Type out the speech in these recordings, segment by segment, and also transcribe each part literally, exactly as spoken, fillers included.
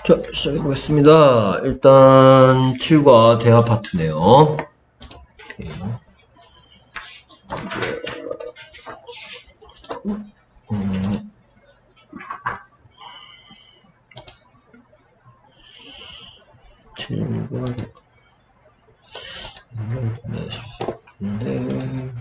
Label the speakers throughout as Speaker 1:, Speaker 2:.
Speaker 1: 자, 시작해보겠습니다. 일단 칠과 대화 파트네요. 음, 칠과 네.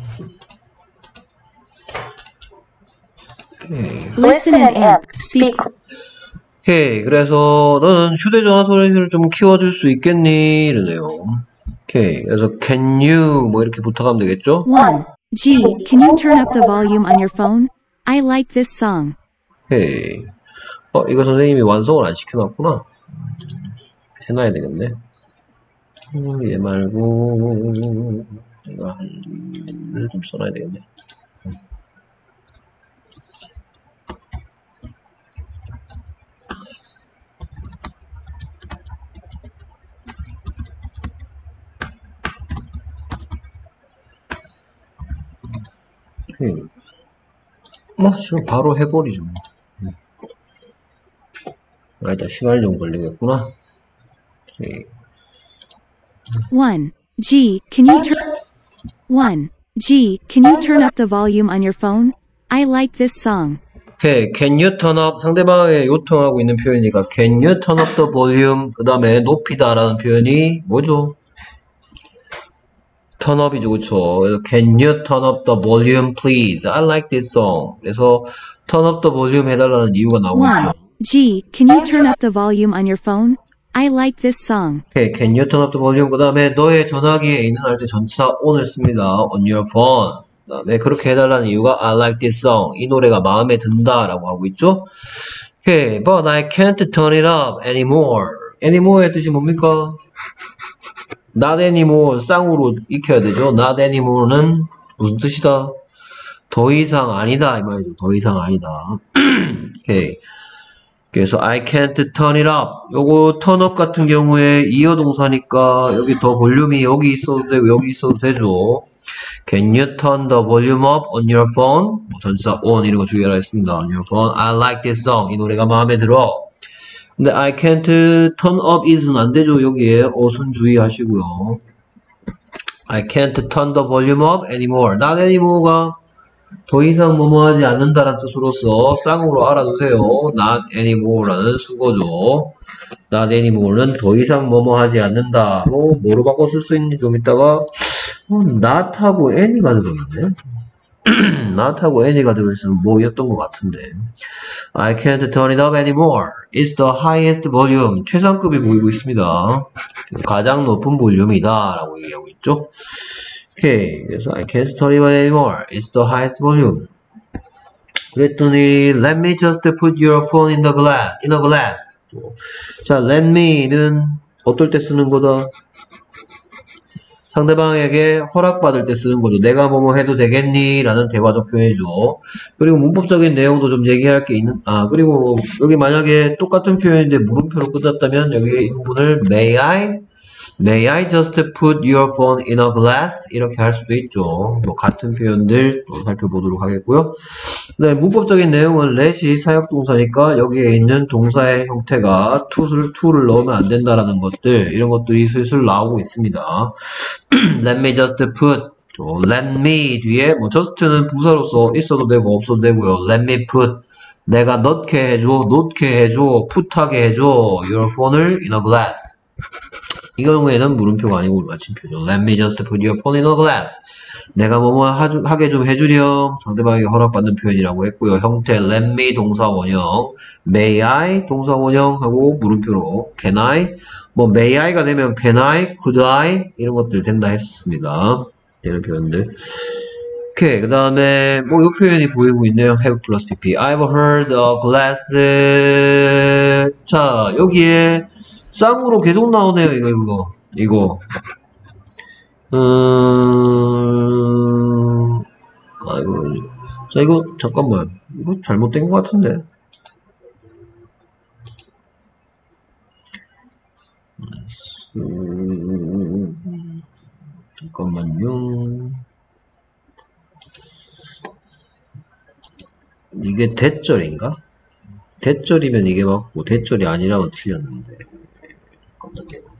Speaker 2: Listen and amp. Speak.
Speaker 1: 오케이, 그래서 너는 휴대전화 소리를 좀 키워줄 수 있겠니? 이러네요. 오케이, 그래서 can you 뭐 이렇게 부탁하면 되겠죠?
Speaker 2: one. G. Can you turn up the volume on your phone? I like this song.
Speaker 1: 오케이. 어, 이거 선생님이 완성을 안 시켜놨구나. 해놔야 되겠네. 음, 얘 말고 내가 할 일을 좀 써놔야 되겠네. 오케이. 뭐 지금 바로 해버리죠. 네. 아, 일단 시간이 좀 걸리겠구나. 오케이.
Speaker 2: one. G. Can you turn one. G. Can you turn up the volume on your phone? I like this song.
Speaker 1: 오케이. Can you turn up? 상대방에 요청하고 있는 표현이니까 Can you turn up the volume? 그 다음에 높이다 라는 표현이 뭐죠? turn up이죠, 그쵸? 그래서 Can you turn up the volume, please? I like this song. 그래서 turn up the volume 해달라는 이유가 나오고
Speaker 2: one.
Speaker 1: 있죠.
Speaker 2: G. Can you turn up the volume on your phone? I like this song.
Speaker 1: 오케이. Can you turn up the volume? 그 다음에 너의 전화기에 있는 할 때 전치사 on을 씁니다. on your phone. 그 다음에 그렇게 해달라는 이유가 I like this song. 이 노래가 마음에 든다 라고 하고 있죠. 오케이. But I can't turn it up anymore. anymore의 뜻이 뭡니까? not anymore 쌍으로 익혀야 되죠. not anyore는 무슨 뜻이다? 더 이상 아니다 이 말이죠. 더 이상 아니다. 오케이. 그래서 I can't turn it up. 요거 turn up 같은 경우에 이어 동사니까 여기 더 볼륨이 여기 있어도 되고 여기 있어도 되죠. Can you turn the volume up on your phone? 뭐 전치사 on 이런 거 주의하라 했습니다. on your phone. I like this song. 이 노래가 마음에 들어. 근데 I can't turn up is는 안 되죠. 여기에 어순 주의하시고요. I can't turn the volume up anymore. not anymore가 더 이상 뭐뭐 하지 않는다라는 뜻으로서 쌍으로 알아두세요. not anymore라는 수거죠. not anymore는 더 이상 뭐뭐 하지 않는다로 뭐로 바꿔 쓸 수 있는지 좀 이따가 not하고 any가 들어있네. not하고 any가 들어있으면 뭐였던 것 같은데. I can't turn it up anymore. It's the highest volume. 최상급이 보이고 있습니다. 가장 높은 볼륨이다 라고 얘기하고 있죠. 오케이. 그래서 I can't turn it up anymore. It's the highest volume. 그랬더니 Let me just put your phone in the glass. In a glass. 자, let me는 어떨 때 쓰는 거다? 상대방에게 허락받을 때 쓰는 거죠. 내가 뭐뭐 해도 되겠니? 라는 대화적 표현이죠. 그리고 문법적인 내용도 좀 얘기할 게 있는, 아, 그리고 여기 만약에 똑같은 표현인데 물음표로 끝났다면 여기 이 부분을 May I? May I just put your phone in a glass? 이렇게 할 수도 있죠. 뭐 같은 표현들 또 살펴보도록 하겠고요. 네, 문법적인 내용은 let이 사역동사니까 여기에 있는 동사의 형태가 to를, to를 넣으면 안 된다라는 것들, 이런 것들이 슬슬 나오고 있습니다. Let me just put, let me 뒤에 뭐 just는 부사로서 있어도 되고 없어도 되고요. Let me put, 내가 넣게 해줘, 놓게 해줘, 풋하게 해줘, your phone을 in a glass. 이 경우에는 물음표가 아니고 마침표죠. Let me just put your phone in a glass. 내가 뭐뭐 하게 좀 해주렴. 상대방에게 허락받는 표현이라고 했고요. 형태 let me 동사 원형, may I 동사 원형하고 물음표로 can I, 뭐 may I가 되면 can I, could I 이런 것들 된다 했었습니다. 이런 표현들. 오케이. 그 다음에 뭐 이 표현이 보이고 있네요. have plus pp. I've heard a glass. 자, 여기에 쌍으로 계속 나오네요. 이거 이거 이거. 음... 아 이거 자 이거 잠깐만 이거 잘못된 것 같은데. 음... 잠깐만요. 이게 대절인가? 대절이면 이게 맞고 대절이 아니라면 틀렸는데. 잠깐만요.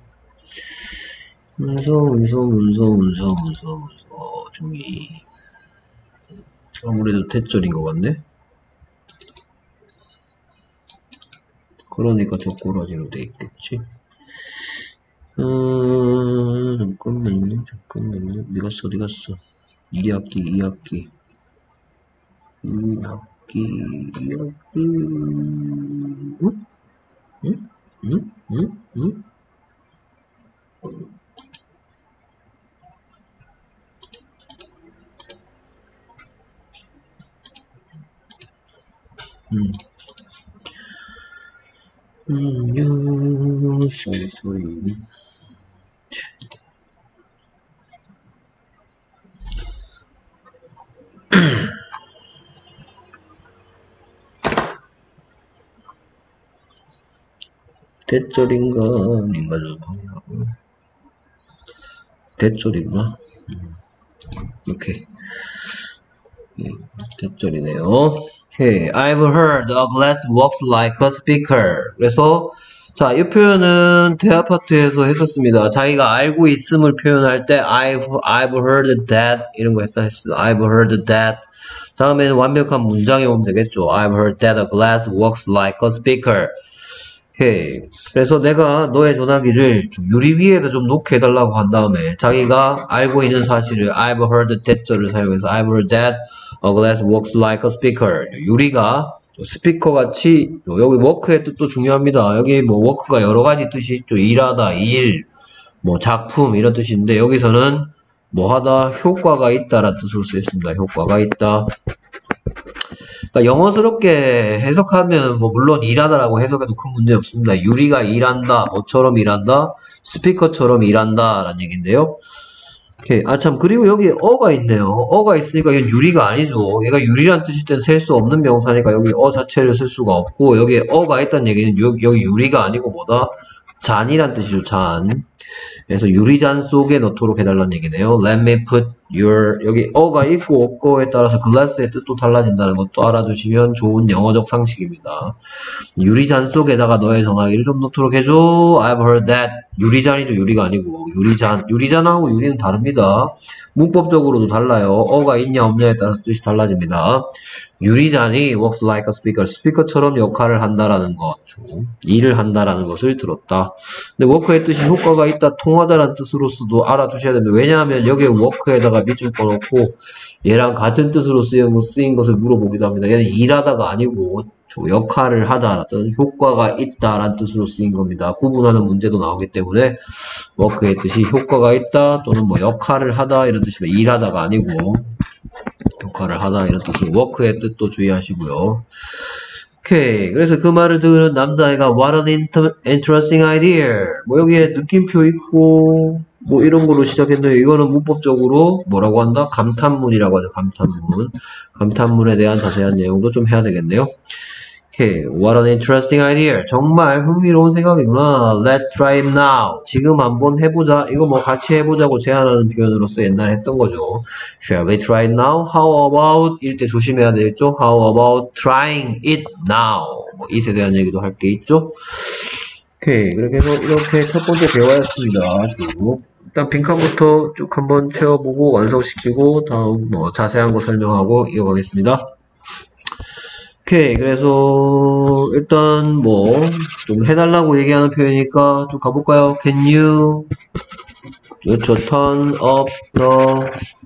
Speaker 1: 문서 문서 문서 문서 문서 문서 중이 아무래도 대절인 것 같네. 그러니까 적고라지로 돼 있겠지. 음, 잠깐만요, 잠깐만요. 어디 갔어, 어디 갔어? 이 학기, 이 학기. 이 학기, 이 학기. 응? 응? 응? 응? 응? 음. 음, 소리, 소리. 대절인가, 아닌가 좀 확인하고. 대절이구나. 음. 오케이. 대절이네요. 오케이. I've heard a glass walks like a speaker. 그래서 자, 이 표현은 대화 파트에서 했었습니다. 자기가 알고 있음을 표현할 때 I've, I've heard that 이런 거 했다 했어. I've heard that. 다음에는 완벽한 문장이 오면 되겠죠. I've heard that a glass walks like a speaker. 오케이. 그래서 내가 너의 전화기를 좀 유리 위에다 좀 놓게 해달라고 한 다음에 자기가 알고 있는 사실을 I've heard that절을 사용해서 I've heard that a glass walks like a speaker. 유리가 스피커 같이 여기 워크의 뜻도 중요합니다. 여기 뭐 워크가 여러 가지 뜻이 있죠. 일하다, 일, 뭐 작품 이런 뜻인데 여기서는 뭐 하다 효과가 있다라는 뜻으로 쓰였습니다. 효과가 있다. 그러니까 영어스럽게 해석하면 뭐 물론 일하다라고 해석해도 큰 문제 없습니다. 유리가 일한다, 뭐처럼 일한다, 스피커처럼 일한다 라는 얘기인데요. 오케이. 아, 참, 그리고 여기 어가 있네요. 어가 있으니까 이건 유리가 아니죠. 얘가 유리란 뜻일 땐 셀 수 없는 명사니까 여기 어 자체를 쓸 수가 없고, 여기 어가 있다는 얘기는 여기, 여기 유리가 아니고 뭐다? 잔이란 뜻이죠, 잔. 그래서 유리잔 속에 넣도록 해달라는 얘기네요. Let me put your, 여기 어가 있고 없고에 따라서 글라스의 뜻도 달라진다는 것도 알아두시면 좋은 영어적 상식입니다. 유리잔 속에다가 너의 전화기를 좀 넣도록 해줘. I've heard that. 유리잔이죠, 유리가 아니고. 유리잔. 유리잔하고 유리는 다릅니다. 문법적으로도 달라요. 어가 있냐 없냐에 따라서 뜻이 달라집니다. 유리잔이 works like a speaker. 스피커처럼 역할을 한다라는 것. 일을 한다라는 것을 들었다. 근데 워크의 뜻이 효과가 있다, 통하다라는 뜻으로서도 알아두셔야 됩니다. 왜냐하면 여기에 워크에다가 밑줄 꺼놓고 얘랑 같은 뜻으로 쓰인, 쓰인 것을 물어보기도 합니다. 얘는 일하다가 아니고 역할을 하다, 어떤 효과가 있다라는 뜻으로 쓰인 겁니다. 구분하는 문제도 나오기 때문에 워크의 뜻이 효과가 있다 또는 뭐 역할을 하다 이런 뜻이면 일하다가 아니고 역할을 하다 이런 뜻으로 워크의 뜻도 주의하시고요. 오케이. 그래서 그 말을 들은 남자애가 What an interesting idea. 뭐 여기에 느낌표 있고 뭐 이런 걸로 시작했는데 이거는 문법적으로 뭐라고 한다? 감탄문이라고 하죠. 감탄문. 감탄문에 대한 자세한 내용도 좀 해야 되겠네요. 오케이. What an interesting idea. 정말 흥미로운 생각이구나. Let's try it now. 지금 한번 해보자. 이거 뭐 같이 해보자고 제안하는 표현으로서 옛날에 했던 거죠. Shall we try it now? How about? 이럴 때 조심해야 되겠죠. How about trying it now? 뭐 이에 대한 얘기도 할 게 있죠. 오케이. 그렇게 해서 이렇게 첫 번째 대화였습니다. 쭉. 일단 빈칸부터 쭉 한번 태워보고 완성시키고 다음 뭐 자세한 거 설명하고 이어가겠습니다. 오케이. 그래서 일단 뭐 좀 해달라고 얘기하는 표현이니까 쭉 가볼까요? Can you 그렇죠. turn up the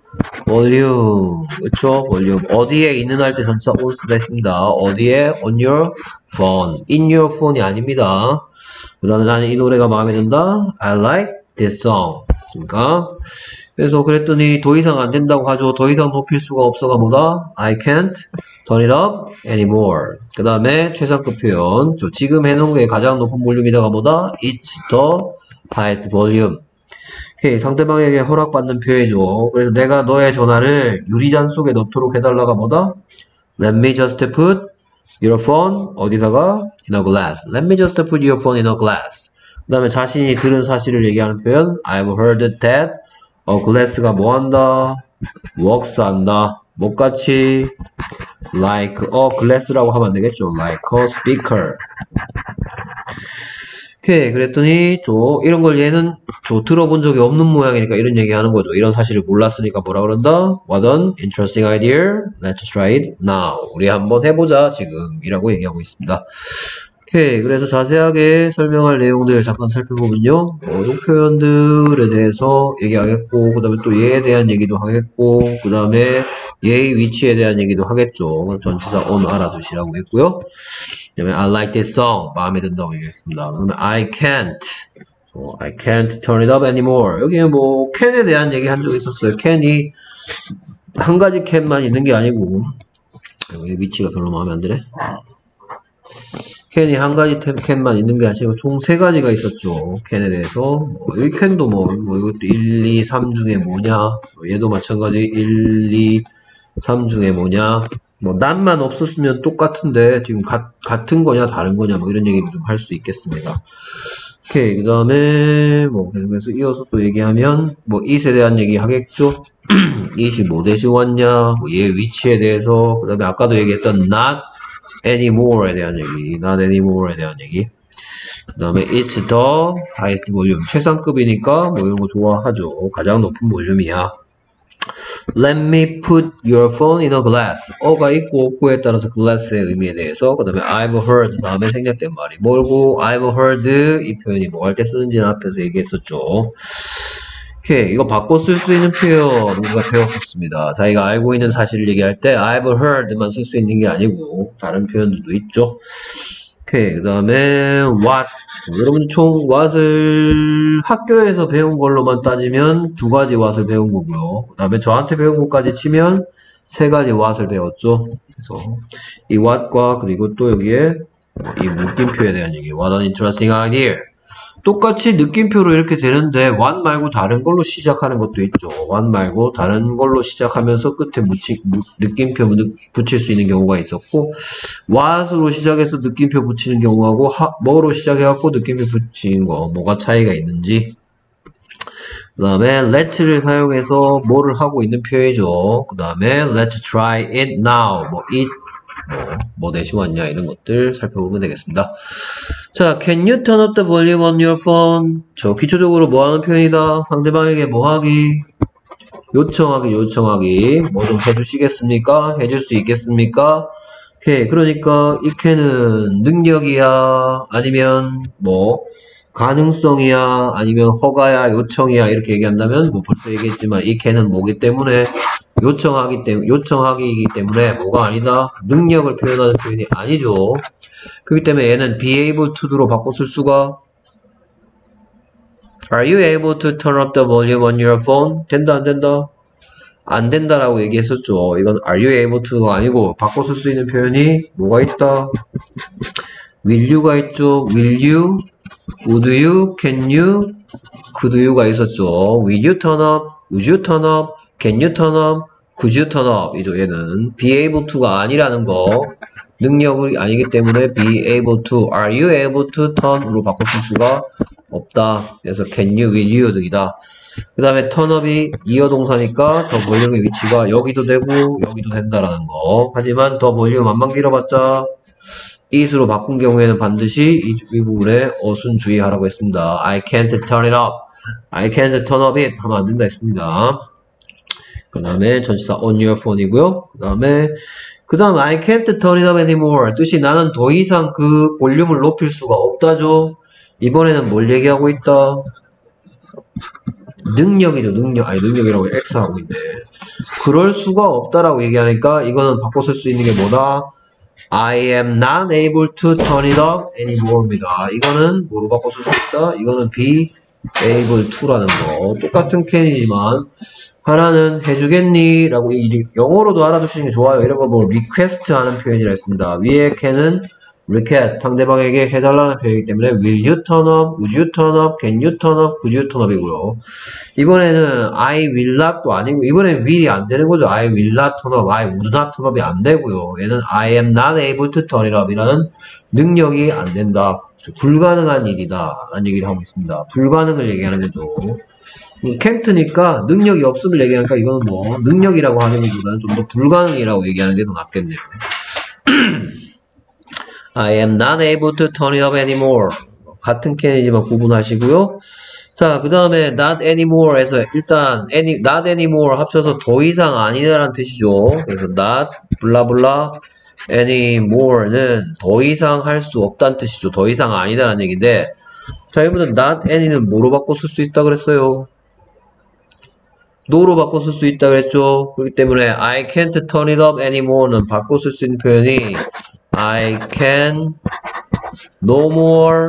Speaker 1: volume. 그렇죠. 볼륨. 어디에 있는 할 때 전치사 on 쓰다 했습니다. 어디에? on your phone. in your phone이 아닙니다. 그 다음에 나는 이 노래가 마음에 든다. I like this song. 그러니까 그래서 그랬더니 더 이상 안 된다고 하죠. 더 이상 높일 수가 없어가 뭐다? I can't turn it up anymore. 그 다음에 최상급 표현. 저 지금 해놓은 게 가장 높은 볼륨이다가 뭐다? It's the highest volume. 오케이, 상대방에게 허락받는 표현이죠. 그래서 내가 너의 전화를 유리잔 속에 넣도록 해달라가 뭐다? Let me just put your phone 어디다가? In a glass. Let me just put your phone in a glass. 그 다음에 자신이 들은 사실을 얘기하는 표현 I've heard that a glass가 뭐 한다? works 한다. 뭐같이? like a glass라고 하면 안 되겠죠. like a speaker. 오케이. 그랬더니 저 이런 걸 얘는 저 들어본 적이 없는 모양이니까 이런 얘기 하는 거죠. 이런 사실을 몰랐으니까 뭐라 그런다? What an interesting idea. Let's try it now. 우리 한번 해보자 지금 이라고 얘기하고 있습니다. 오케이. 그래서 자세하게 설명할 내용들 잠깐 살펴보면요. 모든 표현들에 대해서 얘기하겠고, 그 다음에 또 얘에 대한 얘기도 하겠고, 그 다음에 얘의 위치에 대한 얘기도 하겠죠. 전치사 on 알아두시라고 했고요. 그 다음에 I like this song. 마음에 든다고 얘기했습니다. 그 다음에 I can't. 어, I can't turn it up anymore. 여기에 뭐 can에 대한 얘기 한 적이 있었어요. can이 한 가지 can만 있는 게 아니고, 여기 위치가 별로 마음에 안 드네. 캔이 한 가지 캔만 있는 게 아니고 총 세 가지가 있었죠. 캔에 대해서. 뭐, 이 캔도 뭐, 뭐 이것도 일, 이, 삼 중에 뭐냐. 뭐 얘도 마찬가지 일, 이, 삼 중에 뭐냐. 뭐 난만 없었으면 똑같은데 지금 가, 같은 거냐 다른 거냐 뭐 이런 얘기도 좀 할 수 있겠습니다. 오케이. 그 다음에 뭐 계속해서 이어서 또 얘기하면 뭐 it에 대한 얘기 하겠죠. it이 뭐 대신 왔냐. 뭐 얘의 위치에 대해서. 그 다음에 아까도 얘기했던 not anymore에 대한 얘기, not anymore에 대한 얘기. 그 다음에 it's the highest volume, 최상급이니까 뭐 이런 거 좋아하죠. 가장 높은 볼륨이야. Let me put your phone in a glass. 어가 있고 없고에 따라서 glass의 의미에 대해서. 그 다음에 I've heard 다음에 생략된 말이 뭘고 I've heard 이 표현이 뭐 할 때 쓰는지는 앞에서 얘기했었죠. 오케이. 이거 바꿔 쓸 수 있는 표현 우리가 배웠었습니다. 자기가 알고 있는 사실을 얘기할 때 I've heard만 쓸 수 있는 게 아니고 다른 표현들도 있죠. 오케이. 그 다음에 what. 여러분 총 what을 학교에서 배운 걸로만 따지면 두 가지 what을 배운 거고요. 그 다음에 저한테 배운 것까지 치면 세 가지 what을 배웠죠. 그래서 이 what과 그리고 또 여기에 이 느낌표에 대한 얘기. What an interesting idea. 똑같이 느낌표로 이렇게 되는데 what 말고 다른 걸로 시작하는 것도 있죠. what 말고 다른 걸로 시작하면서 끝에 묻히, 느낌표 붙일 수 있는 경우가 있었고 what으로 시작해서 느낌표 붙이는 경우하고 하, 뭐로 시작해갖고 느낌표 붙이는 거 뭐가 차이가 있는지. 그 다음에 let'를 사용해서 뭐를 하고 있는 표현이죠. 그 다음에 let's try it now. 뭐 it 뭐, 뭐 대신 왔냐 이런 것들 살펴보면 되겠습니다. 자, can you turn up the volume on your phone? 저 기초적으로 뭐 하는 표현이다? 상대방에게 뭐 하기? 요청하기, 요청하기. 뭐 좀 해주시겠습니까? 해줄 수 있겠습니까? 오케이. 그러니까 이 can은 능력이야? 아니면 뭐 가능성이야? 아니면 허가야? 요청이야? 이렇게 얘기한다면 뭐 벌써 얘기했지만 이 can은 뭐기 때문에 요청하기 때문에, 요청하기이기 때문에 뭐가 아니다? 능력을 표현하는 표현이 아니죠. 그렇기 때문에 얘는 be able to로 바꿔 쓸 수가 Are you able to turn up the volume on your phone? 된다, 안 된다? 안 된다라고 얘기했었죠. 이건 are you able to가 아니고 바꿔 쓸 수 있는 표현이 뭐가 있다? will you가 있죠. will you, would you, can you, could you가 있었죠. will you turn up, would you turn up, can you turn up, could you turn up 이죠. 얘는 be able to가 아니라는 거 능력이 아니기 때문에 be able to, are you able to turn으로 바꿔 쓸 수가 없다. 그래서 can you, will you 등이다. 그 다음에 turn up이 이어 동사니까 더 볼륨의 위치가 여기도 되고 여기도 된다라는 거. 하지만 더 볼륨 안만 길어봤자 it으로 바꾼 경우에는 반드시 이, 이 부분에 어순 주의하라고 했습니다. I can't turn it up. I can't turn up it 하면 안 된다 했습니다. 그 다음에 전치사 on your phone이고요. 그 다음에 그 다음 I can't turn it up anymore. 뜻이 나는 더 이상 그 볼륨을 높일 수가 없다죠. 이번에는 뭘 얘기하고 있다? 능력이죠. 능력. 아니 능력이라고 X하고 있네. 그럴 수가 없다라고 얘기하니까 이거는 바꿔 쓸 수 있는 게 뭐다? I am not able to turn it up anymore입니다. 이거는 뭐로 바꿔 쓸 수 있다? 이거는 be able to라는 거. 똑같은 can이지만 하나는 해주겠니? 라고 이 영어로도 알아두시는 게 좋아요. 이런 거 뭐 request 하는 표현이라 했습니다. 위에 can은 request, 상대방에게 해달라는 표현이기 때문에 will you turn up, would you turn up, can you turn up, could you turn up 이고요. 이번에는 I will not도 아니고 이번엔 will이 안 되는 거죠. I will not turn up, I would not turn up이 안 되고요. 얘는 I am not able to turn it up 이라는 능력이 안 된다. 불가능한 일이다 라는 얘기를 하고 있습니다. 불가능을 얘기하는 거죠. can't니까 능력이 없음을 얘기하니까 이거는 뭐 능력이라고 하는 것보다는 좀 더 불가능이라고 얘기하는 게 더 낫겠네요. I am not able to turn it up anymore. 같은 can이지만 구분하시고요. 자, 그 다음에 not anymore에서 일단 any, not anymore 합쳐서 더 이상 아니다라는 뜻이죠. 그래서 not 블라블라 anymore는 더 이상 할 수 없다는 뜻이죠. 더 이상 아니다라는 얘기인데, 자, 이번엔 not any는 뭐로 바꿔 쓸 수 있다 그랬어요? no로 바꿔 쓸 수 있다 그랬죠. 그렇기 때문에 I can't turn it up anyore는 바꿔 쓸 수 있는 표현이 I can no more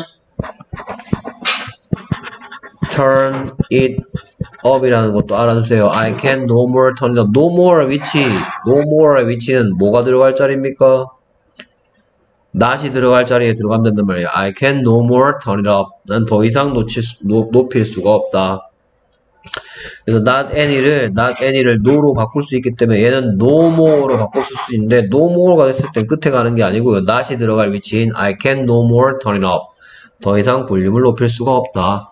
Speaker 1: turn it up이라는 것도 알아주세요. I can no more turn it up. no more 위치, no more의 위치는 뭐가 들어갈 자리입니까? not이 들어갈 자리에 들어가면 된단 말이에요. I can no more turn it up. 난 더 이상 놓칠 수, 노, 높일 수가 없다. 그래서 not any를 not any를 no로 바꿀 수 있기 때문에 얘는 no more로 바꿨을 수 있는데 no more가 됐을 땐 끝에 가는 게 아니고요. not이 들어갈 위치인 I can no more turn it up. 더 이상 볼륨을 높일 수가 없다.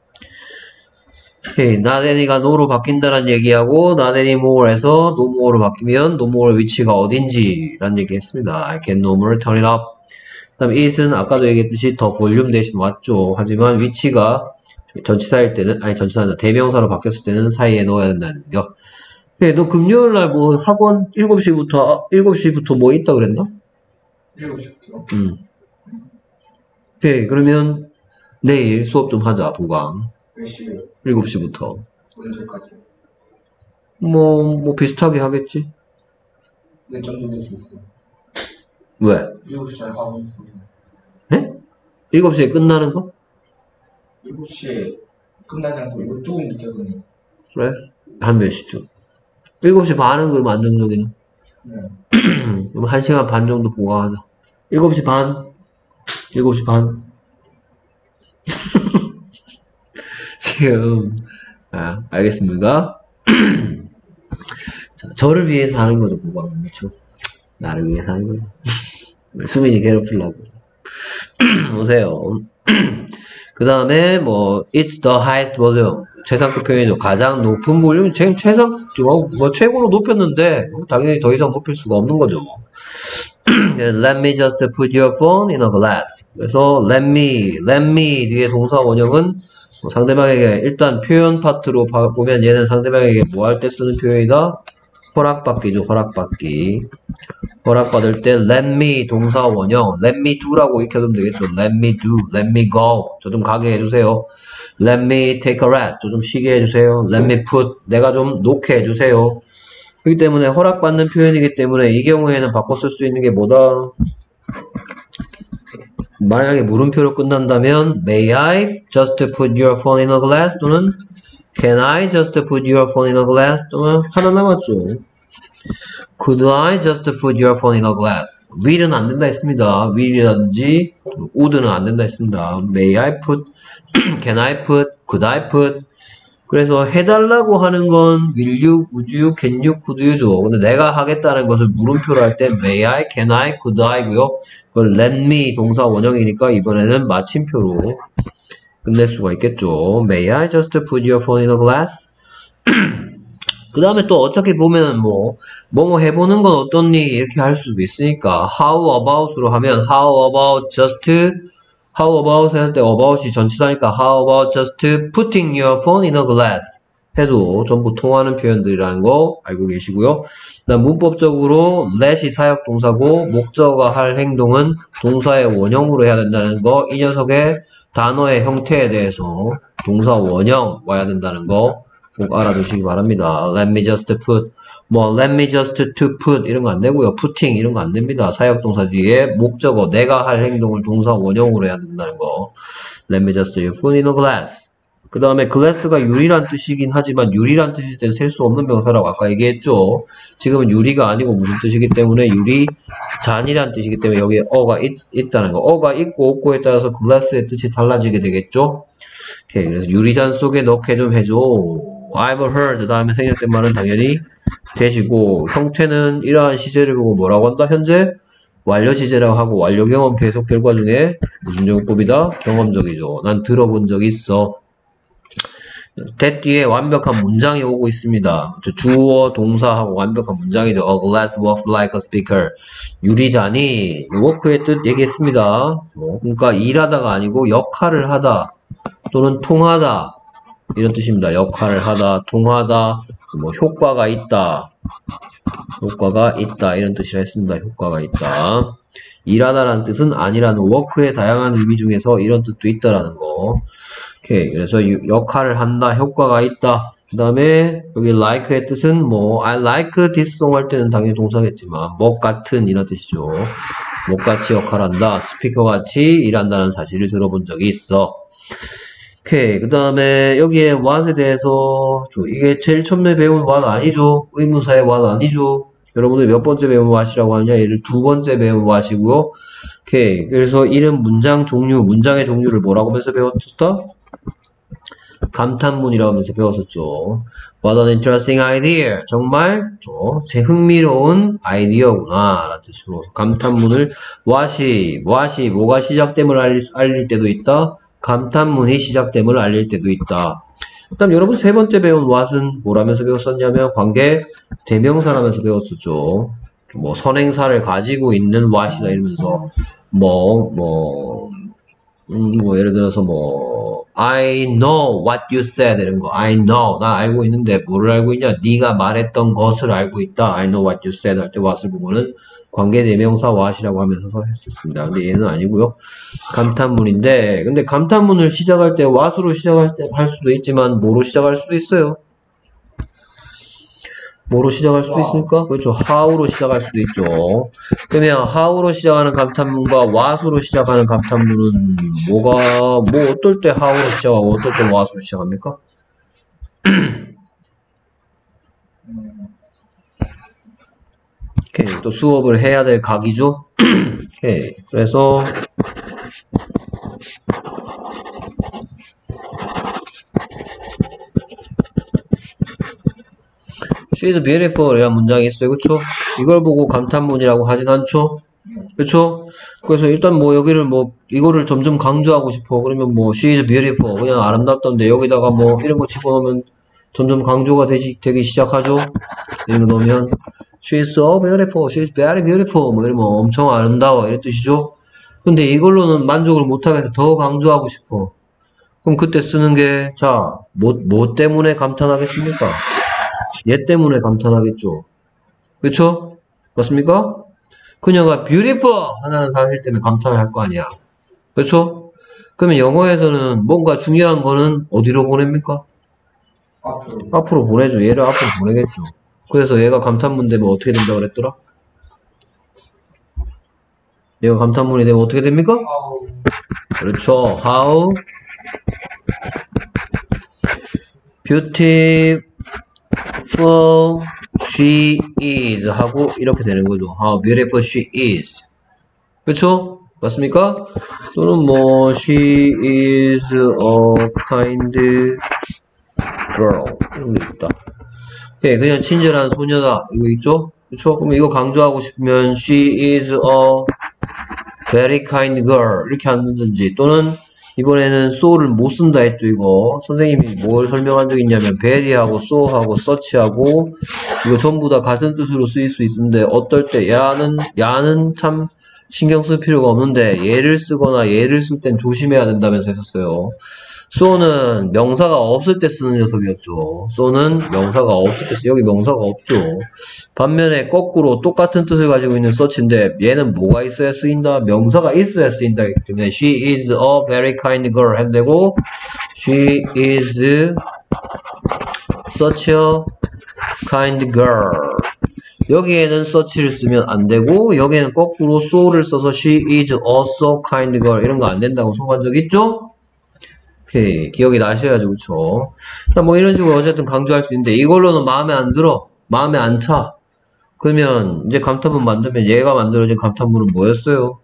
Speaker 1: 오케이, not any가 no로 바뀐다는 얘기하고 not anymore에서 no more로 바뀌면 no more 위치가 어딘지라는 얘기 했습니다. I can no more turn it up. 그 다음에 it은 아까도 얘기했듯이 더 볼륨 대신 왔죠. 하지만 위치가 전치사일 때는, 아니 전치사는 대명사로 바뀌었을 때는 사이에 넣어야 된다는 거. 네, 너 금요일날 뭐 학원 일곱 시부터, 일곱 시부터 뭐 있다 그랬나?
Speaker 3: 일곱 시부터?
Speaker 1: 응. 네, 그러면 내일 수업 좀 하자, 보강.
Speaker 3: 몇 시에요?
Speaker 1: 일곱 시부터.
Speaker 3: 언제까지?
Speaker 1: 뭐, 뭐 비슷하게 하겠지?
Speaker 3: 몇 정도 될 수 있어요?
Speaker 1: 왜?
Speaker 3: 일곱 시에 하고 있어요.
Speaker 1: 네? 일곱 시에 끝나는 거?
Speaker 3: 일곱 시에 끝나지 않고 이거 조금 늦게서는.
Speaker 1: 그래? 한 몇 시쯤? 일곱 시 반은 그럼 안정적이네.
Speaker 3: 네.
Speaker 1: 그럼 한 시간 반 정도 보강하자. 일곱 시 반? 일곱 시 반? 지금, 아, 알겠습니다. 자, 저를 위해서 하는 거죠, 보강은. 그렇죠? 나를 위해서 하는 거죠. 수민이 괴롭히려고. 보세요. 그 다음에 뭐 it's the highest volume 최상급 표현이죠. 가장 높은 볼륨. 지금 최상 뭐 최고로 높였는데 당연히 더 이상 높일 수가 없는 거죠. Let me just put your phone in a glass. 그래서 let me, let me 뒤에 동사 원형은 뭐 상대방에게 일단 표현 파트로 봐, 보면 얘는 상대방에게 뭐 할 때 쓰는 표현이다. 허락받기죠. 허락받기. 허락받을 때 let me 동사 원형 let me do라고 익혀두면 되겠죠. let me do, let me go 저 좀 가게 해주세요. let me take a rest 저 좀 쉬게 해주세요. let me put 내가 좀 놓게 해주세요. 그렇기 때문에 허락받는 표현이기 때문에 이 경우에는 바꿔 쓸 수 있는 게 뭐다? 만약에 물음표로 끝난다면 may I just put your phone in a glass 또는 can I just put your phone in a glass 또는 하나 남았죠. Could I just put your phone in a glass? will은 안 된다 했습니다. will이라든지 would는 안 된다 했습니다. May I put, can I put, could I put? 그래서 해달라고 하는 건 will you, would you, can you, could you죠. 근데 내가 하겠다는 것을 물음표로 할 때 may I, can I, could I고요. 그걸 let me 동사 원형이니까 이번에는 마침표로 끝낼 수가 있겠죠. May I just put your phone in a glass? 그 다음에 또 어떻게 보면 뭐, 뭐뭐 해보는 건 어떻니? 이렇게 할 수도 있으니까, how about으로 하면, how about just, how about 할 때 about이 전치사니까, how about just putting your phone in a glass? 해도 전부 통하는 표현들이라는 거 알고 계시고요. 그다음 문법적으로 let이 사역 동사고, 목적어가 할 행동은 동사의 원형으로 해야 된다는 거, 이 녀석의 단어의 형태에 대해서 동사 원형 와야 된다는 거, 꼭 알아두시기 바랍니다. Let me just put, 뭐 let me just to put 이런 거 안 되고요. putting 이런 거 안 됩니다. 사역동사 뒤에 목적어 내가 할 행동을 동사 원형으로 해야 된다는 거. Let me just put in a glass. 그 다음에 glass가 유리란 뜻이긴 하지만 유리란 뜻일 때 셀 수 없는 명사라고 아까 얘기했죠. 지금은 유리가 아니고 무슨 뜻이기 때문에 유리 잔이란 뜻이기 때문에 여기에 어가 있, 있다는 거. 어가 있고 없고에 따라서 glass의 뜻이 달라지게 되겠죠. 오케이, 그래서 유리잔 속에 넣게 좀 해줘. I've heard 다음에 생략된 말은 당연히 되시고 형태는 이러한 시제를 보고 뭐라고 한다? 현재 완료 시제라고 하고 완료 경험 계속 결과 중에 무슨 용법이다? 경험적이죠. 난 들어본 적이 있어. that 뒤에 완벽한 문장이 오고 있습니다. 주어, 동사하고 완벽한 문장이죠. A glass works like a speaker. 유리잔이 work의 뜻 얘기했습니다. 그러니까 일하다가 아니고 역할을 하다 또는 통하다 이런 뜻입니다. 역할을 하다, 통하다, 뭐 효과가 있다, 효과가 있다 이런 뜻이라 했습니다. 효과가 있다. 일하다라는 뜻은 아니라는 work의 다양한 의미 중에서 이런 뜻도 있다라는 거. 오케이. 그래서 역할을 한다, 효과가 있다. 그 다음에 여기 like의 뜻은 뭐 I like this song 할 때는 당연히 동사겠지만 뭐 같은 이런 뜻이죠. 뭐 같이 역할한다, 스피커 같이 일한다는 사실을 들어본 적이 있어. 오케이. 그 다음에 여기에 what에 대해서 이게 제일 처음에 배운 what 아니죠. 의문사의 what 아니죠. 여러분들 몇 번째 배운 what이라고 하느냐? 얘를 두 번째 배운 what이고요. 오케이. 그래서 이름 문장 종류, 문장의 종류를 뭐라고 하면서 배웠었다? 감탄문이라고 하면서 배웠었죠. What an interesting idea. 정말 제 흥미로운 아이디어구나 라는 뜻으로 감탄문을 what이, what이 뭐가 시작됨을 알릴, 알릴 때도 있다. 감탄문이 시작됨을 알릴 때도 있다. 그 다음 여러분 세 번째 배운 what은 뭐라면서 배웠었냐면 관계 대명사라면서 배웠었죠. 뭐 선행사를 가지고 있는 what이다 이러면서 뭐 뭐 음, 뭐 예를 들어서 뭐 I know what you said 이런 거 I know 나 알고 있는데 뭐를 알고 있냐 네가 말했던 것을 알고 있다 I know what you said 할 때 what을 보고는 관계 대명사 what이라고 하면서 했었습니다. 근데 얘는 아니고요. 감탄문인데 근데 감탄문을 시작할 때 what으로 시작할 때 할 수도 있지만 뭐로 시작할 수도 있어요. 뭐로 시작할 수도 있습니까? 그렇죠. how로 시작할 수도 있죠. 그러면 how로 시작하는 감탄문과 what으로 시작하는 감탄문은 뭐가 뭐 어떨 때 how로 시작하고 어떨 때 what으로 시작합니까? 오케이. 또 수업을 해야 될 각이죠. 오케이. 그래서 She's beautiful 이라는 문장이 있어요. 그쵸? 이걸 보고 감탄문이라고 하진 않죠? 그쵸? 그래서 일단 뭐 여기를 뭐 이거를 점점 강조하고 싶어. 그러면 뭐 She's beautiful 그냥 아름답던데 여기다가 뭐 이런 거 집어넣으면 점점 강조가 되지, 되기 시작하죠? 이런 거 넣으면 She's so beautiful, she's very beautiful 뭐 이러면 엄청 아름다워 이런 뜻이죠? 근데 이걸로는 만족을 못하겠어. 더 강조하고 싶어. 그럼 그때 쓰는 게 자, 뭐, 뭐 때문에 감탄하겠습니까? 얘 때문에 감탄하겠죠. 그쵸? 맞습니까? 그녀가 beautiful 하나는 사실 때문에 감탄을 할 거 아니야. 그쵸? 그러면 영어에서는 뭔가 중요한 거는 어디로 보냅니까?
Speaker 3: 앞으로.
Speaker 1: 앞으로 보내죠. 얘를 앞으로 보내겠죠. 그래서 얘가 감탄문 되면 어떻게 된다고 그랬더라? 얘가 감탄문이 되면 어떻게 됩니까?
Speaker 3: 아우.
Speaker 1: 그렇죠. How beautiful she is 하고 이렇게 되는 거죠. How beautiful she is. 그쵸? 맞습니까? 또는 뭐 she is a kind girl 이런 게 있다. 예, 그냥 친절한 소녀다 이거 있죠? 그쵸? 그럼 이거 강조하고 싶으면 she is a very kind girl 이렇게 한다든지 또는 이번에는 so를 못 쓴다 했죠, 이거. 선생님이 뭘 설명한 적 있냐면, very하고 so하고 such하고, 이거 전부 다 같은 뜻으로 쓰일 수 있는데, 어떨 때, 야는, 야는 참 신경 쓸 필요가 없는데, 얘를 쓰거나 얘를 쓸 땐 조심해야 된다면서 했었어요. so는 명사가 없을 때 쓰는 녀석이었죠. so는 명사가 없을 때, 쓰, 여기 명사가 없죠. 반면에 거꾸로 똑같은 뜻을 가지고 있는 such인데 얘는 뭐가 있어야 쓰인다? 명사가 있어야 쓰인다. 때문에 she is a very kind girl 해도 되고 she is such a kind girl 여기에는 such를 쓰면 안 되고 여기에는 거꾸로 so를 써서 she is also kind girl 이런 거 안 된다고 수업한 적 있죠? 오케이. 기억이 나셔야죠. 그쵸? 자, 뭐 이런 식으로 어쨌든 강조할 수 있는데 이걸로는 마음에 안 들어. 마음에 안 타. 그러면 이제 감탄문 만들면 얘가 만들어진 감탄문은 뭐였어요?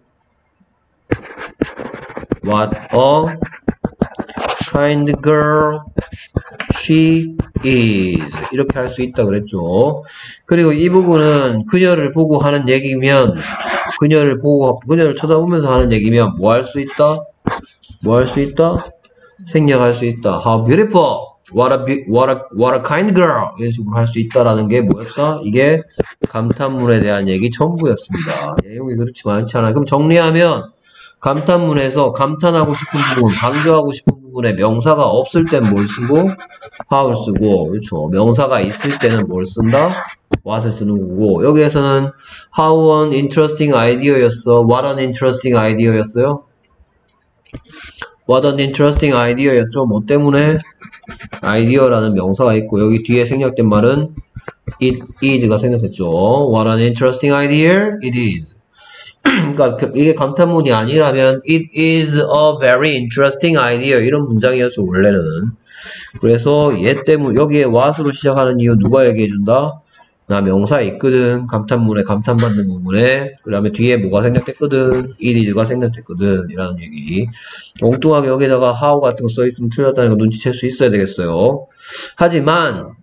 Speaker 1: What a kind girl she is 이렇게 할 수 있다 그랬죠. 그리고 이 부분은 그녀를 보고 하는 얘기면 그녀를 보고 그녀를 쳐다보면서 하는 얘기면 뭐 할 수 있다? 뭐 할 수 있다? 생략할 수 있다. How beautiful what a, be- what a, what a kind girl 이런 식으로 할 수 있다라는 게 뭐였어? 이게 감탄문에 대한 얘기 전부였습니다. 내용이 그렇지 많지 않아요. 그럼 정리하면 감탄문에서 감탄하고 싶은 부분, 강조하고 싶은 부분에 명사가 없을 땐 뭘 쓰고 how를 쓰고, 그렇죠. 명사가 있을 때는 뭘 쓴다? what을 쓰는 거고, 여기에서는 how an interesting idea였어. what an interesting idea였어요. what an interesting idea였죠. 뭐 때문에? idea라는 명사가 있고, 여기 뒤에 생략된 말은 it is가 생략했죠. what an interesting idea it is. 그러니까 이게 감탄문이 아니라면 it is a very interesting idea 이런 문장이었죠 원래는. 그래서 얘 때문에 여기에 what으로 시작하는 이유 누가 얘기해준다? 나 명사 있거든. 감탄문에 감탄받는 부분에 그 다음에 뒤에 뭐가 생략됐거든. it is가 생략됐거든 이라는 얘기. 엉뚱하게 여기다가 how 같은 거 써있으면 틀렸다는 거 눈치챌 수 있어야 되겠어요. 하지만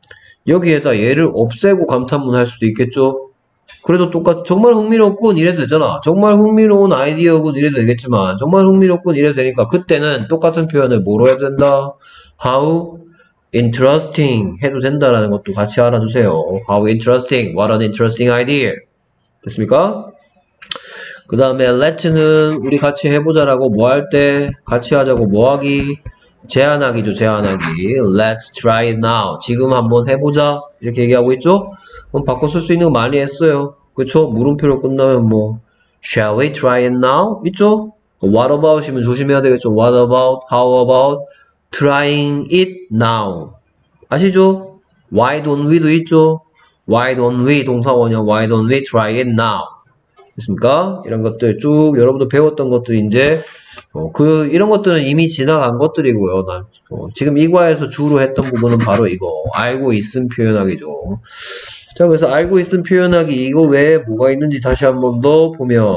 Speaker 1: 여기에다 얘를 없애고 감탄문 할 수도 있겠죠. 그래도 똑같, 정말 흥미롭군 이래도 되잖아. 정말 흥미로운 아이디어군 이래도 되겠지만, 정말 흥미롭군 이래도 되니까, 그때는 똑같은 표현을 뭐로 해도 된다? How interesting 해도 된다라는 것도 같이 알아두세요. How interesting, what an interesting idea. 됐습니까? 그 다음에 let는 우리 같이 해보자라고 뭐 할 때, 같이 하자고 뭐 하기? 제안하기죠, 제안하기. Let's try it now. 지금 한번 해보자. 이렇게 얘기하고 있죠? 그럼 바꿔 쓸 수 있는 거 많이 했어요. 그쵸? 물음표로 끝나면 뭐 Shall we try it now? 있죠? What about이면 조심해야 되겠죠? What about? How about? Trying it now. 아시죠? Why don't we도 있죠? Why don't we 동사원형 Why don't we try it now? 됐습니까? 이런 것들 쭉 여러분도 배웠던 것들 이제 어, 그 이런 것들은 이미 지나간 것들이고요. 난, 어, 지금 이과에서 주로 했던 부분은 바로 이거 알고 있음 표현하기죠. 자, 그래서 알고 있음 표현하기 이거 외에 뭐가 있는지 다시 한 번 더 보면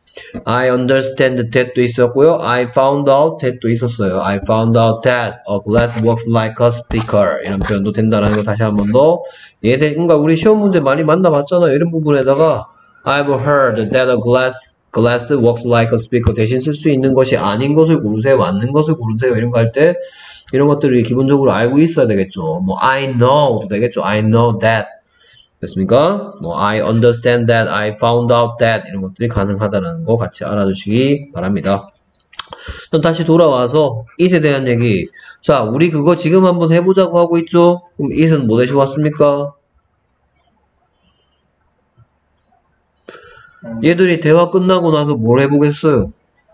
Speaker 1: I understand that도 있었고요. I found out that도 있었어요. I found out that a glass works like a speaker 이런 표현도 된다는 거 다시 한 번 더. 얘들 그러니까 우리 시험 문제 많이 만나봤잖아요. 이런 부분에다가 I've heard that a glass glass works like a speaker 대신 쓸 수 있는 것이 아닌 것을 고르세요. 맞는 것을 고르세요. 이런 거 할 때 이런 것들을 기본적으로 알고 있어야 되겠죠. 뭐 I know도 되겠죠. I know that. 됐습니까? 뭐 I understand that, I found out that 이런 것들이 가능하다는 거 같이 알아두시기 바랍니다. 그럼 다시 돌아와서 it에 대한 얘기. 자, 우리 그거 지금 한번 해보자고 하고 있죠? 그럼 it은 뭐 대시고 왔습니까? 얘들이 대화 끝나고 나서 뭘 해보겠어요?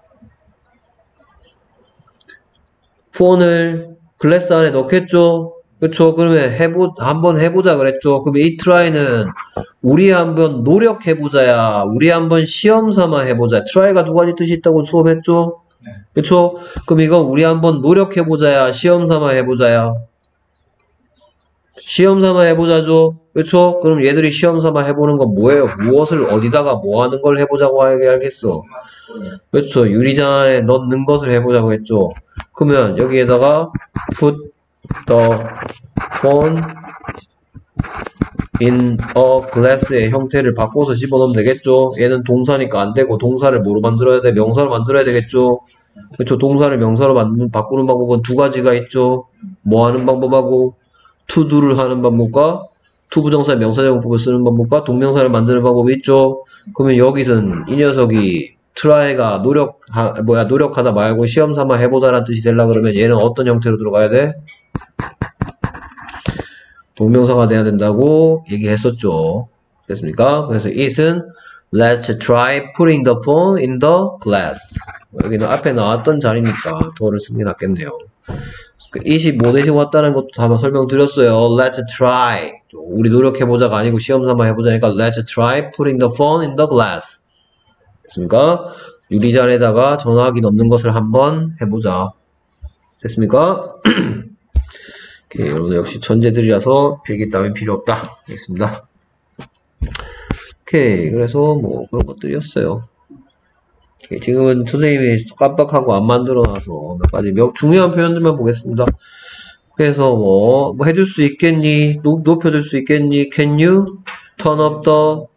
Speaker 1: 폰을 글래스 안에 넣겠죠? 그쵸? 그러면 해보, 한번 해보자 그랬죠? 그러면 이 try는 우리 한번 노력해보자야, 우리 한번 시험 삼아 해보자. try가 두 가지 뜻이 있다고 수업했죠?
Speaker 3: 네.
Speaker 1: 그쵸? 그럼 이거 우리 한번 노력해보자야, 시험 삼아 해보자야. 시험 삼아 해보자죠? 그쵸? 그럼 얘들이 시험 삼아 해보는 건 뭐예요? 무엇을 어디다가 뭐 하는 걸 해보자고 하게 알겠어? 그쵸? 유리잔에 넣는 것을 해보자고 했죠? 그러면 여기에다가 put the phone in a glass의 형태를 바꿔서 집어넣으면 되겠죠? 얘는 동사니까 안 되고 동사를 뭐로 만들어야 돼? 명사로 만들어야 되겠죠? 그쵸? 동사를 명사로 만드, 바꾸는 방법은 두 가지가 있죠? 뭐 하는 방법하고 to do를 하는 방법과 to 부정사의 명사제공법을 쓰는 방법과 동명사를 만드는 방법이 있죠? 그러면 여기서는 이 녀석이 try가 노력, 하, 뭐야, 노력하다 말고 시험 삼아 해보다라는 뜻이 되려 그러면 얘는 어떤 형태로 들어가야 돼? 동명사가 돼야 된다고 얘기했었죠. 됐습니까? 그래서 it은 let's try putting the phone in the glass. 여기는 앞에 나왔던 자리니까 더를 쓰는 게 낫겠네요. it이 뭐 대신 왔다는 것도 다 설명드렸어요. Let's try. 우리 노력해보자가 아니고 시험 삼아 해보자니까 Let's try putting the phone in the glass. 됐습니까? 유리잔에다가 전화기 넣는 것을 한번 해보자. 됐습니까? 오케이, 여러분들 역시 천재들이라서 필기 따윈 필요 없다. 알겠습니다. 오케이, 그래서 뭐 그런 것들이었어요. 오케이, 지금은 선생님이 깜빡하고 안 만들어놔서 몇 가지 몇 중요한 표현들만 보겠습니다. 그래서 뭐, 뭐 해줄 수 있겠니? 높, 높여줄 수 있겠니? Can you turn up the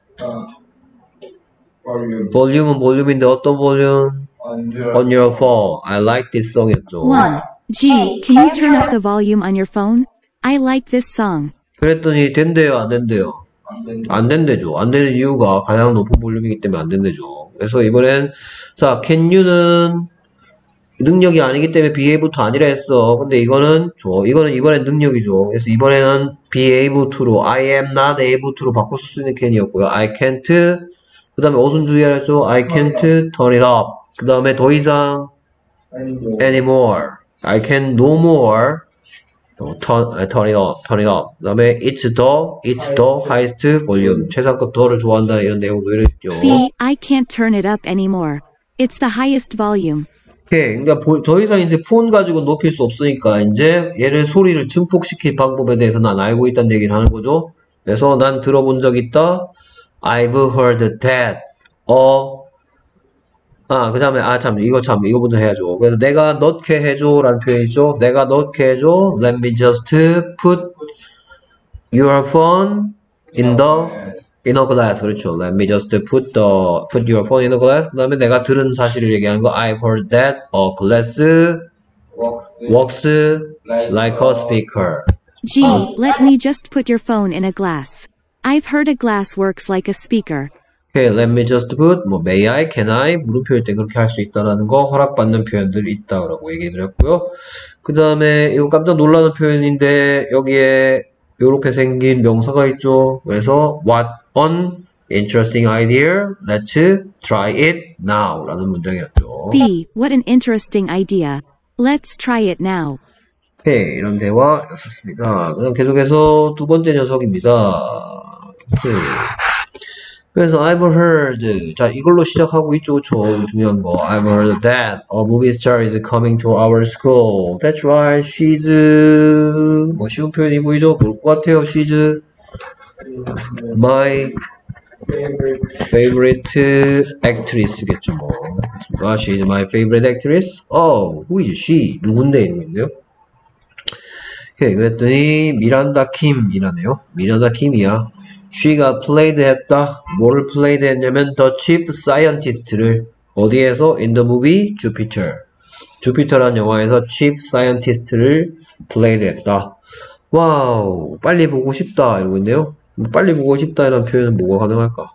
Speaker 3: 볼륨.
Speaker 1: volume은 볼륨인데 어떤 볼륨?
Speaker 3: On your,
Speaker 1: On your phone. I like this song이었죠.
Speaker 2: one. G, can you turn up the volume on your phone? I like this song.
Speaker 1: 그랬더니 된대요, 안 된대요?
Speaker 3: 안 된다.
Speaker 1: 안 된대죠. 안 되는 이유가 가장 높은 볼륨이기 때문에 안 된대죠. 그래서 이번엔 자, can you는 능력이 아니기 때문에 be able부터 아니라 했어. 근데 이거는 저 이거는 이번엔 능력이죠. 그래서 이번에는 be able to로 I am not able to로 바꿀 수 있는 can이었고요. I can't 그 다음에 어순 주의하죠. I can't turn it up. 그 다음에 더 이상
Speaker 3: 아니죠.
Speaker 1: anymore. I can no more turn, turn it up. turn it up. 그 다음에 it's the it's the highest volume. 최상급 더를 좋아한다 이런 내용도 이랬죠.
Speaker 2: B, I can't turn it up anymore. It's the highest volume.
Speaker 1: 오케이. 그러니까 보, 더 이상 이제 폰 가지고 높일 수 없으니까 이제 얘를 소리를 증폭시킬 방법에 대해서 난 알고 있다는 얘기를 하는 거죠. 그래서 난 들어본 적 있다. I've heard that. 어. 아, 그 다음에, 아, 참, 이거 참, 이거부터 해야죠. 그래서 내가 넣게 해줘 라는 표현 있죠. 내가 넣게 해줘. Let me just put your phone in the in a glass. 그렇죠. Let me just put the put your phone in a glass. 그 다음에 내가 들은 사실을 얘기하는 거. I've heard that a glass works like a speaker.
Speaker 2: G, let me just put your phone in a glass. I've heard a glass works like a speaker.
Speaker 1: Okay, let me just put, 뭐, may I, can I, 물음표일 때 그렇게 할 수 있다라는 거, 허락받는 표현들이 있다라고 얘기 드렸고요. 그 다음에, 이거 깜짝 놀라는 표현인데, 여기에, 요렇게 생긴 명사가 있죠. 그래서, what an interesting idea, let's try it now. 라는 문장이었죠.
Speaker 2: B, what an interesting idea. Let's try it now.
Speaker 1: 오케이, 이런 대화였었습니다. 그럼 계속해서 두 번째 녀석입니다. 오케이. 그래서 I've heard 자 이걸로 시작하고 있죠. 그쵸? 중요한 거 I've heard that a movie star is coming to our school. That's right. She's 뭐 쉬운 표현이 보이죠? 뭘 것 같아요? She's my favorite actress겠죠. 뭐 그렇습니까? She's my favorite actress. Oh, who is she? 누군데 이러는데요? 오케이, 그랬더니 미란다 킴이라네요. 미란다 킴이야. She가 played 했다. 뭐를 played 했냐면 the chief scientist를 어디에서? In the movie Jupiter. 주피터라는 영화에서 chief scientist를 played 했다. 와우, 빨리 보고 싶다 이러고 있네요. 빨리 보고 싶다 이라는 표현은 뭐가 가능할까?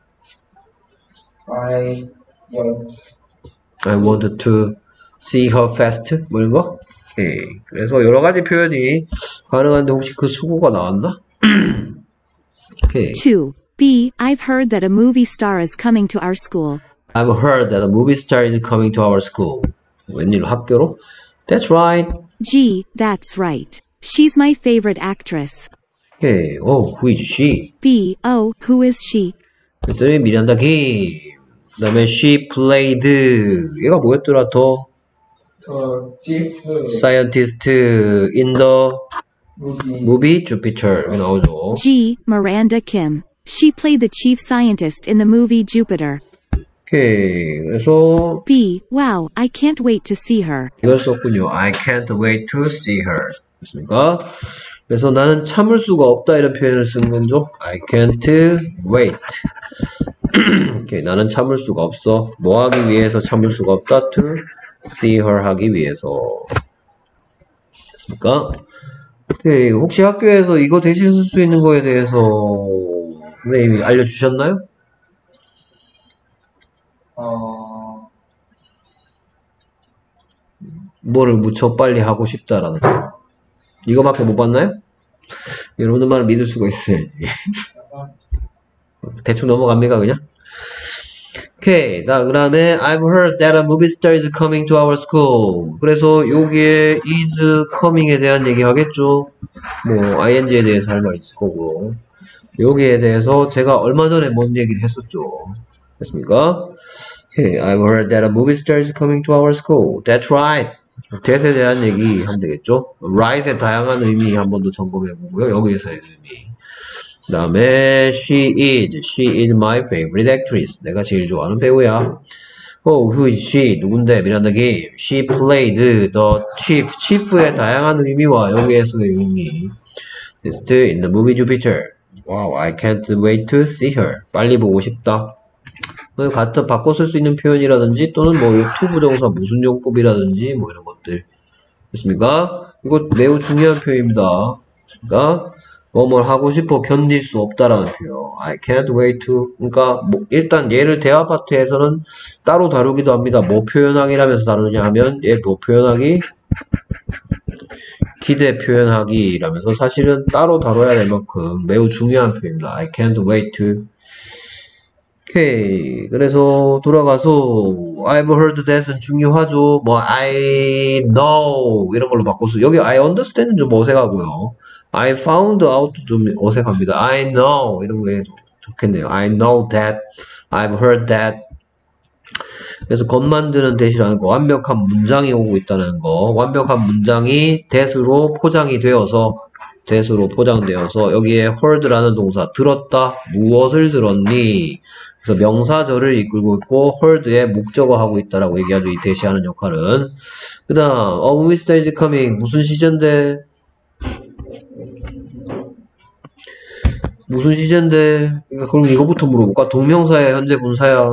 Speaker 3: I want
Speaker 1: I want to see her fast 뭐 이런 거? 오케이. 그래서 여러 가지 표현이 가능한데 혹시 그 수고가 나왔나? 오케이.
Speaker 2: two. B, I've heard that a movie star is coming to our school.
Speaker 1: I've heard that a movie star is coming to our school. 웬일로 학교로? That's right.
Speaker 2: G, that's right. She's my favorite actress.
Speaker 1: 오케이. Oh, who is she?
Speaker 2: B, oh, who is she?
Speaker 1: 그랬더니 미란다 김. 그 다음에 she played. 얘가 뭐였더라? 더
Speaker 3: the chief
Speaker 1: scientist in the
Speaker 3: movie
Speaker 1: movie Jupiter. 여기 나오죠.
Speaker 2: G, Miranda Kim. She played the chief scientist in the movie Jupiter.
Speaker 1: 오케이. 그래서
Speaker 2: B, wow, I can't wait to see her.
Speaker 1: 이걸 썼군요. I can't wait to see her. 됐습니까? 그래서 나는 참을 수가 없다 이런 표현을 쓰는 거죠. I can't wait. 오케이. 나는 참을 수가 없어. 뭐 하기 위해서 참을 수가 없다? To see her 하기 위해서. 됐습니까? 오케이. 혹시 학교에서 이거 대신 쓸 수 있는 거에 대해서 선생님이 알려주셨나요?
Speaker 3: 어
Speaker 1: 뭐를 무척 빨리 하고 싶다라는 거. 이거밖에 못 봤나요? 여러분들 말을 믿을 수가 있어야지. 대충 넘어갑니까 그냥? 오케이. 자, 그 다음에 I've heard that a movie star is coming to our school. 그래서 여기에 is coming에 대한 얘기 하겠죠. 뭐 ing에 대해서 할 말 있을 거고. 여기에 대해서 제가 얼마 전에 뭔 얘기를 했었죠. 됐습니까? 오케이. I've heard that a movie star is coming to our school. That's right. that에 대한 얘기 하면 되겠죠. right의 다양한 의미 한 번 더 점검해 보고요. 여기에서의 의미. 그 다음에 she is, she is my favorite actress. 내가 제일 좋아하는 배우야. Oh, who is she? 누군데? 미란다 김. She played the chief. chief의 다양한 의미와 여기에서의 의미. It's in the movie Jupiter. Wow, I can't wait to see her. 빨리 보고 싶다. 같은 바꿔 쓸 수 있는 표현이라든지 또는 뭐 투부정사 무슨 용법이라든지 뭐 이런 것들 됐습니까? 이거 매우 중요한 표현입니다. 됐습니까? 뭐뭘 하고 싶어 견딜 수 없다라는 표현. I can't wait to. 그러니까 뭐 일단 얘를 대화 파트에서는 따로 다루기도 합니다. 뭐 표현하기라면서 다루냐 하면 얘 뭐 표현하기, 기대 표현하기라면서 사실은 따로 다뤄야 될 만큼 매우 중요한 표현입니다. I can't wait to. 오케이. 그래서 돌아가서 I've heard that은 중요하죠. 뭐 I know 이런 걸로 바꿔서 여기 I understand은 좀 어색하고요. I found out 좀 어색합니다. I know 이런 게 좋겠네요. I know that. I've heard that. 그래서 겉 만드는 that이라는 거, 완벽한 문장이 오고 있다는 거, 완벽한 문장이 that으로 포장이 되어서 that으로 포장되어서 여기에 heard라는 동사, 들었다, 무엇을 들었니? 그래서 명사절을 이끌고 있고 heard의 목적어 하고 있다라고 얘기하죠. 이 that이 하는 역할은. 그 다음 A movie star is coming. 무슨 시제인데? 무슨 시제인데? 그러니까 그럼 이거부터 물어볼까? 동명사야, 현재 분사야?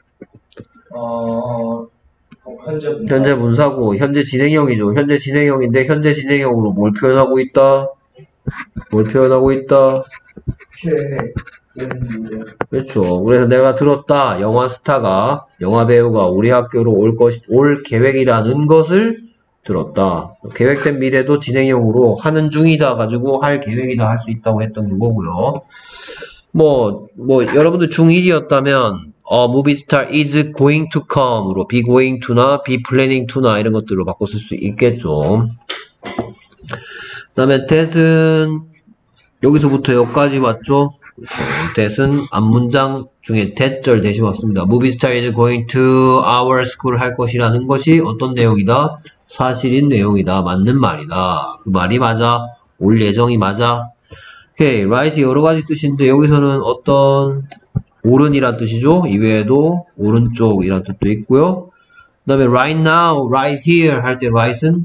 Speaker 3: 어, 현재 분사.
Speaker 1: 현재 분사고 현재 진행형이죠. 현재 진행형인데 현재 진행형으로 뭘 표현하고 있다? 뭘 표현하고 있다?
Speaker 3: 계획.
Speaker 1: 그렇죠. 그래서 내가 들었다. 영화 스타가, 영화 배우가 우리 학교로 올 것이, 올 계획이라는 것을 들었다. 계획된 미래도 진행형으로 하는 중이다 가지고 할 계획이다 할 수 있다고 했던 거고요. 뭐, 뭐, 여러분들 중일이었다면, 어, movie star is going to come으로 be going to나 be planning to나 이런 것들로 바꿔 쓸 수 있겠죠. 그 다음에 that은 여기서부터 여기까지 왔죠. that은 앞문장 중에 that절 대시 왔습니다. movie star is going to our school 할 것이라는 것이 어떤 내용이다? 사실인 내용이다. 맞는 말이다. 그 말이 맞아. 올 예정이 맞아. 오케이. right이 여러 가지 뜻인데 여기서는 어떤 오른이란 뜻이죠. 이외에도 오른쪽이란 뜻도 있고요. 그 다음에 right now, right here 할 때 right은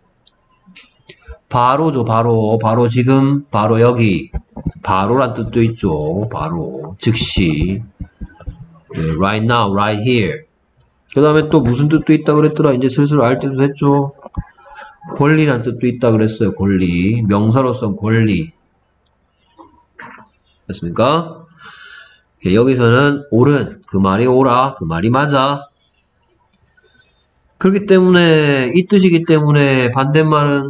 Speaker 1: 바로죠. 바로. 바로 지금, 바로 여기. 바로란 뜻도 있죠. 바로. 즉시. 네, right now, right here. 그 다음에 또 무슨 뜻도 있다 그랬더라. 이제 슬슬 알 때도 됐죠. 권리란 뜻도 있다 그랬어요. 권리. 명사로서는 권리. 됐습니까? 여기서는 옳은, 그 말이 옳아, 그 말이 맞아. 그렇기 때문에 이 뜻이기 때문에 반대말은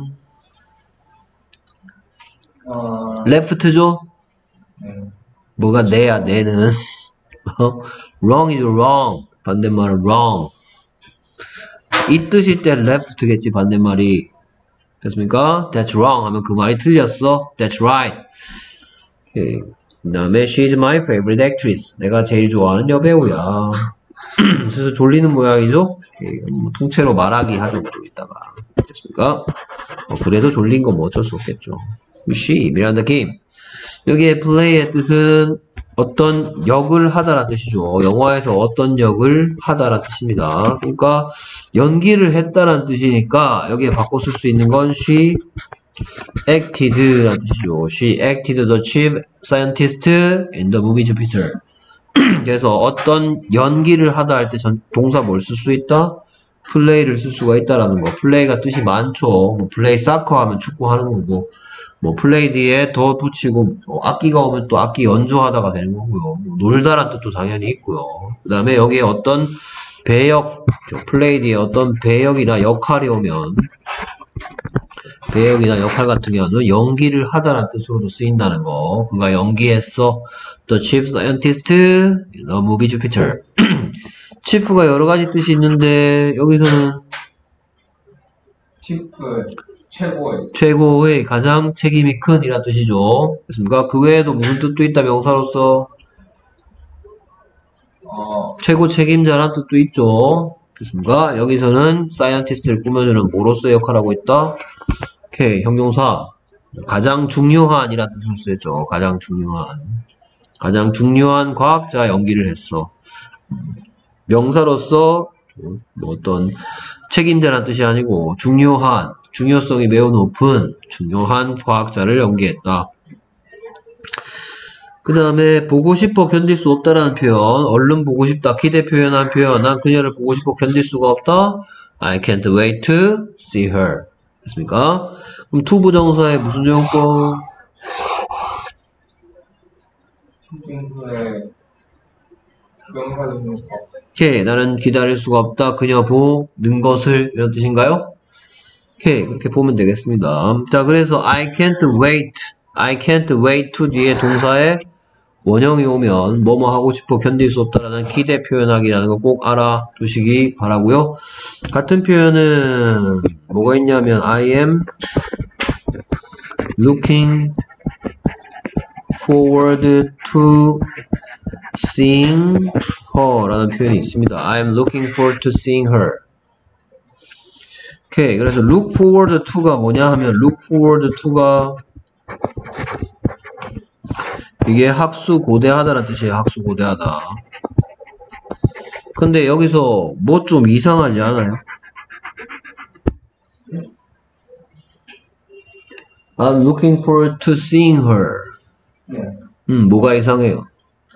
Speaker 3: 어,
Speaker 1: left죠?
Speaker 3: 네.
Speaker 1: 뭐가 내야, 내는. wrong이죠, wrong. 반대말은 wrong. 이 뜻일 때 left겠지, 반대말이. 됐습니까? That's wrong 하면 그 말이 틀렸어. That's right. 오케이. 그 다음에 she's my favorite actress. 내가 제일 좋아하는 여배우야. 그래서 졸리는 모양이죠? 오케이. 뭐 통째로 말하기 하죠. 이따가. 됐습니까? 어, 그래도 졸린 건 뭐 어쩔 수 없겠죠. she, 미란다 김. 여기에 play의 뜻은 어떤 역을 하다라는 뜻이죠. 영화에서 어떤 역을 하다라는 뜻입니다. 그러니까 연기를 했다라는 뜻이니까 여기에 바꿔 쓸 수 있는 건 she acted라는 뜻이죠. She acted the chief scientist in the movie Jupiter. 그래서 어떤 연기를 하다 할 때 동사 뭘 쓸 수 있다? play를 쓸 수가 있다라는 거. play가 뜻이 많죠. 뭐 play soccer 하면 축구 하는 거고, 뭐 play 뒤에 더 붙이고, 뭐 악기가 오면 또 악기 연주하다가 되는 거고요. 뭐 놀다란 뜻도 당연히 있고요. 그 다음에 여기에 어떤 배역, play 뒤에 어떤 배역이나 역할이 오면, 배역이나 역할 같은 경우는 연기를 하다라는 뜻으로도 쓰인다는 거. 그가 연기했어. The chief scientist in the movie Jupiter. chief가 여러 가지 뜻이 있는데 여기서는
Speaker 3: chief 최고의
Speaker 1: 최고의 가장 책임이 큰 이란 뜻이죠. 됐습니까? 그 외에도 무슨 뜻도 있다 명사로서
Speaker 3: 어,
Speaker 1: 최고 책임자란 뜻도 있죠. 됐습니까? 여기서는 scientist를 꾸며주는 뭐로서의 역할을 하고 있다? 오케이, 형용사. 가장 중요한 이란 뜻을 쓰죠. 가장 중요한. 가장 중요한 과학자 연기를 했어. 명사로서 뭐 어떤 책임자란 뜻이 아니고 중요한, 중요성이 매우 높은 중요한 과학자를 연기했다. 그 다음에 보고 싶어 견딜 수 없다라는 표현, 얼른 보고 싶다 기대 표현한 표현, 난 그녀를 보고 싶어 견딜 수가 없다. I can't wait to see her. 됐습니까? 그럼 to 부정사의 무슨 조용법?
Speaker 3: 투부정사의 명사적용 법.
Speaker 1: 오케이. 나는 기다릴 수가 없다. 그녀 보는 것을 이런 뜻인가요? 오케이. 그렇게 보면 되겠습니다. 자, 그래서 I can't wait. I can't wait to 뒤에 동사에 원형이 오면 뭐뭐 하고 싶어 견딜 수 없다라는 기대 표현하기라는 거 꼭 알아두시기 바라고요. 같은 표현은 뭐가 있냐면 I am looking forward to seeing her 라는 표현이 있습니다. I am looking forward to seeing her. 오케이. 그래서 look forward to가 뭐냐 하면 look forward to가 이게 학수고대하다라는 뜻이에요. 학수고대하다. 근데 여기서 뭐 좀 이상하지 않아요? I'm looking forward to seeing her.
Speaker 3: 네.
Speaker 1: 음, 뭐가 이상해요?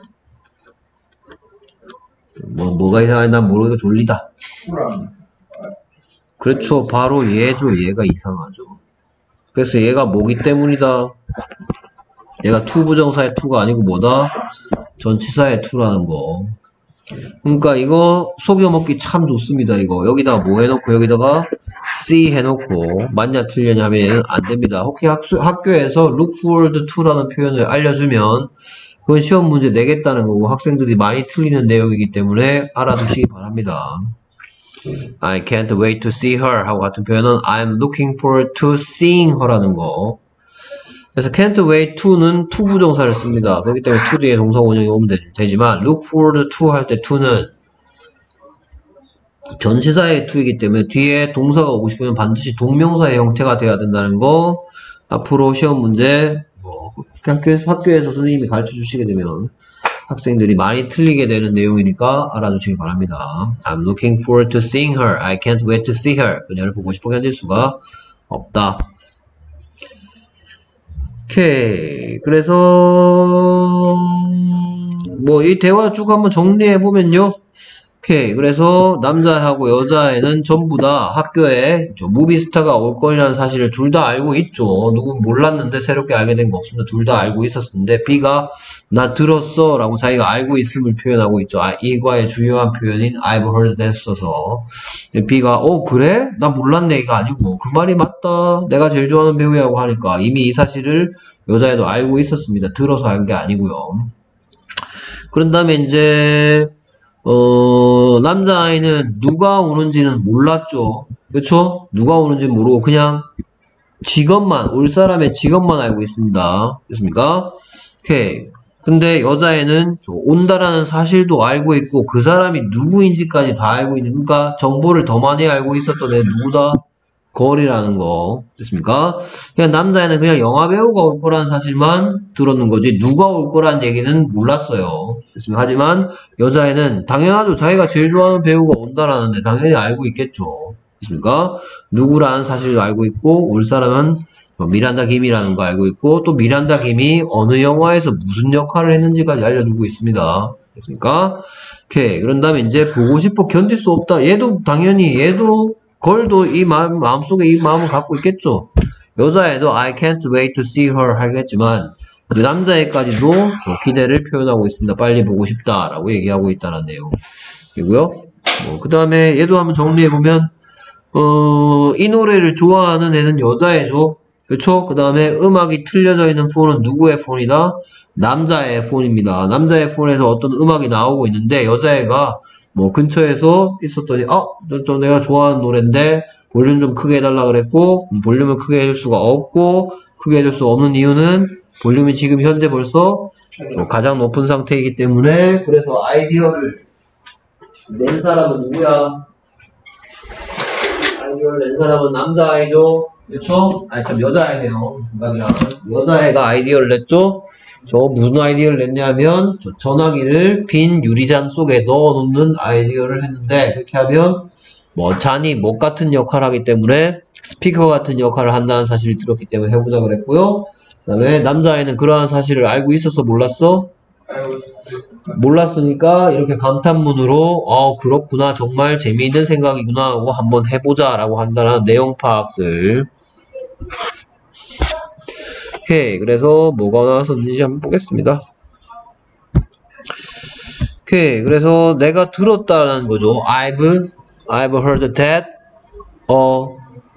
Speaker 1: 뭐, 뭐가 이상해? 난 모르겠어. 졸리다.
Speaker 3: 투랑
Speaker 1: 그렇죠. 바로 얘죠. 얘가 이상하죠. 그래서 얘가 뭐기 때문이다? 얘가 to 부정사의 to가 아니고 뭐다? 전치사의 to라는 거. 그러니까 이거 속여먹기 참 좋습니다. 이거 여기다가 뭐 해놓고 여기다가 see 해놓고 맞냐 틀렸냐 하면 안 됩니다. 혹시 학수, 학교에서 look forward to라는 표현을 알려주면 그건 시험 문제 내겠다는 거고 학생들이 많이 틀리는 내용이기 때문에 알아두시기 바랍니다. I can't wait to see her 하고 같은 표현은 I'm looking forward to seeing her라는 거. 그래서 can't wait to는 to 부정사를 씁니다. 그렇기 때문에 to 뒤에 동사 원형이 오면 되, 되지만 look forward to 할 때 to는 전치사의 to이기 때문에 뒤에 동사가 오고 싶으면 반드시 동명사의 형태가 돼야 된다는 거. 앞으로 시험 문제 뭐 학교에서, 학교에서 선생님이 가르쳐 주시게 되면 학생들이 많이 틀리게 되는 내용이니까 알아두시기 바랍니다. I'm looking forward to seeing her. I can't wait to see her. 그녀를 보고 싶어 견딜 수가 없다. 오케이. 그래서 뭐 이 대화 쭉 한번 정리해 보면요. 오케이. 그래서 남자하고 여자애는 전부 다 학교에 무비스타가 올 거라는 사실을 둘 다 알고 있죠. 누군 몰랐는데 새롭게 알게 된 거 없습니다. 둘 다 알고 있었는데 B가 나 들었어 라고 자기가 알고 있음을 표현하고 있죠. 아, 이과의 중요한 표현인 I've heard that 써서 B가 어 그래? 나 몰랐네 이가 아니고 그 말이 맞다. 내가 제일 좋아하는 배우야고 하니까 이미 이 사실을 여자애도 알고 있었습니다. 들어서 알 게 아니고요. 그런 다음에 이제 어, 남자아이는 누가 오는지는 몰랐죠. 그쵸? 누가 오는지 모르고 그냥 직업만, 올 사람의 직업만 알고 있습니다. 됐습니까? 오케이. 근데 여자애는 온다라는 사실도 알고 있고 그 사람이 누구인지까지 다 알고 있는, 그러니까 정보를 더 많이 알고 있었던 애 누구다? 걸이라는 거. 됐습니까? 그냥 남자애는 그냥 영화배우가 올 거라는 사실만 들었는 거지 누가 올 거라는 얘기는 몰랐어요. 됐습니까? 하지만 여자애는 당연하죠. 자기가 제일 좋아하는 배우가 온다라는데 당연히 알고 있겠죠. 됐습니까? 누구라는 사실을 알고 있고 올 사람은 미란다 김이라는 거 알고 있고 또 미란다 김이 어느 영화에서 무슨 역할을 했는지까지 알려주고 있습니다. 됐습니까? 오케이. 그런 다음에 이제 보고 싶어 견딜 수 없다. 얘도 당연히 얘도 걸도 이 마음, 마음속에 이 마음을 갖고 있겠죠. 여자애도 I can't wait to see her 하겠지만 그 남자애까지도 기대를 표현하고 있습니다. 빨리 보고 싶다라고 얘기하고 있다는 내용이고요. 뭐, 그 다음에 얘도 한번 정리해보면 어, 이 노래를 좋아하는 애는 여자애죠. 그렇죠? 그 다음에 음악이 틀려져 있는 폰은 누구의 폰이다? 남자의 폰입니다. 남자의 폰에서 어떤 음악이 나오고 있는데 여자애가 뭐 근처에서 있었더니 아, 저, 저 내가 좋아하는 노래인데 볼륨 좀 크게 해달라 그랬고 볼륨을 크게 해줄 수가 없고 크게 해줄 수 없는 이유는 볼륨이 지금 현재 벌써 가장 높은 상태이기 때문에 그래서 아이디어를 낸 사람은 누구야? 아이디어를 낸 사람은 남자아이죠. 그렇죠? 아니 참 여자아이네요. 여자애가 아이디어를 냈죠. 저 무슨 아이디어를 냈냐면 저 전화기를 빈 유리잔 속에 넣어놓는 아이디어를 했는데 그렇게 하면 뭐 잔이 목 같은 역할을 하기 때문에 스피커 같은 역할을 한다는 사실을 들었기 때문에 해보자 그랬고요. 그 다음에 남자아이는 그러한 사실을 알고 있어서 몰랐어?
Speaker 3: 아유,
Speaker 1: 몰랐으니까 이렇게 감탄문으로 어 그렇구나 정말 재미있는 생각이구나 하고 한번 해보자 라고 한다는 내용 파악들. 오케이, 그래서 뭐가 나왔었는지 한번 보겠습니다. 오케이, 그래서 내가 들었다는 거죠. I've I've heard that 어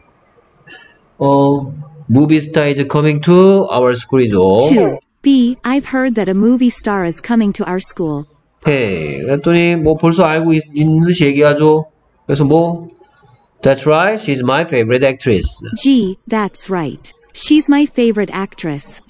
Speaker 1: 어 movie star is coming to our school이죠.
Speaker 2: two. B. I've heard that a movie star is coming to our school.
Speaker 1: 오케이, 그랬더니 뭐 벌써 알고 있, 있는 듯이 얘기하죠. 그래서 뭐 That's right, she's my favorite actress.
Speaker 2: G. That's right. She's my favorite actress.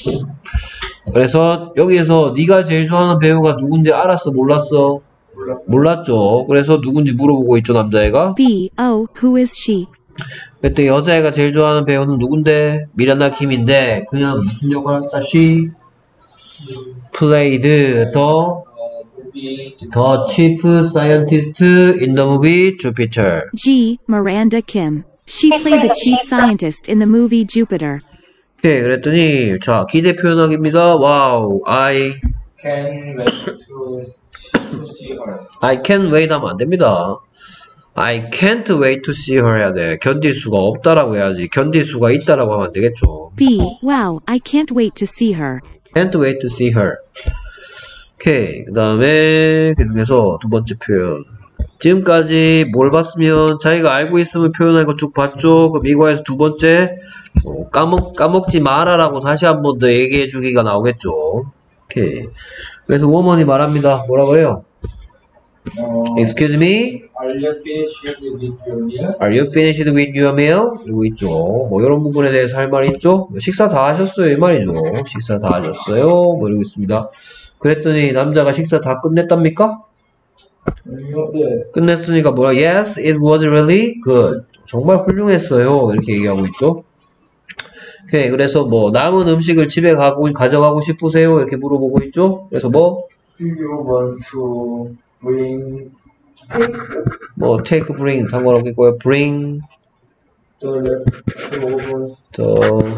Speaker 1: 그래서 여기에서 네가 제일 좋아하는 배우가 누군지 알았어, 몰랐어?
Speaker 3: 몰랐어.
Speaker 1: 몰랐죠. 그래서 누군지 물어보고 있죠, 남자애가.
Speaker 2: B. Oh, who is she?
Speaker 1: 그때 여자애가 제일 좋아하는 배우는 누군데? 미란다 킴인데 그냥 무슨 역할을 했다? She played the
Speaker 3: 어, 무비
Speaker 1: the chief scientist in the movie Jupiter.
Speaker 2: G. Miranda Kim. She played the chief scientist in the movie Jupiter.
Speaker 1: 오케이, 그랬더니 자 기대 표현하기입니다. 와우, I
Speaker 3: can wait to to see her.
Speaker 1: I can't wait 하면 안 됩니다. I can't wait to see her 해야 돼. 견딜 수가 없다라고 해야지. 견딜 수가 있다라고 하면 안 되겠죠.
Speaker 2: B. Wow, I can't wait to see her.
Speaker 1: Can't wait to see her. 오케이, 그 다음에 계속해서 두 번째 표현. 지금까지 뭘 봤으면 자기가 알고 있으면 표현할 거 쭉 봤죠. 그럼 이거에서 두 번째 어, 까먹, 까먹지 마라라고 다시 한 번 더 얘기해 주기가 나오겠죠. 오케이. 그래서 워먼이 말합니다. 뭐라 그래요?
Speaker 3: 어,
Speaker 1: Excuse me?
Speaker 3: Are you finished with your meal?
Speaker 1: Are you finished with your meal? 이러고 있죠. 뭐 이런 부분에 대해서 할 말이 있죠. 식사 다 하셨어요 이 말이죠. 식사 다 하셨어요. 뭐 이러고 있습니다. 그랬더니 남자가 식사 다 끝냈답니까?
Speaker 3: 아니요, 네.
Speaker 1: 끝냈으니까 뭐라? Yes, it was really good. 정말 훌륭했어요. 이렇게 얘기하고 있죠. 오케이, 그래서 뭐 남은 음식을 집에 가고 가져가고 싶으세요? 이렇게 물어보고 있죠. 그래서 뭐
Speaker 3: Do you want to bring
Speaker 1: 뭐 take, bring 상관없겠고요. Bring
Speaker 3: the leftovers?
Speaker 1: the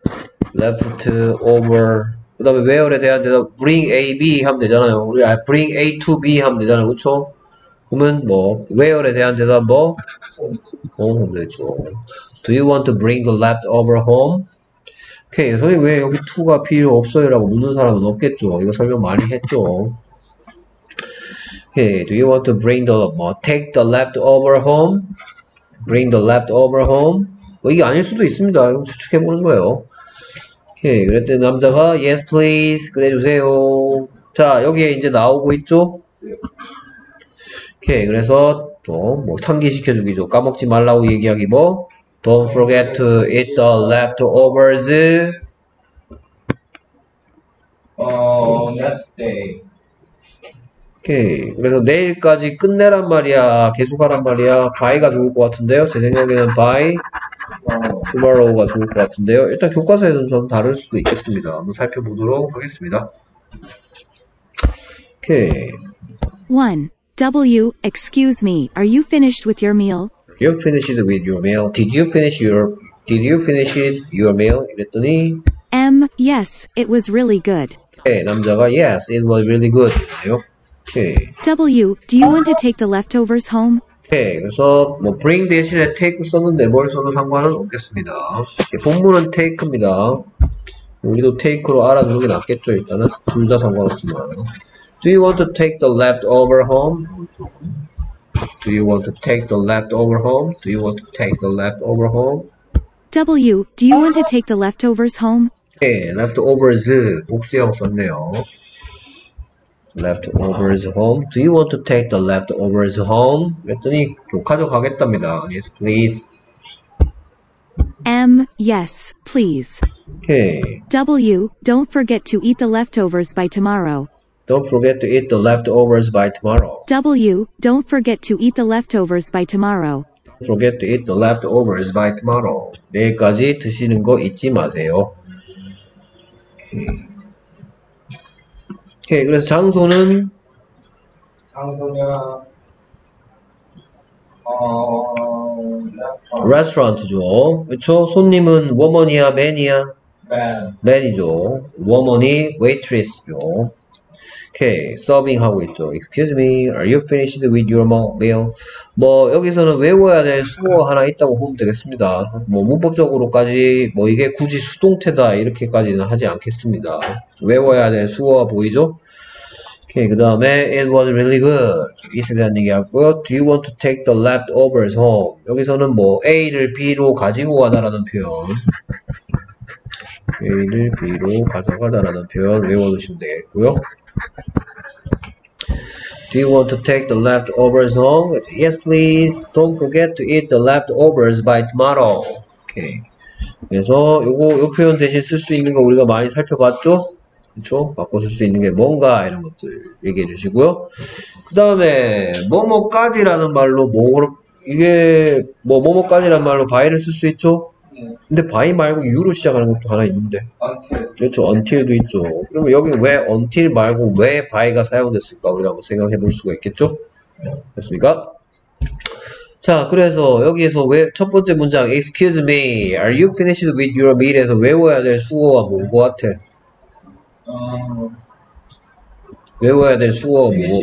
Speaker 1: leftover. 그 다음에 where에 대한 대답 bring A, B 하면 되잖아요. 우리 아, bring A to B 하면 되잖아요. 그쵸? 그러면 뭐 where에 대한 대답 뭐 home 하면 되죠. Do you want to bring the leftover home? 오케이, 선생님 왜 여기 to가 필요 없어요? 라고 묻는 사람은 없겠죠. 이거 설명 많이 했죠. 오케이, do you want to bring the 뭐 take the leftover home? Bring the leftover home? 뭐 이게 아닐 수도 있습니다. 이거 추측해 보는 거예요. 오케이, 그랬더니 남자가 yes please 그래주세요. 자, 여기에 이제 나오고 있죠. 오케이, 그래서 또 뭐 상기시켜주기죠. 까먹지 말라고 얘기하기 뭐 don't forget to eat the leftovers.
Speaker 3: 어, next day.
Speaker 1: 오케이, 그래서 내일까지 끝내란 말이야, 계속하란 말이야. by가 좋을 것 같은데요. 제 생각에는 by
Speaker 3: 어,
Speaker 1: tomorrow가 좋을 것 같은데요. 일단 교과서에는 좀 다를 수도 있겠습니다. 한번 살펴보도록 하겠습니다. 오케이.
Speaker 2: one. W. Excuse me, are you finished with your meal?
Speaker 1: You finished with your meal. Did you finish your Did you finish your meal? 이랬더니
Speaker 2: M. Yes, it was really good.
Speaker 1: 오케이, 남자가 yes, it was really good. 이래요. 오케이.
Speaker 2: W. Do you want to take the leftovers home?
Speaker 1: 오케이, 그래서 뭐 bring 대신에 take 썼는데 뭘 써도 상관은 없겠습니다. 오케이, 본문은 take입니다. 우리도 take로 알아두는 게 낫겠죠. 일단은 둘 다 상관없지만. Do you want to take the leftover home? Do you want to take the leftover home? Do you want to take the leftover home?
Speaker 2: W. Do you want to take the leftovers home?
Speaker 1: 오케이, leftovers 복수형 썼네요. leftovers home. Do you want to take the leftovers home? 그랬더니 또 가져가겠답니다. Yes, please.
Speaker 2: M. Yes, please.
Speaker 1: 오케이.
Speaker 2: W. Don't forget to eat the leftovers by tomorrow.
Speaker 1: Don't forget to eat the leftovers by tomorrow.
Speaker 2: W. Don't forget to eat the leftovers by tomorrow.
Speaker 1: Don't forget to eat the leftovers by tomorrow. 내일까지 드시는 거 잊지 마세요. 오케이. 오케이, 그래서 장소는
Speaker 3: 장소냐, 어, restaurant.
Speaker 1: 레스토랑트죠. 그쵸? 손님은 워먼이야, 맨이야?
Speaker 3: Man.
Speaker 1: 맨이죠. 워먼이 웨이트리스죠. 오케이, 서빙 하고 있죠. Excuse me, are you finished with your meal? 뭐 여기서는 외워야 될 수어가 하나 있다고 보면 되겠습니다. 뭐 문법적으로까지 뭐 이게 굳이 수동태다 이렇게까지는 하지 않겠습니다. 외워야 될 수어가 보이죠? 오케이, 그 다음에 it was really good. 이에 대한 얘기 하고요. Do you want to take the leftovers home? 여기서는 뭐 A를 B로 가지고 가다라는 표현. A를 B로 가져가다라는 표현 외워두시면 되겠고요. Do you want to take the leftovers home? Yes, please. Don't forget to eat the leftovers by tomorrow. 오케이. 그래서 요거 요 표현 대신 쓸 수 있는 거 우리가 많이 살펴봤죠? 그쵸? 바꿔 쓸 수 있는 게 뭔가 이런 것들 얘기해 주시고요. 그 다음에 뭐뭐까지라는 말로 뭐 이게 뭐 뭐뭐까지라는 말로 by를 쓸 수 있죠? 근데 by 말고 you로 시작하는 것도 하나 있는데.
Speaker 3: until.
Speaker 1: 그렇죠. until도 있죠. 그러면 여기 왜 until 말고 왜 by가 사용됐을까? 우리가 한번 생각해 볼 수가 있겠죠? 됐습니까? 자, 그래서 여기에서 왜 첫 번째 문장 excuse me, are you finished with your meal에서 외워야 될 수어가 뭔 것 같아?
Speaker 3: 어,
Speaker 1: 외워야 될 수어가 뭐?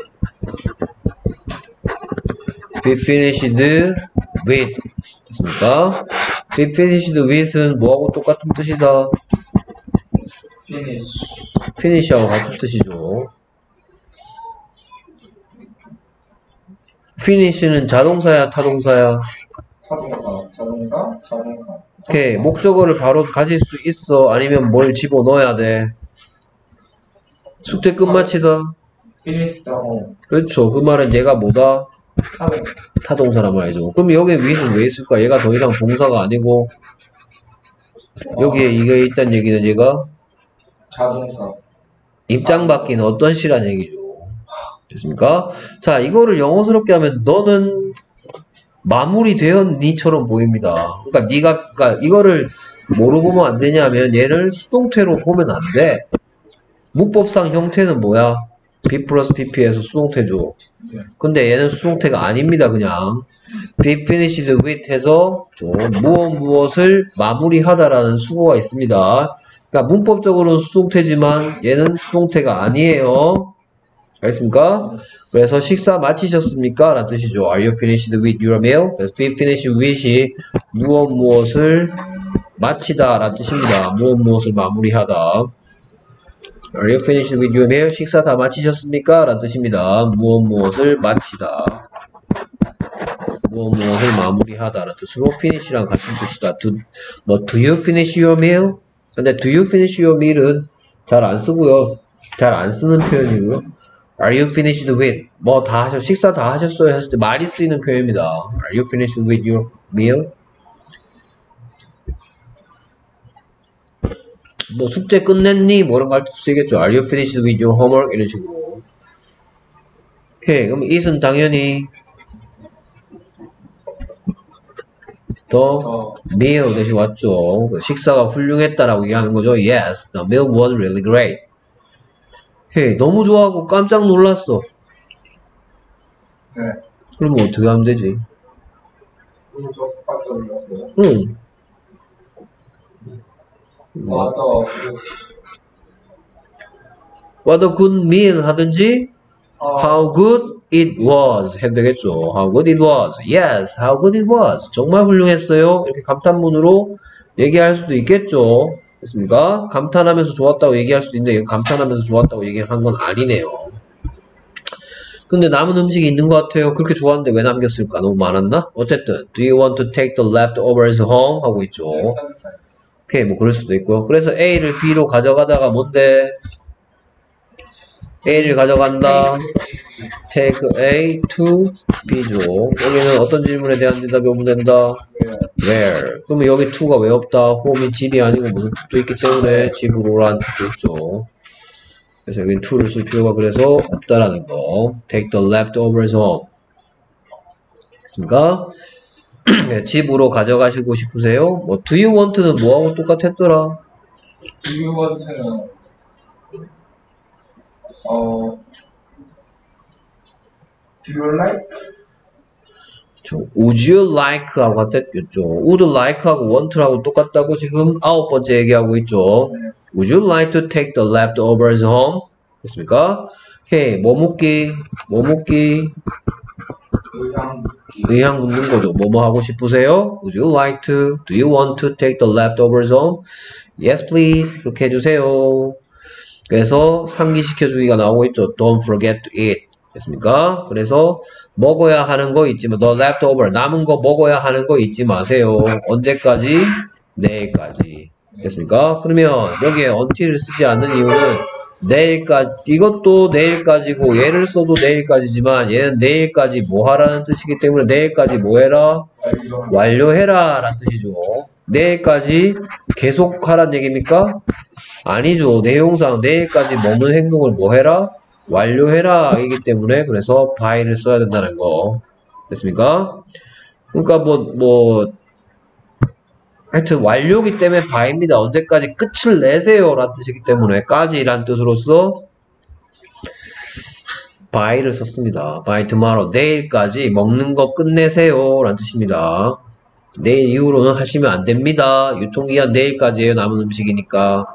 Speaker 1: be finished with. 됐습니까? be finished with는 뭐하고 똑같은 뜻이다?
Speaker 3: finish.
Speaker 1: finish하고 같은 뜻이죠. finish는 자동사야, 타동사야?
Speaker 3: 타동사, 자동사, 자동사.
Speaker 1: 오케이, 목적어를 바로 가질 수 있어? 아니면 뭘 집어넣어야 돼? 숙제 끝마치다?
Speaker 3: finish the home.
Speaker 1: 그렇죠. 그 말은 얘가 뭐다?
Speaker 3: 타동사.
Speaker 1: 타동사란 말이죠. 그럼 여기 위는 왜 있을까? 얘가 더 이상 동사가 아니고 여기에 이게 있다는 얘기는 얘가
Speaker 3: 자동사.
Speaker 1: 입장 바뀐 어떤 시란 얘기죠. 됐습니까? 자, 이거를 영어스럽게 하면 너는 마무리되었니처럼 보입니다. 그러니까 네가 그러니까 이거를 뭐로 보면 안 되냐면 얘를 수동태로 보면 안 돼. 문법상 형태는 뭐야? be 플러스 pp에서 수동태죠. 근데 얘는 수동태가 아닙니다. 그냥 be finished with 해서 무엇 무엇을 마무리하다라는 수고가 있습니다. 그러니까 문법적으로는 수동태지만 얘는 수동태가 아니에요. 알겠습니까? 그래서 식사 마치셨습니까? 라는 뜻이죠. Are you finished with your meal? 그래서 be finished with이 무엇 무엇을 마치다 라는 뜻입니다. 무엇 무엇을 마무리하다. Are you finished with your meal? 식사 다 마치셨습니까? 라는 뜻입니다. 무엇 무엇을 마치다. 무엇 무엇을 마무리하다 라는 뜻으로 finish랑 같은 뜻이다. Do, 뭐, do you finish your meal? 근데 do you finish your meal은 잘 안 쓰고요. 잘 안 쓰는 표현이고요. Are you finished with? 뭐 다 하셨, 식사 다 하셨어요? 했을 때 많이 쓰이는 표현입니다. Are you finished with your meal? 뭐 숙제 끝냈니? 뭐 이런 거 할 때 쓰이겠죠. Are you finished with your homework? 이런 식으로. 오케이. 그럼 it은 당연히 더 meal 대신 왔죠. 식사가 훌륭했다라고 얘기하는 거죠. Yes, the meal was really great. 오케이. 너무 좋아하고 깜짝 놀랐어.
Speaker 3: 네.
Speaker 1: 그러면 어떻게 하면 되지?
Speaker 3: 너무 저 깜짝 놀랐어요.
Speaker 1: 응.
Speaker 3: What a
Speaker 1: What a good meal 하든지
Speaker 3: 어,
Speaker 1: How good it was 해도 되겠죠. How good it was. Yes, how good it was. 정말 훌륭했어요. 이렇게 감탄문으로 얘기할 수도 있겠죠. 됐습니까? 감탄하면서 좋았다고 얘기할 수도 있는데 감탄하면서 좋았다고 얘기한 건 아니네요. 근데 남은 음식이 있는 것 같아요. 그렇게 좋았는데 왜 남겼을까? 너무 많았나? 어쨌든 Do you want to take the leftovers home? 하고 있죠. 오케이, 뭐 그럴 수도 있고요. 그래서 A를 B로 가져가다가 뭔데? A를 가져간다. Take A to B죠. 여기는 어떤 질문에 대한 대답이 오면 된다. Where? 그러면 여기 to가 왜 없다? home이 집이 아니고 무슨 뜻도 있기 때문에 집으로 오라는 뜻도 있죠. 그래서 여기는 to를 쓸 필요가 그래서 없다라는 거. Take the leftovers home. 됐습니까? 네, 집으로 가져가시고 싶으세요? 뭐 do you want는 뭐하고 똑같았더라?
Speaker 3: Do you want는 어 Do you like?
Speaker 1: 저, would you like 하고 같았겠죠. would like 하고 want하고 똑같다고 지금 아홉 번째 얘기하고 있죠. Would you like to take the leftovers home? 됐습니까? 오케이. 뭐 묻기? 뭐 묻기?
Speaker 3: 의향
Speaker 1: 의향 묻는 거죠. 뭐뭐 하고 싶으세요? Would you like to? Do you want to take the leftovers home? Yes, please. 그렇게 해주세요. 그래서 상기시켜주기가 나오고 있죠. Don't forget to eat. 됐습니까? 그래서 먹어야 하는 거 잊지 마. The leftover. 남은 거 먹어야 하는 거 잊지 마세요. 언제까지? 내일까지. 됐습니까? 그러면 여기에 until을 쓰지 않는 이유는 내일까지, 이것도 내일까지고 얘를 써도 내일까지지만 얘는 내일까지 뭐 하라는 뜻이기 때문에 내일까지 뭐 해라? 완료해라 라는 뜻이죠. 내일까지 계속 하란 얘기입니까? 아니죠. 내용상 내일까지 먹는 행동을 뭐 해라? 완료해라 이기 때문에 그래서 by를 써야 된다는 거. 됐습니까? 그러니까 뭐, 뭐, 하여튼 완료기 때문에 by입니다. 언제까지 끝을 내세요 라는 뜻이기 때문에 까지란 뜻으로서 by를 썼습니다. by tomorrow. 내일까지 먹는 거 끝내세요 라는 뜻입니다. 내일 이후로는 하시면 안 됩니다. 유통기한 내일까지예요. 남은 음식이니까.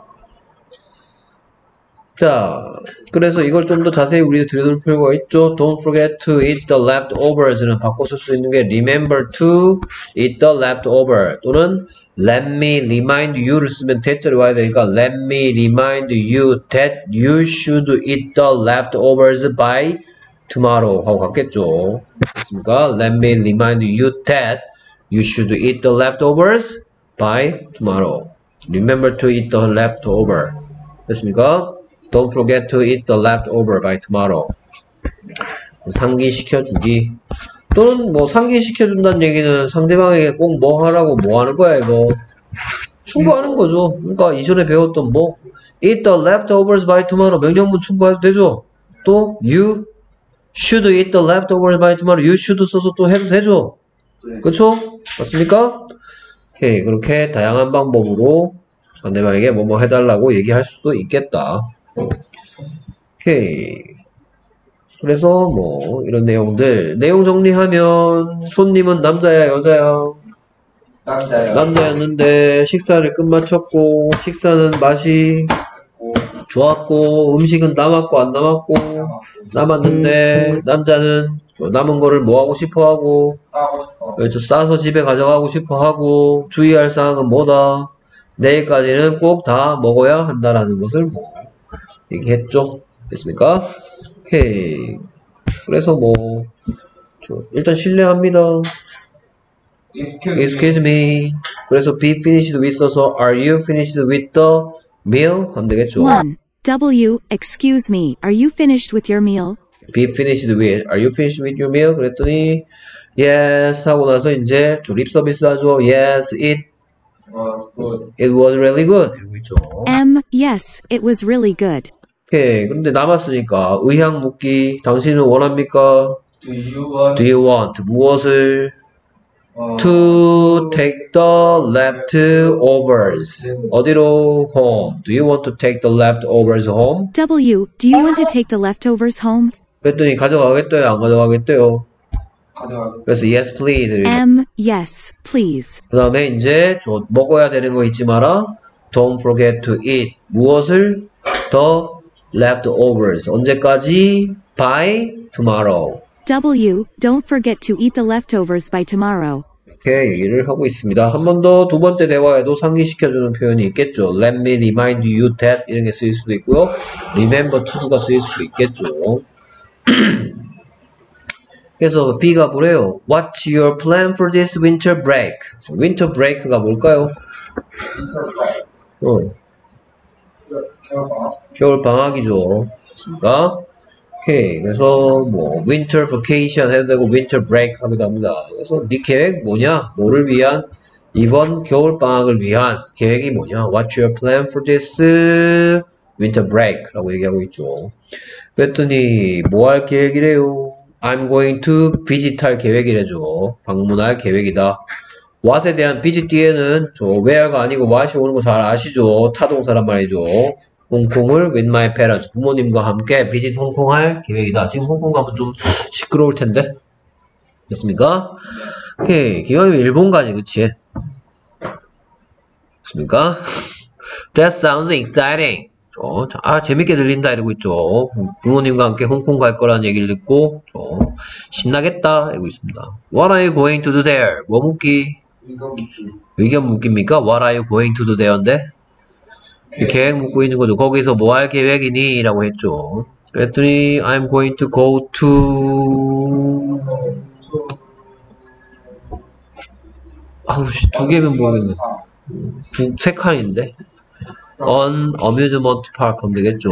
Speaker 1: 자, 그래서 이걸 좀 더 자세히 우리가 들여다볼 필요가 있죠. Don't forget to eat the leftovers는 바꿔 쓸 수 있는 게 remember to eat the leftover 또는 let me remind you를 쓰면 대자로 와야 되니까 let me remind you that you should eat the leftovers by tomorrow 하고 같겠죠. 됐습니까? Let me remind you that you should eat the leftovers by tomorrow. Remember to eat the leftover. 됐습니까? Don't forget to eat the leftover by tomorrow. 상기시켜주기. 또는 뭐 상기시켜준다는 얘기는 상대방에게 꼭 뭐 하라고 뭐 하는 거야 이거. 충고하는 거죠. 그러니까 이전에 배웠던 뭐 eat the leftovers by tomorrow 명령문 충고해도 되죠. 또 you should eat the leftovers by tomorrow. You should 써서 또 해도 되죠. 그렇죠? 맞습니까? 오케이. 그렇게 다양한 방법으로 상대방에게 뭐뭐 해달라고 얘기할 수도 있겠다. 오케이. 그래서 뭐 이런 내용들 내용 정리하면 손님은 남자야 여자야?
Speaker 3: 남자요.
Speaker 1: 남자였는데 식사를 끝마쳤고 식사는 맛이 좋았고 음식은 남았고 안 남았고 남았는데 남자는 남은 거를 뭐 하고 싶어 하고
Speaker 3: 싸고 싶어.
Speaker 1: 그렇죠. 싸서 집에 가져가고 싶어 하고 주의할 사항은 뭐다? 내일까지는 꼭 다 먹어야 한다라는 것을 뭐 얘기했죠. 됐습니까? 오케이. 그래서 뭐, 저, 일단 실례합니다.
Speaker 3: Excuse me.
Speaker 1: Excuse me. 그래서 be finished with 써서 are you finished with the meal? 하면 되겠죠.
Speaker 2: one. W. Excuse me. Are you finished with your meal?
Speaker 1: be finished with, are you finished with your meal? 그랬더니 yes 하고 나서 이제 립 서비스 하죠. Yes, it,
Speaker 3: Was good.
Speaker 1: it was really good. 이러고 있죠.
Speaker 2: M. Yes, it was really good.
Speaker 1: 오케이. 그런데 남았으니까 의향 묻기. 당신은 원합니까?
Speaker 3: Do you want
Speaker 1: Do you want 무엇을?
Speaker 3: uh,
Speaker 1: To take the leftovers. 어디로? Home. Do you want to take the leftovers home?
Speaker 2: W. Do you want to take the leftovers home?
Speaker 1: 그랬더니 가져가겠대요? 안 가져가겠대요?
Speaker 3: 가져가고
Speaker 1: 그래서 yes please.
Speaker 2: M. Yes, please.
Speaker 1: 그 다음에 이제 저 먹어야 되는 거 잊지 마라. Don't forget to eat. 무엇을? The leftovers. 언제까지? By tomorrow.
Speaker 2: W. Don't forget to eat the leftovers by tomorrow.
Speaker 1: 이렇게 얘기를 하고 있습니다. 한 번 더 두 번째 대화에도 상기시켜주는 표현이 있겠죠. Let me remind you that 이런 게 쓰일 수도 있고요. Remember to가 쓰일 수도 있겠죠. 그래서 B가 뭐래요? What's your plan for this winter break? winter break가 뭘까요?
Speaker 3: Winter
Speaker 1: 어,
Speaker 3: 겨울방학.
Speaker 1: 겨울 방학이죠. 맞습니까? 오케이. 그래서 뭐 winter vacation 해도 되고 winter break 하기도 합니다. 그래서 네 계획 뭐냐? 뭐를 위한? 이번 겨울 방학을 위한 계획이 뭐냐? What's your plan for this winter break? 라고 얘기하고 있죠. 그랬더니 뭐 할 계획이래요? I'm going to visit 할 계획이래죠. 방문할 계획이다. what에 대한 visit 뒤에는 저 where가 아니고 what이 오는 거 잘 아시죠? 타동사란 말이죠. 홍콩을 with my parents 부모님과 함께 visit 홍콩할 계획이다. 지금 홍콩 가면 좀 시끄러울 텐데. 됐습니까? 오케이. 기왕이면 일본 가지, 그치? 됐습니까? That sounds exciting. 저, 아, 재밌게 들린다 이러고 있죠. 부모님과 함께 홍콩 갈 거라는 얘기를 듣고, 저, 신나겠다 이러고 있습니다. What are you going to do there? 뭐 묻기?
Speaker 3: 이거
Speaker 1: 의견 묻기입니까? What are you going to do there인데?
Speaker 3: 계획.
Speaker 1: 계획 묻고 있는 거죠. 거기서 뭐 할 계획이니? 라고 했죠. 그랬더니, I'm going to go to, 아우, 씨, 두 개면 모르겠네. 두, 세 칸인데? on amusement park 하면 되겠죠.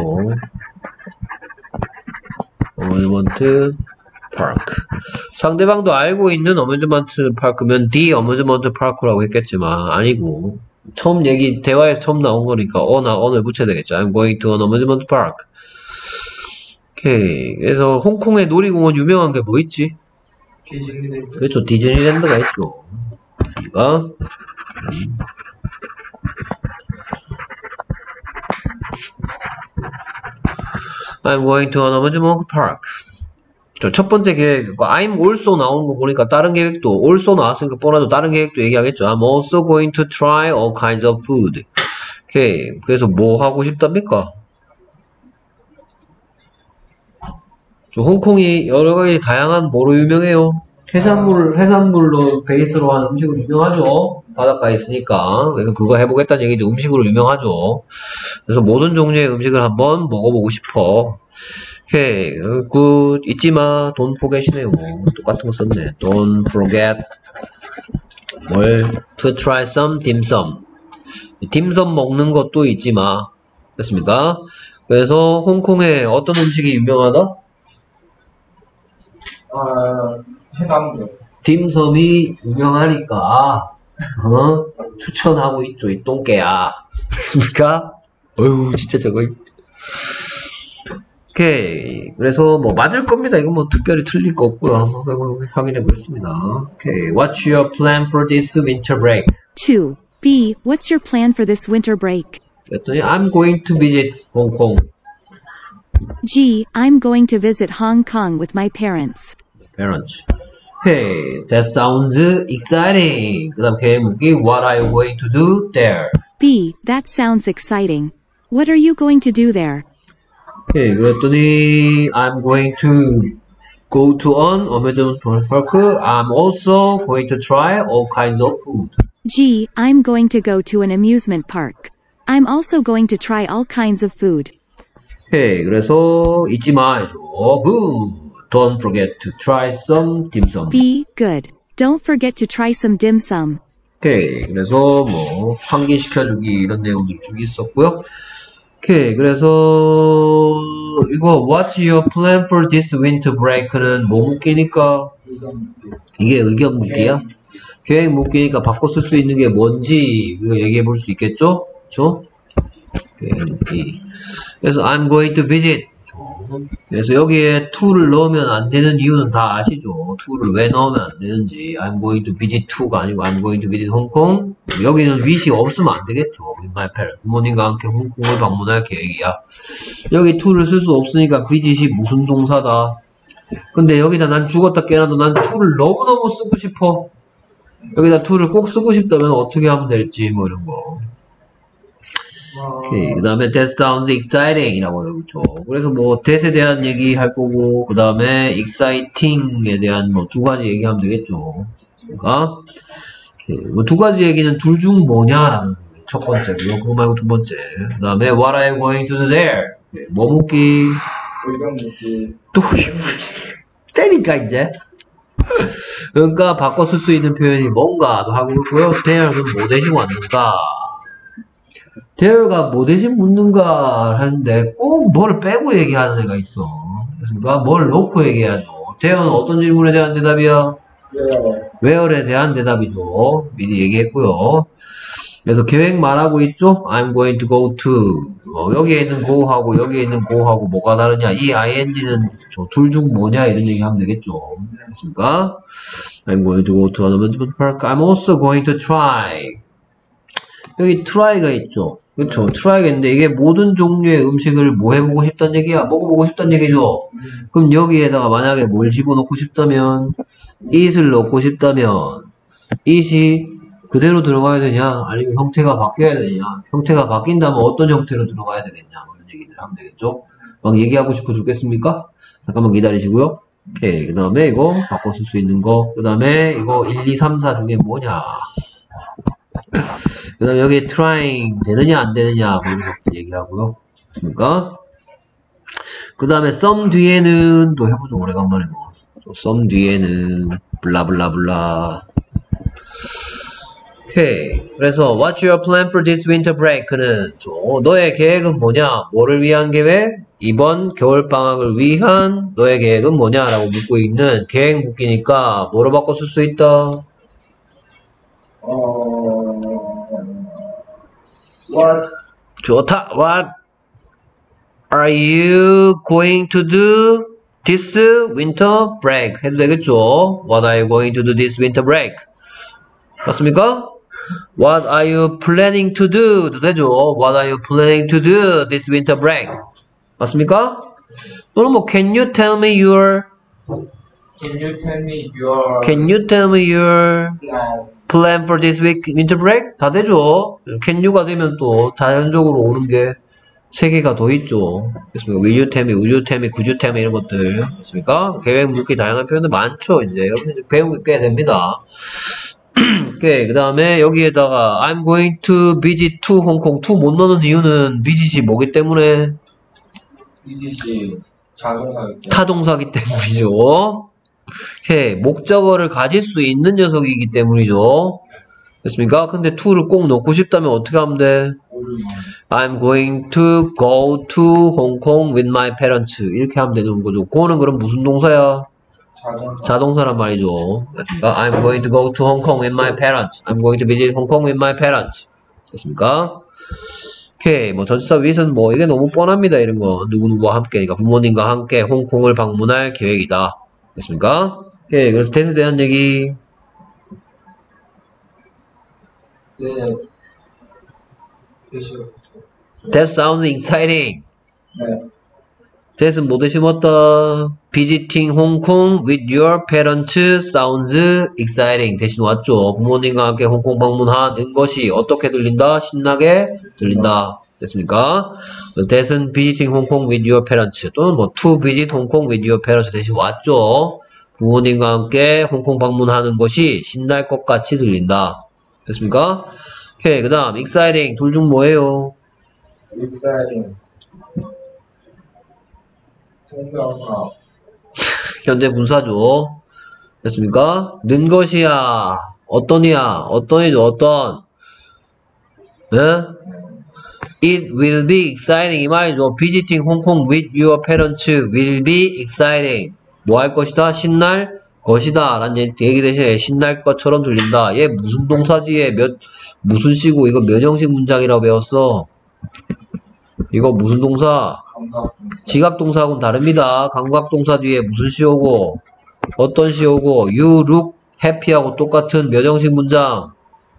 Speaker 1: amusement park. 상대방도 알고 있는 amusement park면 the amusement park라고 했겠지만, 아니고, 처음 얘기, 대화에서 처음 나온 거니까, 어나 on을 붙여야 되겠죠. I'm going to an amusement park. 오케이. 그래서, 홍콩의 놀이공원 유명한 게 뭐 있지?
Speaker 3: 디즈니랜드.
Speaker 1: 그렇죠. 디즈니랜드가 있죠. 그러니까, 음. I'm going to an amusement park. 첫 번째 계획, I'm also 나오는 거 보니까 다른 계획도, also 나왔으니까 뻔하죠. 다른 계획도 얘기하겠죠. I'm also going to try all kinds of food. 오케이. 그래서 뭐 하고 싶답니까? 홍콩이 여러 가지 다양한 뭐로 유명해요? 해산물, 해산물로 베이스로 한 음식으로 유명하죠? 바닷가에 있으니까. 그래서 그거 해보겠다는 얘기죠. 음식으로 유명하죠. 그래서 모든 종류의 음식을 한번 먹어보고 싶어. 오케이. 굿. 잊지마. Don't forget이네요. 똑같은 거 썼네. Don't forget. 뭘? To try some dim sum. 딤섬 먹는 것도 잊지마. 됐습니까? 그래서 홍콩에 어떤 음식이 유명하다?
Speaker 3: 아, 해산물.
Speaker 1: 딤섬이 유명하니까 어? 추천하고 있죠. 이 똥개야. 됐습니까? 어휴 진짜 저거. 오케이. 그래서 뭐 맞을 겁니다. 이건 뭐 특별히 틀릴 거 없고요. 한번 확인해 보겠습니다. 오케이. What's your plan for this winter break?
Speaker 2: two. B. What's your plan for this winter break?
Speaker 1: 그랬더니 I'm going to visit Hong Kong.
Speaker 2: G. I'm going to visit Hong Kong with my parents.
Speaker 1: Parents. Hey, that sounds exciting. 그 다음 계획 묻기. What are you going to do there?
Speaker 2: B. That sounds exciting. What are you going to do there?
Speaker 1: 오케이, 그랬더니 I'm going to go to an amusement park. I'm also going to try all kinds of food.
Speaker 2: G. I'm going to go to an amusement park. I'm also going to try all kinds of food.
Speaker 1: 오케이, 그래서 잊지 마죠. Good. Don't forget to try some dim sum.
Speaker 2: B. Good. Don't forget to try some dim sum.
Speaker 1: 오케이, 그래서 뭐 환기시켜주기 이런 내용들 쭉 있었고요. 오케이, 그래서 이거 What's your plan for this winter break는 뭐 묻기니까 이게 의견 묻기야? 계획 묻기니까 바꿔 쓸 수 있는 게 뭔지 우리가 얘기해 볼 수 있겠죠? 그렇죠? 계획 묻기. 그래서 I'm going to visit. 그래서 여기에 to를 넣으면 안 되는 이유는 다 아시죠? to를 왜 넣으면 안 되는지. I'm going to visit to가 아니고 I'm going to visit Hong Kong. 여기는 with이 없으면 안 되겠죠. with my parents. 부모님과 함께 홍콩을 방문할 계획이야. 여기 to를 쓸 수 없으니까 visit이 무슨 동사다. 근데 여기다 난 죽었다 깨어나도 난 to를 너무너무 쓰고 싶어. 여기다 to를 꼭 쓰고 싶다면 어떻게 하면 될지 뭐 이런 거. 오케이. 그 다음에 that sounds exciting 이라고 해보죠. 그래서 뭐 that에 대한 얘기 할 거고 그 다음에 exciting에 대한 뭐 두 가지 얘기하면 되겠죠. 그러니까 뭐 두 가지 얘기는 둘 중 뭐냐라는 첫 번째고요. 그거 말고 두 번째. 그 다음에 what are you going to do there? 뭐 묻기?
Speaker 3: 의견 묻기.
Speaker 1: 또 때니까 이제. 그러니까 바꿔 쓸 수 있는 표현이 뭔가도 하고 있고요. there는 뭐 대신 왔는가? there가 뭐 대신 묻는가 하는데 꼭 뭘 빼고 얘기하는 애가 있어. 그러니까 뭘 놓고 얘기해야죠. there는 어떤 질문에 대한 대답이야?
Speaker 3: 네.
Speaker 1: where에 대한 대답이죠. 미리 얘기했고요. 그래서 계획 말하고 있죠. I'm going to go to. 어, 여기에 있는 go하고 여기에 있는 go하고 뭐가 다르냐. 이 ing는 둘 중 뭐냐 이런 얘기 하면 되겠죠. 됐습니까? I'm going to go to an amusement park. I'm also going to try. 여기 try가 있죠. 그렇죠. try가 있는데 이게 모든 종류의 음식을 뭐 해보고 싶다는 얘기야? 먹어보고 싶다는 얘기죠. 그럼 여기에다가 만약에 뭘 집어넣고 싶다면 it을 넣고 싶다면 it이 그대로 들어가야 되냐? 아니면 형태가 바뀌어야 되냐? 형태가 바뀐다면 어떤 형태로 들어가야 되겠냐? 얘기를 하면 되겠죠? 막 얘기하고 싶어 죽겠습니까? 잠깐만 기다리시고요. 오케이. 그 다음에 이거 바꿔 쓸 수 있는 거. 그 다음에 이거 일, 이, 삼, 사 중에 뭐냐. 그 다음에 여기 trying 되느냐 안 되느냐 그런 것도 얘기하고요. 그러니까 그 다음에 some 뒤에는 또 해보죠. 오래간만에 뭐 some 뒤에는 블라블라블라. 오케이. 그래서 what's your plan for this winter break는 너의 계획은 뭐냐? 뭐를 위한 계획? 이번 겨울방학을 위한 너의 계획은 뭐냐? 라고 묻고 있는 계획 묻기니까 뭐로 바꿔 쓸 수 있다?
Speaker 3: 어... What?
Speaker 1: 좋다. What are you going to do this winter break? 해도 되겠죠? What are you going to do this winter break? 맞습니까? What are you planning to do? 도 되죠? What are you planning to do this winter break? 맞습니까? 또는 뭐 Can you tell me your
Speaker 3: Can you tell me your
Speaker 1: Can you tell me your
Speaker 3: plan?
Speaker 1: plan for this week winter break? 다 되죠? Can you가 되면 또 자연적으로 오는 게 세 개가 더 있죠. 됐습니까? Will you tell me, will you tell me, could you tell me 이런 것들. 됐습니까? 계획 묻기 다양한 표현들 많죠. 이제 여러분 이제 배우기 꽤 됩니다. 오케이. 그 다음에 여기에다가 I'm going to visit to Hong Kong. to 못 넣는 이유는 visit이 뭐기 때문에?
Speaker 3: 이짓이 자동사기 때문에.
Speaker 1: 타동사기 때문이죠. 오케이. 목적어를 가질 수 있는 녀석이기 때문이죠. 됐습니까? 근데 to를 꼭 넣고 싶다면 어떻게 하면 돼? I'm going to go to Hong Kong with my parents. 이렇게 하면 되는 거죠. go는 그럼 무슨 동사야?
Speaker 3: 자동사.
Speaker 1: 자동사란 말이죠. 됐습니까? I'm going to go to Hong Kong with my parents. I'm going to visit Hong Kong with my parents. 됐습니까? 오케이. 뭐 전치사 with은 뭐 이게 너무 뻔합니다. 이런 거. 누구누구와 함께. 그러니까 부모님과 함께 홍콩을 방문할 계획이다. 됐습니까? 오케이. 그래서 that에 대한 얘기.
Speaker 3: 네. 되시오.
Speaker 1: That sounds exciting.
Speaker 3: 네.
Speaker 1: that은 뭐 대신왔다? Visiting Hong Kong with your parents sounds exciting. 대신 왔죠. 부모님과 함께 홍콩 방문하는 것이 어떻게 들린다? 신나게 들린다. 됐습니까? that은 visiting Hong Kong with your parents 또는 뭐 to visit Hong Kong with your parents 대신 왔죠. 부모님과 함께 홍콩 방문하는 것이 신날 것 같이 들린다. 됐습니까? 오케이. 그 다음 exciting 둘 중 뭐예요?
Speaker 3: exciting. 동명사.
Speaker 1: 현재 분사죠. 됐습니까? 는 것이야. 어떤이야? 어떤이죠? 어떤? 네? It will be exciting 이 말이죠. Visiting Hong Kong with your parents will be exciting. 뭐 할 것이다? 신날 것이다. 라는 얘기 대신에 신날 것처럼 들린다. 얘 무슨 동사 뒤에 몇, 무슨 시고 이거 몇 형식 문장이라고 배웠어? 이거 무슨 동사? 지각동사하고는 다릅니다. 감각동사 뒤에 무슨 시 오고 어떤 시 오고 you look happy하고 똑같은 몇 형식 문장.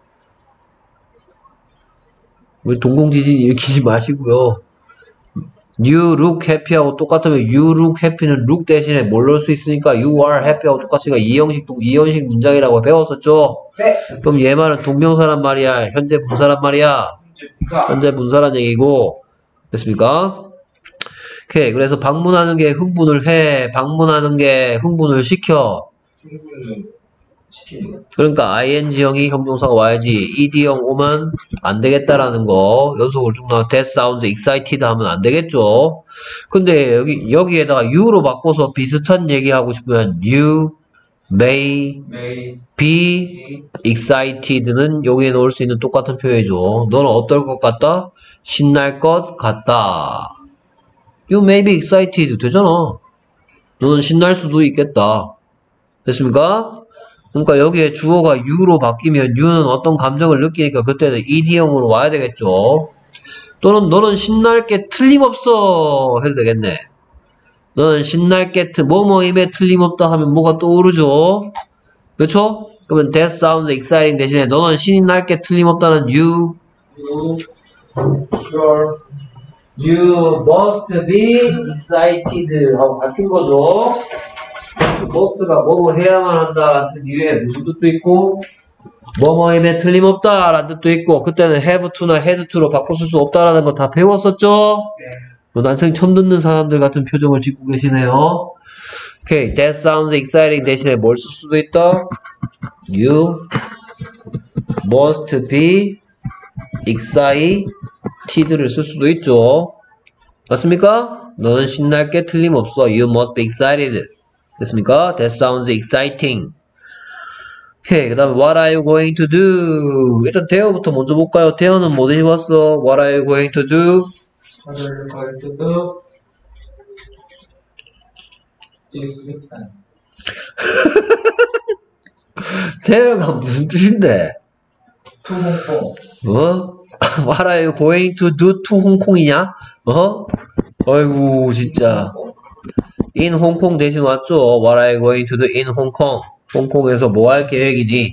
Speaker 1: 우리 동공지진 일으키지 마시고요. You look happy하고 똑같으면 you look happy는 look 대신에 뭘 넣을 수 있으니까 you are happy하고 똑같으니까 이형식 이형식 문장이라고 배웠었죠.
Speaker 3: 네.
Speaker 1: 그럼 얘 말은 동명사란 말이야. 현재 분사란 말이야. 현재 분사란 얘기고. 됐습니까? 오케이. 그래서 방문하는 게 흥분을 해. 방문하는 게 흥분을 시켜.
Speaker 3: 흥분을 시키는.
Speaker 1: 그러니까 아이엔지형이 형용사가 와야지 이디형 오면 안 되겠다라는 거. 연속으로 쭉 나와. That sounds excited 하면 안 되겠죠. 근데 여기, 여기에다가 you로 바꿔서 비슷한 얘기하고 싶으면 you may
Speaker 3: may
Speaker 1: be excited는 여기에 넣을 수 있는 똑같은 표현이죠. 너는 어떨 것 같다? 신날 것 같다. You may be excited 되잖아. 너는 신날 수도 있겠다. 됐습니까? 그러니까 여기에 주어가 you로 바뀌면 you는 어떤 감정을 느끼니까 그때는 이디형으로 와야 되겠죠. 또는 너는 신날 게 틀림없어 해도 되겠네. 너는 신날 게 틀, 뭐뭐임에 틀림없다 하면 뭐가 떠오르죠? 그렇죠? 그러면 that sounds exciting 대신에 너는 신날 게 틀림없다는 you
Speaker 3: you sure
Speaker 1: You must be excited 하고 같은 거죠. must가 뭐뭐 해야만 한다라는 뜻 이외에 무슨 뜻도 있고 뭐뭐임에 틀림없다라는 뜻도 있고 그때는 have to나 had to로 바꿔 쓸 수 없다라는 거 다 배웠었죠? 뭐 난생 처음 듣는 사람들 같은 표정을 짓고 계시네요. 오케이, that sounds exciting 대신에 뭘 쓸 수도 있다? You must be excited를 쓸 수도 있죠. 맞습니까? 너는 신날 게 틀림없어. You must be excited. 됐습니까? That sounds exciting. 오케이, 그 다음에 What are you going to do? 일단 대어부터 먼저 볼까요? 대어는 뭐 대신 왔어? What are you going to do?
Speaker 3: What are you going to do this weekend?
Speaker 1: 대어가 무슨 뜻인데?
Speaker 3: To 홍콩.
Speaker 1: 어? What are you going to do to 홍콩이냐? 어? 아이고 진짜 in 홍콩 대신 왔죠. What are you going to do in Hong Kong? 홍콩에서 뭐 할 계획이니?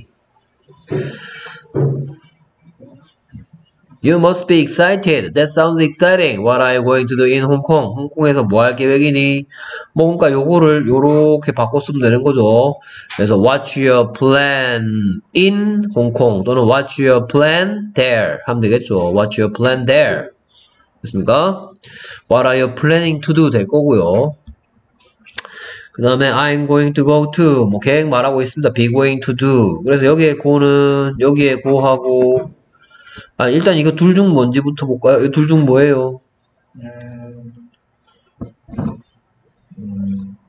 Speaker 1: You must be excited. That sounds exciting. What are you going to do in Hong Kong? 홍콩에서 뭐 할 계획이니? 뭐 그러니까 요거를 요렇게 바꿔 쓰면 되는 거죠. 그래서 what's your plan in Hong Kong 또는 what's your plan there 하면 되겠죠. What's your plan there? 됐습니까? What are you planning to do 될 거고요. 그 다음에 I'm going to go to 뭐 계획 말하고 있습니다. be going to do. 그래서 여기에 go는 여기에 go하고 아 일단 이거 둘 중 뭔지부터 볼까요? 이 둘 중 뭐예요?
Speaker 3: 음, 음,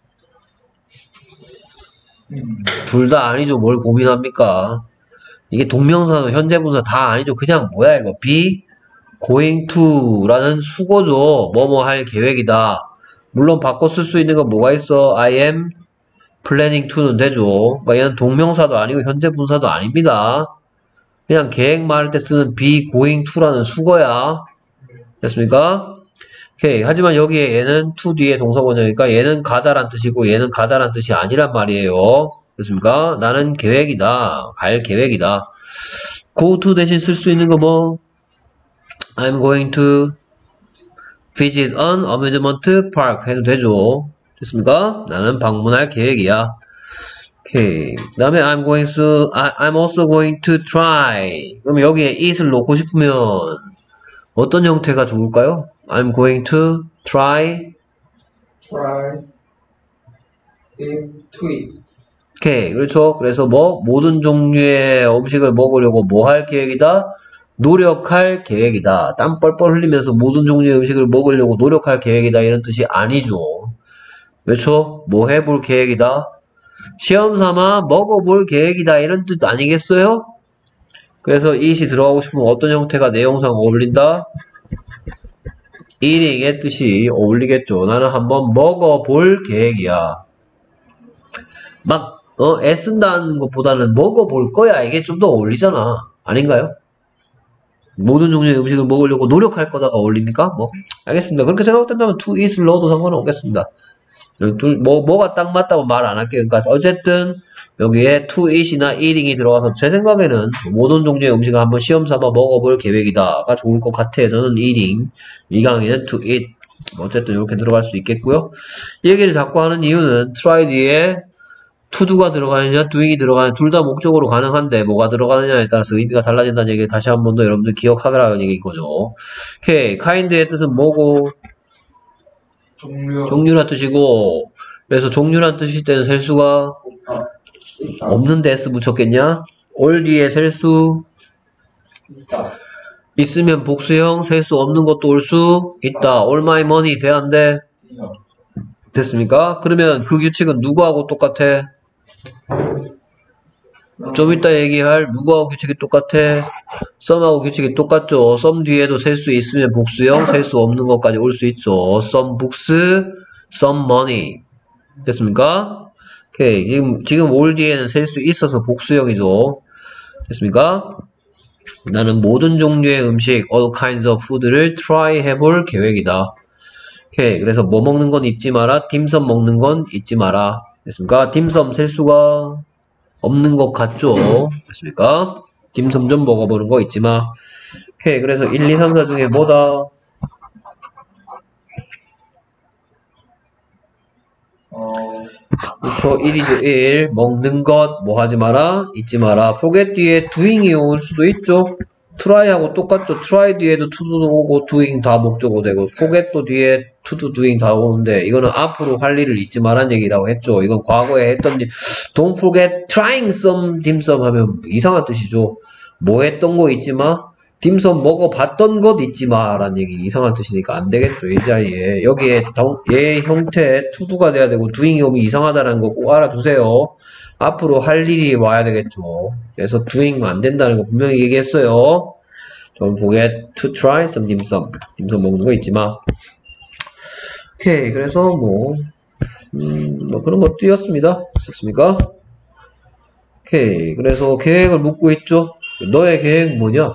Speaker 3: 음.
Speaker 1: 둘 다 아니죠. 뭘 고민합니까? 이게 동명사도 현재분사 다 아니죠. 그냥 뭐야 이거 be going to 라는 수거죠. 뭐뭐 할 계획이다. 물론 바꿔 쓸 수 있는 건 뭐가 있어? I am planning to는 되죠. 그러니까 얘는 동명사도 아니고 현재 분사도 아닙니다. 그냥 계획 말할 때 쓰는 be going to라는 수거야. 됐습니까? 오케이. 하지만 여기에 얘는 to 뒤에 동사 번역이니까 얘는 가다란 뜻이고 얘는 가다란 뜻이 아니란 말이에요. 됐습니까? 나는 계획이다. 갈 계획이다. go to 대신 쓸 수 있는 거 뭐? I'm going to visit an amusement park 해도 되죠. 됐습니까? 나는 방문할 계획이야. 오케이. 그 다음에 I'm going to, I, I'm also going to try. 그럼 여기에 it을 놓고 싶으면 어떤 형태가 좋을까요? I'm going to try.
Speaker 3: Try it to eat.
Speaker 1: 오케이. 그렇죠. 그래서 뭐 모든 종류의 음식을 먹으려고 뭐 할 계획이다? 노력할 계획이다. 땀 뻘뻘 흘리면서 모든 종류의 음식을 먹으려고 노력할 계획이다. 이런 뜻이 아니죠. 그렇죠? 뭐 해볼 계획이다. 시험 삼아 먹어볼 계획이다. 이런 뜻 아니겠어요? 그래서 it이 들어가고 싶으면 어떤 형태가 내용상 어울린다? eating의 뜻이 어울리겠죠. 나는 한번 먹어볼 계획이야. 막 어, 애쓴다는 것보다는 먹어볼 거야. 이게 좀 더 어울리잖아. 아닌가요? 모든 종류의 음식을 먹으려고 노력할 거다가 어울립니까? 뭐 알겠습니다. 그렇게 생각된다면 to eat을 넣어도 상관은 없겠습니다. 둘, 뭐, 뭐가 딱 맞다고 말 안 할게요. 그러니까 어쨌든 여기에 to eat이나 eating이 들어가서 제 생각에는 모든 종류의 음식을 한번 시험 삼아 먹어볼 계획이다가 좋을 것 같아요. 저는 eating, 이 강의는 to eat. 어쨌든 이렇게 들어갈 수 있겠고요. 이 얘기를 자꾸 하는 이유는 try 뒤에 to do가 들어가느냐 doing이 들어가느냐 둘 다 목적으로 가능한데 뭐가 들어가느냐에 따라서 의미가 달라진다는 얘기를 다시 한 번 더 여러분들 기억하라는 얘기인 거죠. 오케이. kind의 뜻은 뭐고?
Speaker 3: 종류.
Speaker 1: 종류란 뜻이고 그래서 종류란 뜻일 때는 셀 수가
Speaker 3: 아, 있다.
Speaker 1: 없는데 s 붙였겠냐? all 뒤에 셀 수
Speaker 3: 있다.
Speaker 1: 있으면 복수형 셀 수 없는 것도 올 수 있다. all my money 돼 안 돼?
Speaker 3: 이요.
Speaker 1: 됐습니까? 그러면 그 규칙은 누구하고 똑같아? 좀 이따 얘기할 누구하고 규칙이 똑같아? some하고 규칙이 똑같죠. some 뒤에도 셀 수 있으면 복수형, 셀 수 없는 것까지 올 수 있죠. some books, some money. 됐습니까? 오케이. 지금, 지금 all 뒤에는 셀 수 있어서 복수형이죠. 됐습니까? 나는 모든 종류의 음식, all kinds of food를 try 해볼 계획이다. 오케이. 그래서 뭐 먹는 건 잊지 마라. 딤섬 먹는 건 잊지 마라. 됐습니까? 딤섬 셀 수가 없는 것 같죠? 됐습니까? 딤섬 좀 먹어보는 거 잊지 마. 오케이. 그래서 일, 이, 삼, 사 중에 뭐다?
Speaker 3: 어,
Speaker 1: 그렇죠. 일이죠. 일. 먹는 것, 뭐 하지 마라? 잊지 마라. forget 뒤에 doing이 올 수도 있죠? try하고 똑같죠. try 뒤에도 to do 오고 doing 다 목적어 되고 forget도 뒤에 to do doing 다 오는데 이거는 앞으로 할 일을 잊지 말란 얘기라고 했죠. 이건 과거에 했던 일. Don't forget trying some dim sum 하면 이상한 뜻이죠. 뭐 했던 거 잊지 마. 딤섬 먹어봤던 것 잊지 마 라는 얘기 이상한 뜻이니까 안 되겠죠. 이 자리에 여기에 얘 형태 to도가 돼야 되고 doing이 오면 이상하다는 거 꼭 알아두세요. 앞으로 할 일이 와야 되겠죠. 그래서 doing 안 된다는 거 분명히 얘기했어요. Don't forget to try some dim sum. 딤섬 먹는 거 잊지 마. 오케이. 그래서 뭐, 음, 뭐 그런 것도였습니다. 됐습니까? 오케이. 그래서 계획을 묻고 있죠. 너의 계획 뭐냐?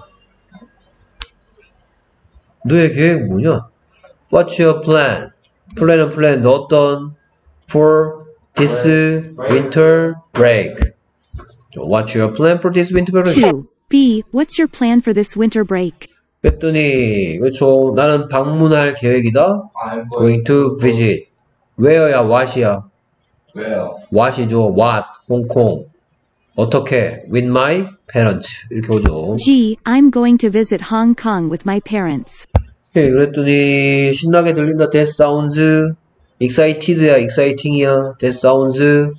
Speaker 1: 너의 계획 뭐냐? What's your plan? 플랜은 플랜 어떤? For this winter break. What's your plan for this winter break?
Speaker 2: two. B. What's your plan for this winter break?
Speaker 1: 그랬더니 그렇죠. 나는 방문할 계획이다.
Speaker 3: I'm
Speaker 1: Going to visit. Where야? What이야?
Speaker 3: Where?
Speaker 1: What이죠. What? 홍콩. 어떻게? With my parents. 이렇게 오죠.
Speaker 2: G. I'm going to visit Hong Kong with my parents.
Speaker 1: 오케이, 그랬더니 신나게 들린다. That sounds excited야, exciting이야. That sounds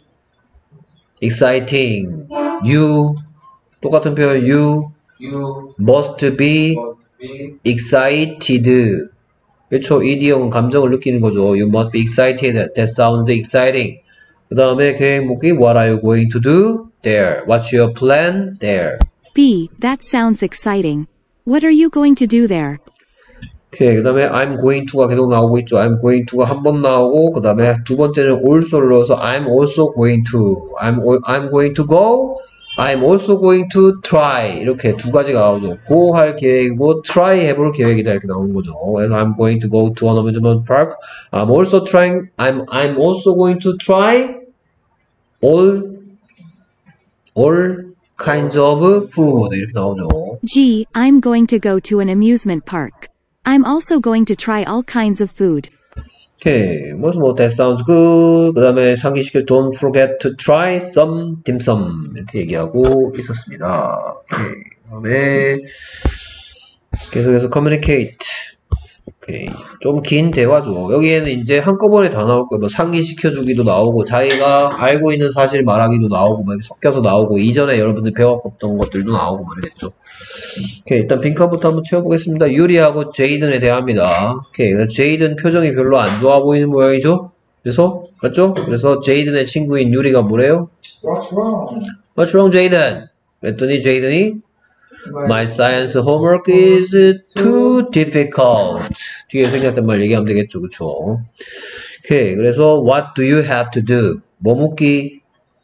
Speaker 1: exciting. You 똑같은 표현. You
Speaker 3: You
Speaker 1: must be
Speaker 3: must be
Speaker 1: excited. 그렇죠. 이디형은 감정을 느끼는 거죠. You must be excited. That sounds exciting. 그 다음에 계획 묻기. What are you going to do there? What's your plan there?
Speaker 2: B. That sounds exciting. What are you going to do there?
Speaker 1: 오케이. 그 다음에 I'm going to가 계속 나오고 있죠. I'm going to가 한 번 나오고 그 다음에 두 번째는 also를 넣어서 I'm also going to. I'm, I'm going to go. I'm also going to try. 이렇게 두 가지가 나오죠. go 할 계획이고 try 해볼 계획이다. 이렇게 나오는 거죠. 그래서 I'm going to go to an amusement park. I'm also trying. I'm, I'm also going to try all, all kinds of food. 이렇게 나오죠.
Speaker 2: G. I'm going to go to an amusement park. I'm also going to try all kinds of food.
Speaker 1: 오케이. 뭐서 뭐 that sounds good. 그 다음에 상기시켜 don't forget to try some dim sum. 이렇게 얘기하고 있었습니다. 오케이. 그 다음에 계속해서 communicate. 오케이. 좀 긴 대화죠. 여기에는 이제 한꺼번에 다 나올 거예요. 뭐 상기시켜주기도 나오고 자기가 알고 있는 사실 말하기도 나오고 막 섞여서 나오고 이전에 여러분들 배웠던 것들도 나오고 말이겠죠. 오케이. 일단 빈칸부터 한번 채워보겠습니다. 유리하고 제이든에 대합니다. 오케이. 그래서 제이든 표정이 별로 안 좋아 보이는 모양이죠. 그래서 맞죠? 그래서 제이든의 친구인 유리가 뭐래요?
Speaker 3: What's wrong?
Speaker 1: What's wrong, 제이든? 그랬더니 제이든이 My science homework is too difficult. 뒤에 생략된 말 얘기하면 되겠죠. 그쵸? 오케이. 그래서 What do you have to do? 뭐 묻기?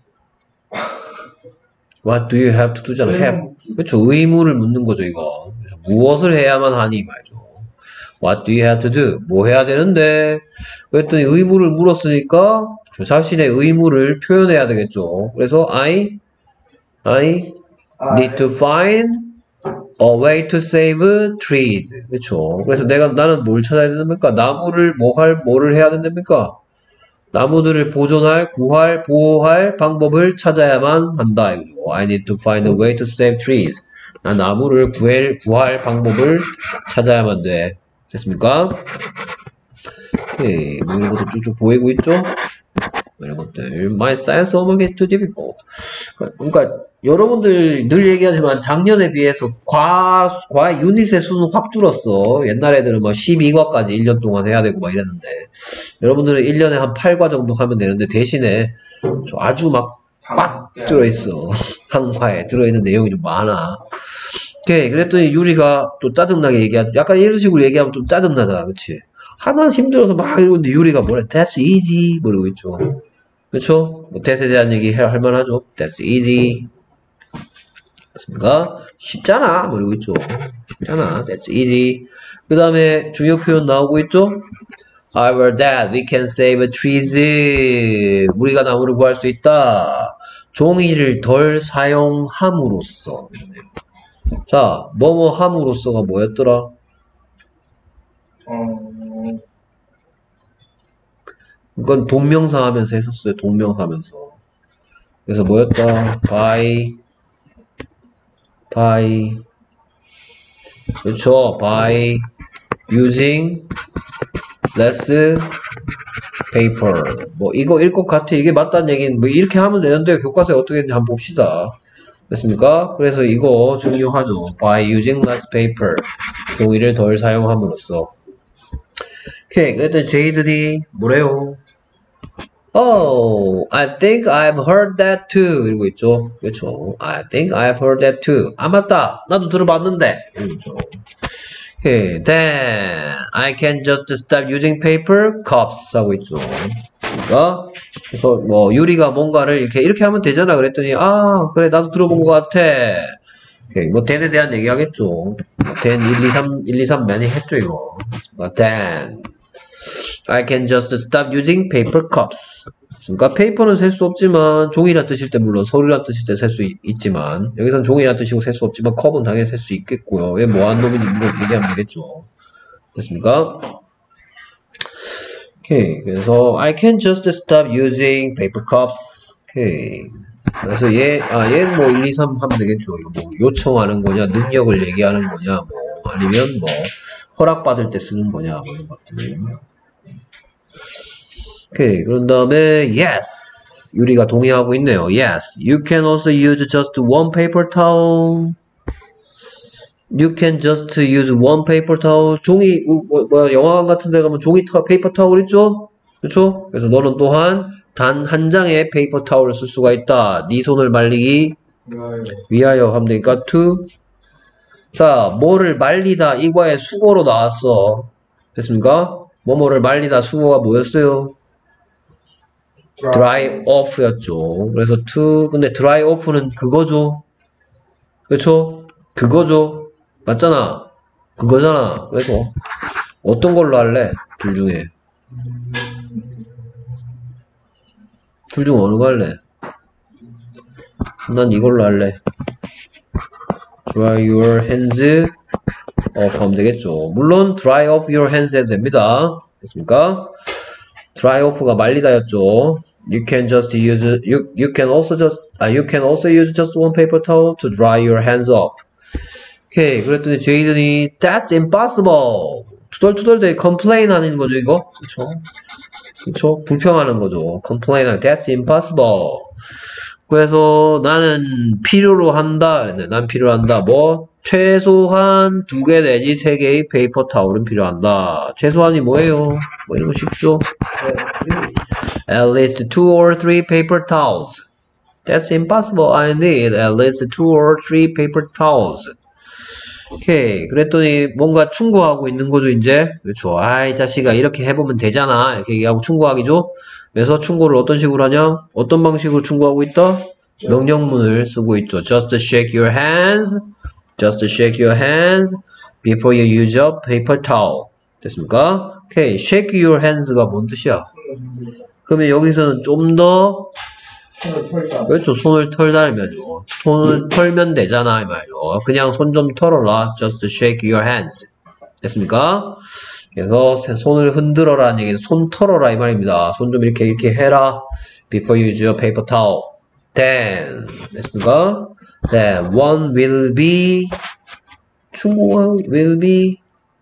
Speaker 1: What do you have to do잖아. have. 그쵸. 의무를 묻는 거죠, 이거. 그래서 무엇을 해야만 하니 말이죠. What do you have to do? 뭐 해야 되는데? 그랬더니 의무를 물었으니까 자신의 의무를 표현해야 되겠죠. 그래서 I, I need to find a way to save trees. 그렇죠. 그래서 내가 나는 뭘 찾아야 됩니까? 나무를 뭐 할 뭐를 해야 된답니까? 나무들을 보존할, 구할, 보호할 방법을 찾아야만 한다. 이거죠. I need to find a way to save trees. 난 나무를 구할, 구할 방법을 찾아야만 돼. 됐습니까? 오케이. 뭐 이런 것도 쭉쭉 보이고 있죠? 이런 것들. My science homework is too difficult. 그러니까 여러분들 늘 얘기하지만 작년에 비해서 과, 과 유닛의 수는 확 줄었어. 옛날 애들은 막 십이 과까지 일 년 동안 해야 되고 막 이랬는데 여러분들은 일 년에 한 팔 과 정도 하면 되는데 대신에 아주 막 꽉 들어있어. 한 과에 들어있는 내용이 좀 많아. 오케이. 그랬더니 유리가 또 짜증나게 얘기하죠. 약간 이런 식으로 얘기하면 좀 짜증나잖아. 그치? 하나 힘들어서 막 이러는데 유리가 뭐래? That's easy. 모르고 있죠. 그렇죠? 뭐 that에 대한 얘기 할 만하죠. That's easy. 맞습니까? 쉽잖아. 모르고 있죠. 쉽잖아. That's easy. 그 다음에 중요 표현 나오고 있죠? However that we can save trees. 우리가 나무를 구할 수 있다. 종이를 덜 사용함으로써. 자, 뭐뭐 함으로써가 뭐였더라?
Speaker 3: 어...
Speaker 1: 이건 동명사 하면서 했었어요. 동명사 하면서. 그래서 뭐였다? by, by, 그렇죠. by using less paper. 뭐 이거 읽을 것 같아. 이게 맞다는 얘기는 뭐 이렇게 하면 되는데 교과서에 어떻게 했는지 한번 봅시다. 됐습니까? 그래서 이거 중요하죠. by using less paper. 종이를 덜 사용함으로써. 오케이. 그랬더니 제이들이 뭐래요? Oh, I think I've heard that too. 이러고 있죠. 그렇죠. I think I've heard that too. 아, 맞다. 나도 들어봤는데. 이러고 있죠. Okay, then I can just stop using paper cups 하고 있죠. 그러니까 그래서 뭐 유리가 뭔가를 이렇게 이렇게 하면 되잖아. 그랬더니 아 그래 나도 들어본 것 같아. 오케이, 뭐 then에 대한 얘기하겠죠. then 일, 이, 삼, 일, 이, 삼 많이 했죠 이거. then I can just stop using paper cups. 그러니까 페이퍼는 셀 수 없지만 종이란 뜻일 때 물론 서류란 뜻일 때 셀 수 있지만 여기서는 종이란 뜻이고 셀 수 없지만 컵은 당연히 셀 수 있겠고요. 왜 뭐한 놈인지 물론 얘기하면 되겠죠. 됐습니까? 오케이. 그래서 I can just stop using paper cups. 오케이. 그래서 얘, 아, 얘는 뭐 일, 이, 삼 하면 되겠죠. 이거 뭐 요청하는 거냐, 능력을 얘기하는 거냐, 뭐 아니면 뭐 허락받을 때 쓰는 거냐, 뭐 이런 것들. 오케이. 그런 다음에 yes. 유리가 동의하고 있네요. yes. You can also use just one paper towel. You can just use one paper towel. 종이 뭐, 뭐 영화관 같은 데 가면 종이 타, 페이퍼 타월 있죠? 그렇죠? 그래서 너는 또한 단 한 장의 페이퍼 타월을 쓸 수가 있다. 네 손을 말리기
Speaker 3: 위하여.
Speaker 1: 위하여 하면 되니까 to. 자, 뭐를 말리다 이과의 수고로 나왔어. 됐습니까? 뭐뭐를 말리다 수고가 뭐였어요? dry off였죠. 그래서 to 근데 dry off는 그거죠. 그렇죠? 그거죠. 맞잖아. 그거잖아. 그래서 어떤 걸로 할래? 둘 중에. 둘 중 어느 거 할래? 난 이걸로 할래. dry your hands off 하면 되겠죠. 물론 dry off your hands 해도 됩니다. 됐습니까? dry off가 말리다였죠. You can just use you you can also just uh, you can also use just one paper towel to dry your hands off. 오케이. 그랬더니 제이든이 that's impossible. 투덜투덜대 complain 하는 거죠 이거. 그쵸? 그쵸? 불평하는 거죠. complain 하는 that's impossible. 그래서 나는 필요로 한다. 그랬네. 난 필요로 한다. 뭐 최소한 두 개 내지 세 개의 페이퍼 타올은 필요한다. 최소한이 뭐예요? 뭐 이런 거 쉽죠? At least two or three paper towels. That's impossible. I need at least two or three paper towels. 오케이. 그랬더니 뭔가 충고하고 있는 거죠, 이제. 그렇죠. 아이, 자식아, 이렇게 해보면 되잖아. 이렇게 얘기하고 충고하기죠. 그래서 충고를 어떤 식으로 하냐? 어떤 방식으로 충고하고 있다? 명령문을 쓰고 있죠. Just shake your hands. Just shake your hands before you use a paper towel. 됐습니까? 오케이. Shake your hands가 뭔 뜻이야? 그러면 여기서는 좀 더 그렇죠. 손을 털달면요. 손을 털면 되잖아 이 말이죠. 그냥 손 좀 털어라. Just shake your hands. 됐습니까? 그래서 손을 흔들어라는 얘기는 손 털어라 이 말입니다. 손 좀 이렇게 이렇게 해라. Before you use a paper towel. Then 됐습니까? Then one will be 충고한 will be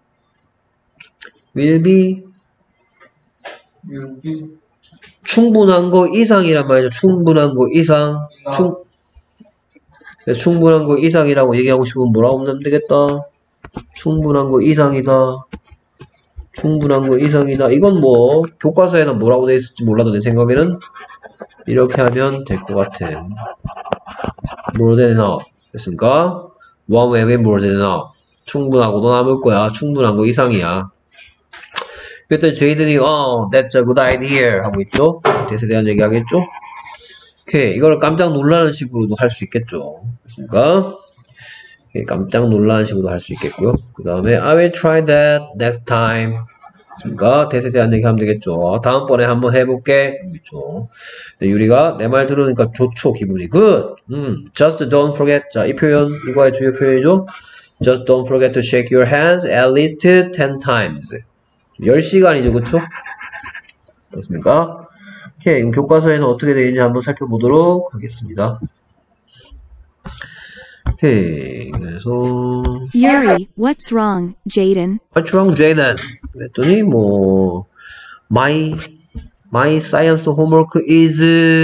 Speaker 1: will be
Speaker 3: will be
Speaker 1: 충분한 거 이상이란 말이죠. 충분한 거 이상. 충, 충분한 거 이상이라고 얘기하고 싶으면 뭐라고 하면 되겠다. 충분한 거 이상이다. 충분한 거 이상이다. 이건 뭐 교과서에는 뭐라고 돼 있을지 몰라도 내 생각에는 이렇게 하면 될 것 같아. more than enough. 됐습니까? one will be more than enough. 충분하고도 남을 거야. 충분한 거 이상이야. 그랬더니 저희들이 어, that's a good idea 하고 있죠. 대세에 대한 얘기 하겠죠. 오케이. 이걸 깜짝 놀라는 식으로도 할 수 있겠죠. 됐습니까? 오케이. 깜짝 놀라는 식으로도 할 수 있겠고요. 그 다음에 I will try that next time. 됐습니까? 대세에 대한 얘기 하면 되겠죠. 다음번에 한번 해볼게. 그렇죠. 유리가 내 말 들으니까 좋죠. 기분이 good. 음, just don't forget. 자, 이 표현 이거의 주요 표현이죠. Just don't forget to shake your hands at least ten times. 열 시간이죠, 그쵸? 그렇습니까? 오케이, 그럼 교과서에는 어떻게 되어 있는지 한번 살펴보도록 하겠습니다. 오케이. 그래서
Speaker 2: Yuri, what's wrong, Jaden?
Speaker 1: What's wrong, Jaden? 그랬더니 뭐 My My science homework is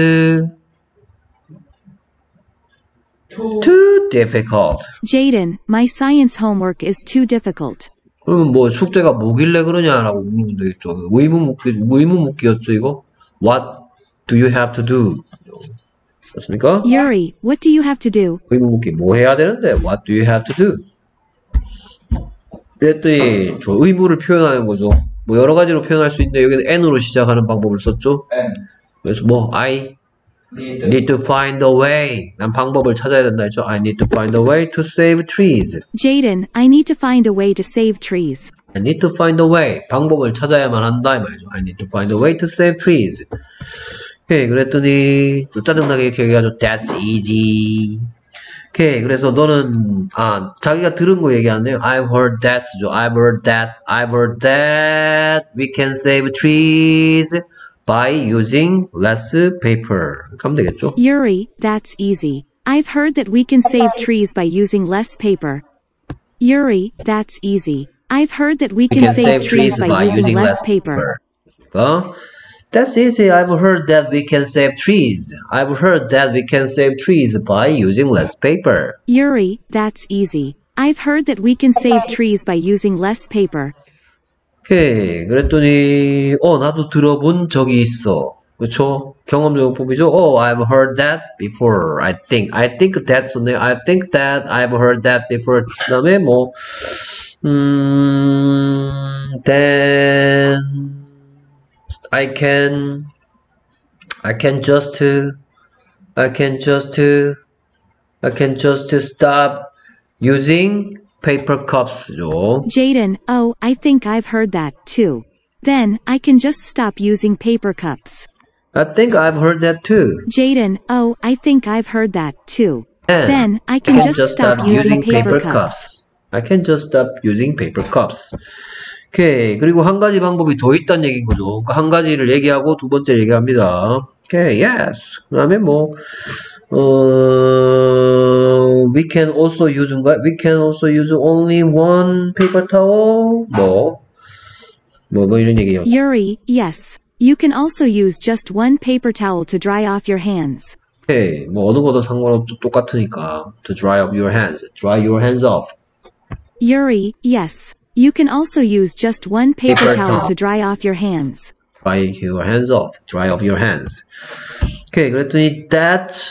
Speaker 3: too,
Speaker 1: too difficult.
Speaker 2: Jaden, my science homework is too difficult.
Speaker 1: 그러면 뭐 숙제가 뭐길래 그러냐라고 물으면 되겠죠. 의문 묻기, 의문 묻기였죠, 이거? What do you have to do? 그렇습니까?
Speaker 2: Yuri, what do you have to do?
Speaker 1: 의문 묻기, 뭐 해야 되는데? What do you have to do? 그랬더니 저 의무를 표현하는 거죠. 뭐 여러 가지로 표현할 수 있는데 여기는 N으로 시작하는 방법을 썼죠.
Speaker 3: and
Speaker 1: 그래서 뭐 I
Speaker 3: need,
Speaker 1: need to find a way. 난 방법을 찾아야 된다 했죠. I need to find a way to save trees.
Speaker 2: Jaden, I need to find a way to save trees.
Speaker 1: I need to find a way. 방법을 찾아야만 한다 이 말이죠. I need to find a way to save trees. 오케이, 그랬더니 또 짜증나게 이렇게 얘기하죠. That's easy. 오케이, 그래서 너는 아 자기가 들은 거 얘기하네요. I've heard that죠. I've heard that. I've heard that we can save trees by using less paper. 그럼 되겠죠?
Speaker 2: Yuri, that's easy. I've heard that we can save trees by using less paper. Yuri, that's easy. I've heard that we
Speaker 1: We
Speaker 2: can,
Speaker 1: can
Speaker 2: save, trees by, using, less paper.
Speaker 1: paper. That's easy. I've heard that we can save trees. I've heard that we can save trees by using less paper.
Speaker 2: Yuri, that's easy. I've heard that we can save trees by using less paper.
Speaker 1: 오케이. 그랬더니 어 나도 들어본 적이 있어. 그렇죠? 경험요법이죠. Oh, I've heard that before. I think. I think that's on there. I think that I've heard that before. 그다음에 뭐 음, then I can I can just I can just I can just stop using paper cups죠.
Speaker 2: Jaden, oh, I think I've heard that, too. Then, I can just stop using paper cups.
Speaker 1: I think I've heard that too.
Speaker 2: Jaden, oh, I think I've heard that, too.
Speaker 1: And
Speaker 2: Then, I can, just, stop, using paper, cups.
Speaker 1: I can just stop using paper cups. 오케이. 그리고 한 가지 방법이 더 있다는 얘기인 거죠. 그러니까 한 가지를 얘기하고 두 번째 얘기합니다. 오케이, yes. 그 다음에 뭐, 어, we can also use인가? We can also use only one paper towel? 뭐, 뭐, 뭐 이런 얘기예요.
Speaker 2: Yuri, yes. You can also use just one paper towel to dry off your hands.
Speaker 1: 오케이. 뭐, 어느 거도 상관없죠. 똑같으니까. To dry off your hands. Dry your hands off.
Speaker 2: Yuri, yes. You can also use just one paper,
Speaker 1: Paper
Speaker 2: towel
Speaker 1: towel.
Speaker 2: to dry off your hands.
Speaker 1: Dry your hands off. Dry off your hands. 오케이. 그랬더니 that's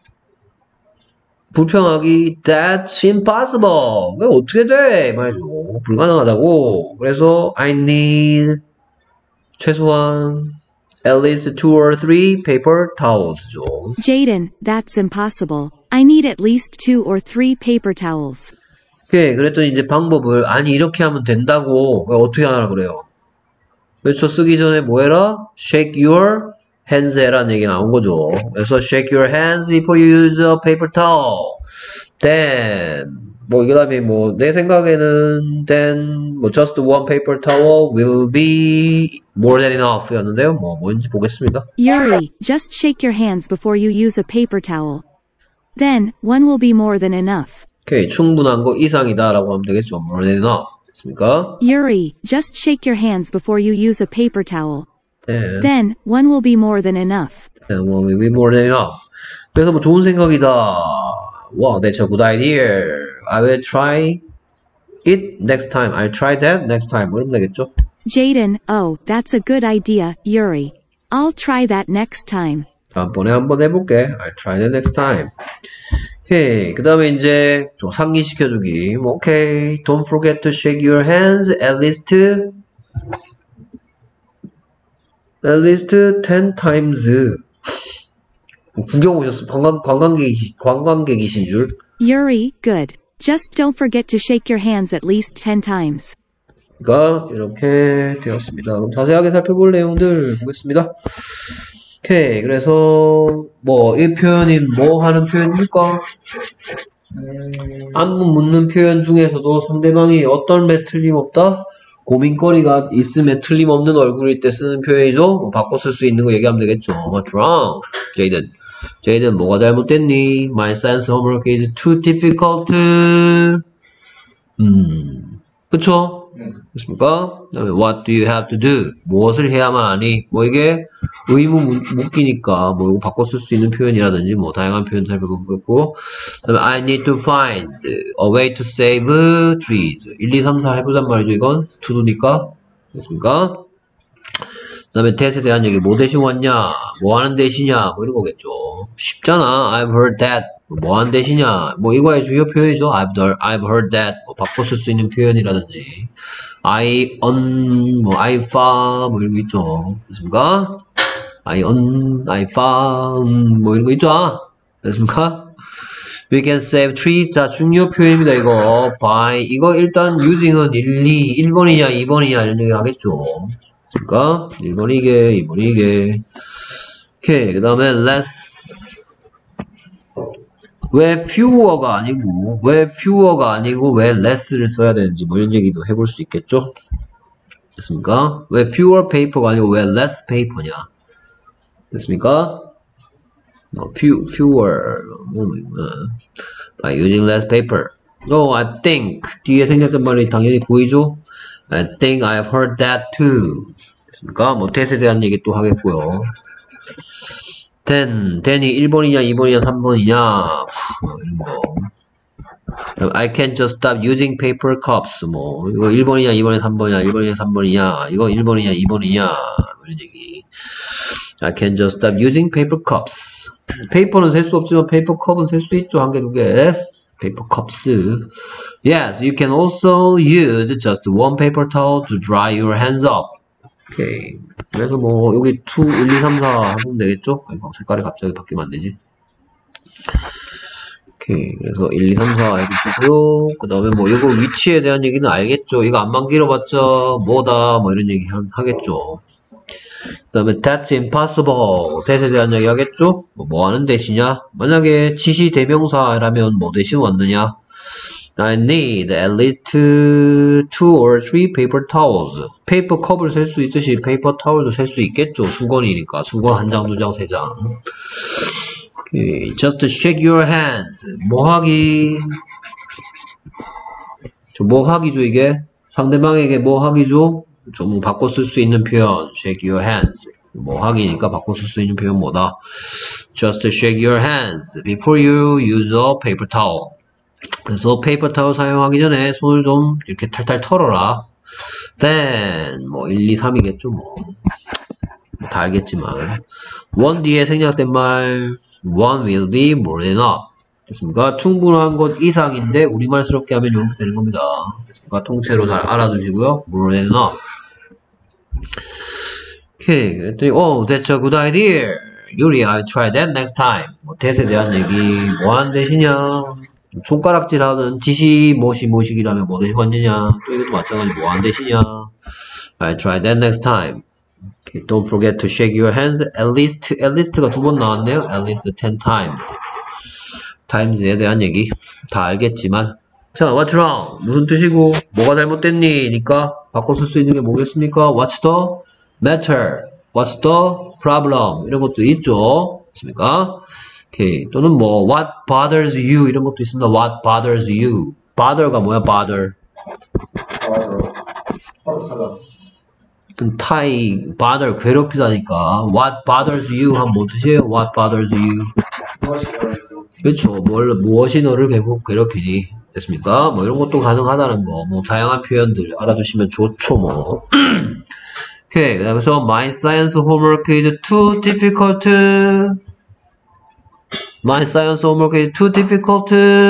Speaker 1: 불평하기 that's impossible. 그게 어떻게 돼? 말이죠. 불가능하다고. 그래서 I need 최소한 at least two or three paper towels죠.
Speaker 2: Jaden, that's impossible. I need at least two or three paper towels.
Speaker 1: 오케이. 그랬더니 이제 방법을 아니 이렇게 하면 된다고. 어떻게 하라 그래요? 그래서 쓰기 전에 뭐 해라? Shake your hands 해라는 얘기 나온 거죠. 그래서 shake your hands before you use a paper towel. Then 뭐 그 다음에 뭐 내 생각에는 then 뭐 just one paper towel will be more than enough 였는데요. 뭐 뭔지 보겠습니다.
Speaker 2: Yuri, just shake your hands before you use a paper towel. Then, one will be more than enough.
Speaker 1: 오케이. 충분한 거 이상이다 라고 하면 되겠죠. more than enough. 됐습니까?
Speaker 2: Yuri, just shake your hands before you use a paper towel.
Speaker 1: Then,
Speaker 2: Then, one will be more than enough.
Speaker 1: then will be more than enough. 그래서 뭐 좋은 생각이다. Wow, that's a good idea. I will try it next time. I'll try that next time. 그러면 되겠죠?
Speaker 2: Jaden, oh, that's a good idea, Yuri. I'll try that next time.
Speaker 1: 다음번에 한번 해볼게. I'll try that next time. 오케이. 그 다음에 이제 좀 상기시켜주기. 오케이. Don't forget to shake your hands at least at least ten times. 구경 오셨어. 관광, 관광객, 관광객이신 줄.
Speaker 2: Yuri, good. Just don't forget to shake your hands at least ten times.
Speaker 1: 가 이렇게 되었습니다. 그럼 자세하게 살펴볼 내용들 보겠습니다. 오케이. 그래서 뭐 이 표현이 뭐 하는 표현입니까? 안문 묻는 표현 중에서도 상대방이 어떤 매 틀림없다? 고민거리가 있음에 틀림없는 얼굴일 때 쓰는 표현이죠. 뭐 바꿔 쓸 수 있는 거 얘기하면 되겠죠. What's wrong, Jaden? 제이든 뭐가 잘못됐니? My science homework is too difficult. 음, 그쵸?
Speaker 3: 네.
Speaker 1: 그렇습니까? 그 다음에 what do you have to do? 무엇을 해야만 하니? 뭐 이게 의무 묻기니까 뭐 이거 바꿔 쓸 수 있는 표현이라든지 뭐 다양한 표현 살펴보겠고, 그 다음에 I need to find a way to save trees. 일, 이, 삼, 사 해보잔 말이죠. 이건 to do니까. 됐습니까? 그 다음에 that에 대한 얘기, 뭐 대신 왔냐? 뭐 하는 대신이냐? 뭐 이런 거겠죠. 쉽잖아. I've heard that. 뭐 하는 대신이냐? 뭐 이거의 주요 표현이죠. I've heard, I've heard that. 뭐 바꿔 쓸 수 있는 표현이라든지. I on, 뭐 I fa, 뭐 이런 거 있죠. 됐습니까? I on, I fa, 뭐 이런 거 있죠. 됐습니까? We can save trees. 자, 중요 표현입니다, 이거. by. 이거 일단 using은 일, 이, 일 번이냐, 이 번이냐, 이런 얘기 하겠죠. 됐습니까? 일 번이 이게, 이 번이 이게. 오케이. 그 다음에 less. 왜 fewer가 아니고, 왜 fewer가 아니고, 왜 less를 써야 되는지, 뭐 이런 얘기도 해볼 수 있겠죠? 됐습니까? 왜 fewer paper가 아니고, 왜 less paper냐? 됐습니까? No, few, fewer, by using less paper. Oh, I think. 뒤에 생략된 말이 당연히 보이죠? I think I've heard that too. 됐습니까? 뭐, that에 대한 얘기 또 하겠고요. then, then이 일 번이냐, 이 번이냐, 삼 번이냐, 뭐, 이런 거. I can't just stop using paper cups. 뭐, 이거 일 번이냐, 이 번이냐, 삼 번이냐, 일 번이냐, 삼 번이냐, 이거 일 번이냐, 이 번이냐, 뭐 이런 얘기. I can't just stop using paper cups. 페이퍼는 셀 수 없지만 페이퍼 컵은 셀 수 있죠. 한 개, 두 개. paper cups. Yes, you can also use just one paper towel to dry your hands up. 오케이. 그래서 뭐 여기 이, 일, 이, 삼, 사 하면 되겠죠? 아이고, 색깔이 갑자기 바뀌면 안 되지. 오케이. 그래서 일, 이, 삼, 사 해주시고요. 그 다음에 뭐 이거 위치에 대한 얘기는 알겠죠? 이거 안만 길어봤자 뭐다 뭐 이런 얘기 하겠죠. 그 다음에 that's impossible. that에 대한 얘기 하겠죠? 뭐, 뭐 하는 대시냐? 만약에 지시 대명사라면 뭐 대신 왔느냐? I need at least two, two or three paper towels. 페이퍼 컵을 셀 수 있듯이 페이퍼 타월도 셀 수 있겠죠. 수건이니까. 수건 한 장, 두 장, 세 장. Okay. Just shake your hands. 뭐 하기? 저 뭐 하기죠, 이게? 상대방에게 뭐 하기죠? 좀 바꿔 쓸 수 있는 표현. Shake your hands. 뭐 하기니까 바꿔 쓸 수 있는 표현 뭐다? Just shake your hands before you use a paper towel. 그래서 페이퍼 타월 사용하기 전에 손을 좀 이렇게 탈탈 털어라. Then 뭐 일, 이, 삼이겠죠 뭐. 다 알겠지만 one 뒤에 생략된 말 one will be more than enough. 됐습니까? 충분한 것 이상인데 우리말스럽게 하면 이렇게 되는 겁니다. 됐습니까? 통째로 잘 알아두시고요. more than enough. 오케이. 그랬더니 oh that's a good idea. 유리 I'll try that next time. 뭐 that에 대한 얘기 뭐 하는 대시냐. 손가락질하는 지시 뭐시 뭐시기라면 뭐 대신 왔느냐. 또 이것도 마찬가지 뭐 하는 대시냐. I'll try that next time. Okay, don't forget to shake your hands at least. at least가 두 번 나왔네요. at least ten times. times에 대한 얘기 다 알겠지만 자, what's wrong? 무슨 뜻이고 뭐가 잘못됐니? 니까 바꿔 쓸 수 있는 게 뭐겠습니까? What's the matter? What's the problem? 이런 것도 있죠. 있습니까? 오케이. 또는 뭐 what bothers you 이런 것도 있습니다. What bothers you? bother가 뭐야? bother. 타이 bother 괴롭히다니까. What bothers you 하면 뭐 뜻이에요? What bothers you? 그렇죠. 뭘 무엇이 너를 괴롭, 괴롭히니? 됐습니까? 뭐 이런 것도 가능하다는 거. 뭐 다양한 표현들 알아두시면 좋죠. 뭐. 오케이. 그다음에서 my science homework is too difficult. My science homework is too difficult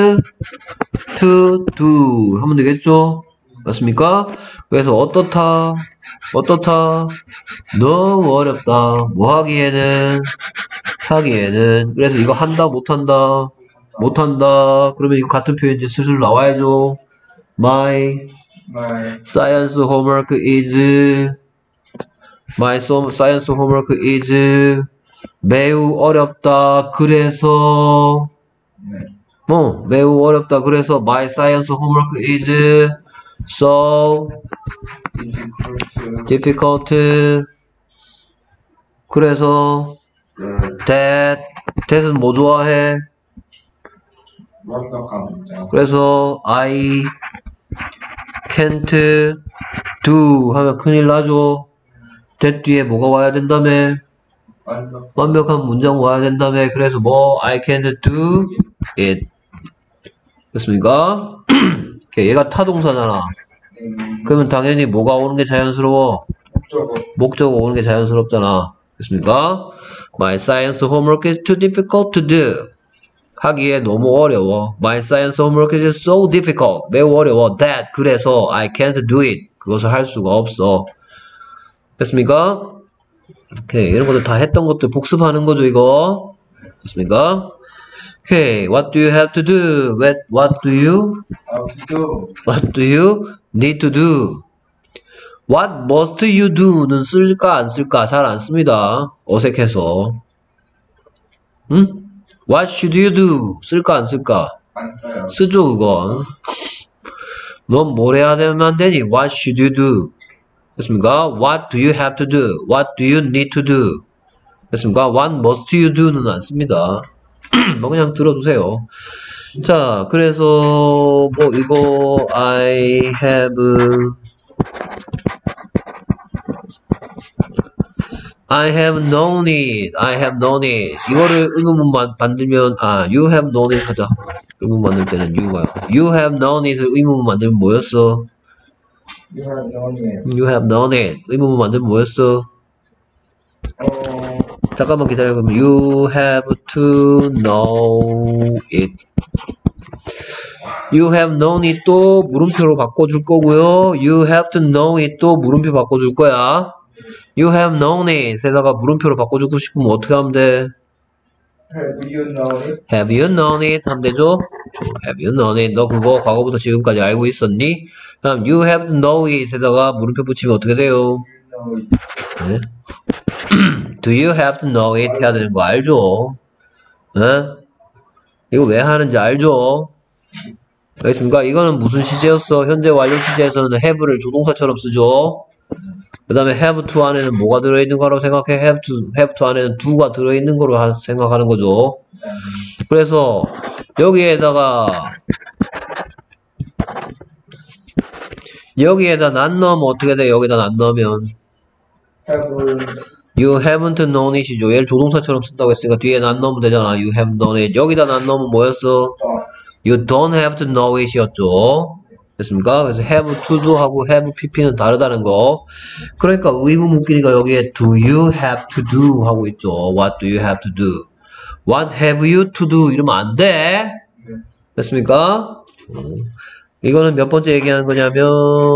Speaker 1: to do. 하면 되겠죠? 맞습니까? 그래서 어떻다? 어떻다? 너무 어렵다. 뭐 하기에는? 하기에는. 그래서 이거 한다? 못한다? 못한다. 그러면 이거 같은 표현이 슬슬 나와야죠. My,
Speaker 3: My
Speaker 1: science homework is My science homework is 매우 어렵다. 그래서
Speaker 3: 네.
Speaker 1: 어, 매우 어렵다. 그래서 my science homework is so
Speaker 3: difficult.
Speaker 1: difficult. 그래서
Speaker 3: 네.
Speaker 1: that that은 뭐 좋아해?
Speaker 3: 완벽한 문장.
Speaker 1: 그래서 I can't do 하면 큰일 나죠. that 뒤에 뭐가 와야 된다며?
Speaker 3: 완벽.
Speaker 1: 완벽한 문장 와야 된다며. 그래서 뭐 I can't do it. 됐습니까? 얘가 타동사잖아.
Speaker 3: 음,
Speaker 1: 그러면 당연히 뭐가 오는 게 자연스러워?
Speaker 3: 목적어.
Speaker 1: 목적어 오는 게 자연스럽잖아. 됐습니까? My science homework is too difficult to do. 하기에 너무 어려워. My science homework is so difficult. 매우 어려워. That 그래서 I can't do it. 그것을 할 수가 없어. 됐습니까? 오케이. 이런 것들 다 했던 것들 복습하는 거죠, 이거. 됐습니까? 오케이. What do you have to do? What, what do you?
Speaker 3: How to do.
Speaker 1: What do you need to do? What must you do는 쓸까 안 쓸까? 잘 안 씁니다. 어색해서. 응? What should you do? 쓸까 안 쓸까?
Speaker 3: 안 써요.
Speaker 1: 쓰죠 그건. 넌 뭘 해야 되면 되니? What should you do? 됐습니까? What do you have to do? What do you need to do? 됐습니까? What must you do는 안 씁니다. 뭐 그냥 들어두세요. 자, 그래서 뭐 이거 I have I have known it. I have known it. 이거를 의문문 만들면 아, you have known it 하자. 의문 만들 때는 you가요. You have known it을 의문문 만들면 뭐였어?
Speaker 3: You have known it.
Speaker 1: You have known it. 의문문 만들면 뭐였어?
Speaker 3: 어,
Speaker 1: 잠깐만 기다려. 그러면 you have to know it. You have known it 또 물음표로 바꿔줄 거고요. You have to know it 또 물음표 바꿔줄 거야. You have known it 에다가 물음표로 바꿔주고 싶으면 어떻게 하면 돼?
Speaker 3: have you known it?
Speaker 1: Have you known it? 하면 되죠? Have you known it? 너 그거 과거부터 지금까지 알고 있었니? 그럼 you have to know it 에다가 물음표 붙이면 어떻게 돼요?
Speaker 3: Know it.
Speaker 1: 네? Do you have to know it? 해야 되는 거 알죠? 네? 이거 왜 하는지 알죠? 알겠습니까? 이거는 무슨 시제였어? 현재 완료 시제에서는 have를 조동사처럼 쓰죠? 그 다음에 have to 안에는 뭐가 들어있는 거라고 생각해? have to, have to 안에는 do가 들어있는 거로 하, 생각하는 거죠. 그래서 여기에다가 여기에다 난 넣으면 어떻게 돼? 여기다 난 넣으면
Speaker 3: have
Speaker 1: you haven't known it이죠. 얘를 조동사처럼 쓴다고 했으니까 뒤에 난 넣으면 되잖아. you have known it. 여기다 난 넣으면 뭐였어? You don't have to know it이었죠. 됐습니까? 그래서 have to do 하고 have pp는 다르다는 거. 그러니까 의문 문기니까 여기에 do you have to do 하고 있죠. What do you have to do? What have you to do? 이러면 안 돼. 됐습니까? 이거는 몇 번째 얘기하는 거냐면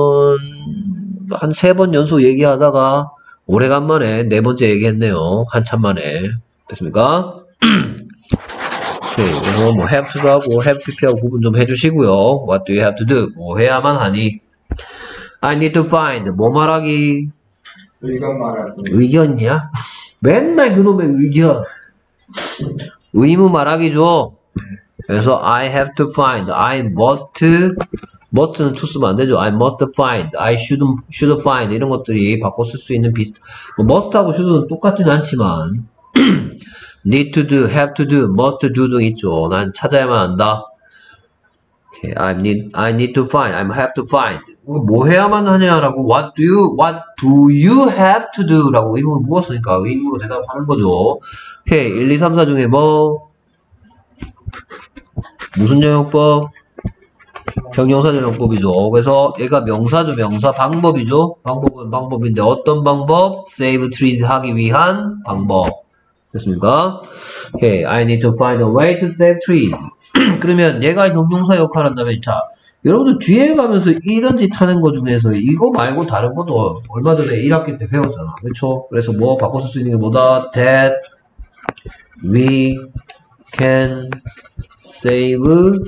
Speaker 1: 한 세 번 연속 얘기하다가 오래간만에 네 번째 얘기했네요. 한참 만에. 됐습니까? 오케이. 그래서 뭐 have to도 하고 have pp하고 구분 좀 해주시고요. What do you have to do? 뭐 해야만 하니? I need to find. 뭐 말하기?
Speaker 3: 의견 말하기.
Speaker 1: 의견이야? 맨날 그놈의 의견. 의무 말하기죠. 그래서 I have to find. I must. must는 to 쓰면 안 되죠. I must find. I should, should find. 이런 것들이 바꿔 쓸 수 있는 비슷. 뭐 must하고 should는 똑같진 않지만 need to do, have to do, must do 등 있죠. 난 찾아야만 한다. Okay, I need, I need to find, I have to find. 뭐 해야만 하냐라고 what do you, what do you have to do 라고 의문을 물었으니까 의문으로 대답하는 거죠. 오케이, 일, 이, 삼, 사 중에 뭐 무슨 영역법? 형용사 전용법이죠. 그래서 얘가 명사죠. 명사 방법이죠. 방법은 방법인데 어떤 방법? Save trees 하기 위한 방법. 됐습니까? Okay, I need to find a way to save trees. 그러면 얘가 형용사 역할을 한다면 자, 여러분들 뒤에 가면서 이런 짓 하는 거 중에서 이거 말고 다른 것도 얼마 전에 일 학기 때 배웠잖아. 그렇죠? 그래서 뭐 바꿔 쓸 수 있는 게 뭐다? That we can save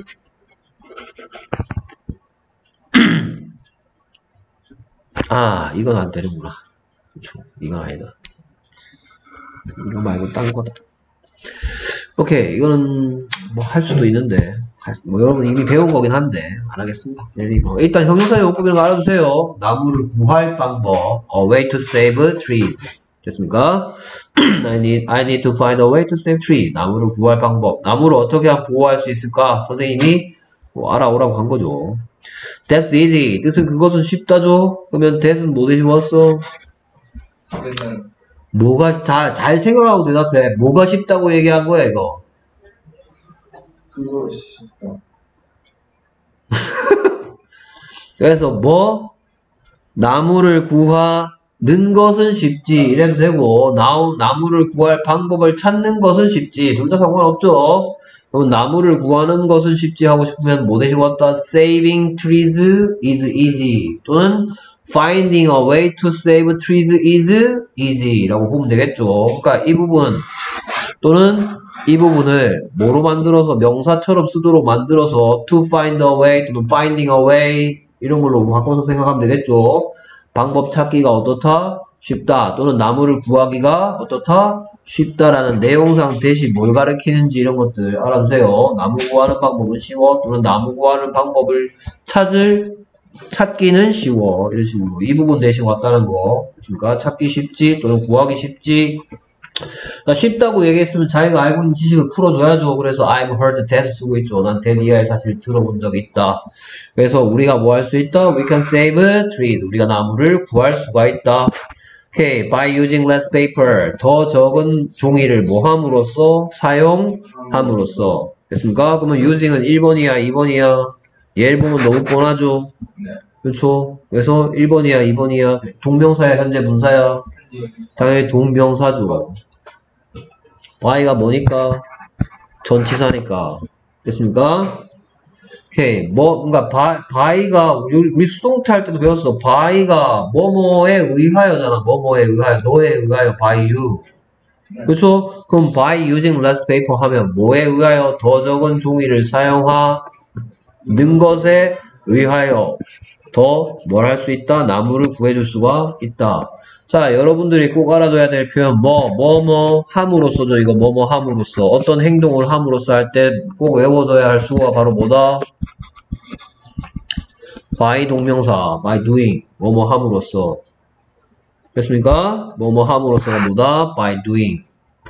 Speaker 1: 아, 이건 안 되는구나. 그쵸. 이건 아니다. 이거 말고 딴 거다. 오케이. 이거는 뭐 할 수도 있는데, 뭐 여러분 이미 배운 거긴 한데, 안 하겠습니다. 뭐 일단 형용사 용법이라는 거 알아두세요. 나무를 구할 방법. A way to save trees. 됐습니까? I need, I need to find a way to save tree. 나무를 구할 방법. 나무를 어떻게 하면 보호할 수 있을까? 선생님이 뭐 알아오라고 한 거죠. That's easy. 뜻은 그것은 쉽다죠? 그러면 that은 뭐 대신 왔어?
Speaker 3: 그래서
Speaker 1: 뭐가, 잘, 잘 생각하고 대답해. 뭐가 쉽다고 얘기한 거야, 이거?
Speaker 3: 그거 쉽다.
Speaker 1: 그래서 뭐? 나무를 구하는 것은 쉽지. 이래도 되고, 나, 나무를 구할 방법을 찾는 것은 쉽지. 둘 다 상관없죠? 그럼 나무를 구하는 것은 쉽지 하고 싶으면 뭐 대신 왔다? Saving trees is easy. 또는 Finding a way to save trees is easy. 라고 보면 되겠죠. 그러니까 이 부분, 또는 이 부분을 뭐로 만들어서 명사처럼 쓰도록 만들어서 to find a way 또는 finding a way 이런 걸로 바꿔서 생각하면 되겠죠. 방법 찾기가 어떻다? 쉽다. 또는 나무를 구하기가 어떻다? 쉽다라는 내용상 대신 뭘 가리키는지 이런 것들 알아두세요. 나무 구하는 방법은 쉬워. 또는 나무 구하는 방법을 찾을 찾기는 쉬워. 이런 식으로 이 부분 대신 왔다는 거. 그러니까 찾기 쉽지 또는 구하기 쉽지. 그러니까 쉽다고 얘기했으면 자기가 알고 있는 지식을 풀어줘야죠. 그래서 I've heard that 쓰고 있죠. 난 that 이하의 사실을 들어본 적이 있다. 그래서 우리가 뭐 할 수 있다? We can save trees. 우리가 나무를 구할 수가 있다. Okay, by using less paper. 더 적은 종이를 뭐 함으로써? 사용함으로써. 됐습니까? 그러면 using은 일 번이야, 이 번이야? 얘를 보면 너무 뻔하죠?
Speaker 3: 네.
Speaker 1: 그렇죠? 그래서 일 번이야, 이 번이야? 동명사야, 현재 문사야? 당연히 동명사죠. y가 뭐니까? 전치사니까. 됐습니까? 오케이. 뭐, 그니까, 바, by가, 우리, 우리 수동태 할 때도 배웠어. by가 뭐뭐에 의하여잖아. 뭐뭐에 의하여. 너에 의하여, by you. 그렇죠? 그럼 by using less paper 하면 뭐에 의하여 더 적은 종이를 사용하는 것에 의하여 더 뭘 할 수 있다? 나무를 구해줄 수가 있다. 자, 여러분들이 꼭 알아둬야 될 표현 뭐, 뭐, 뭐 함으로써죠. 이거 뭐, 뭐 함으로써. 어떤 행동을 함으로써 할 때 꼭 외워둬야 할 수가 바로 뭐다? by 동명사, by doing. 뭐, 뭐 함으로써. 됐습니까? 뭐, 뭐 함으로써가 뭐다? by doing.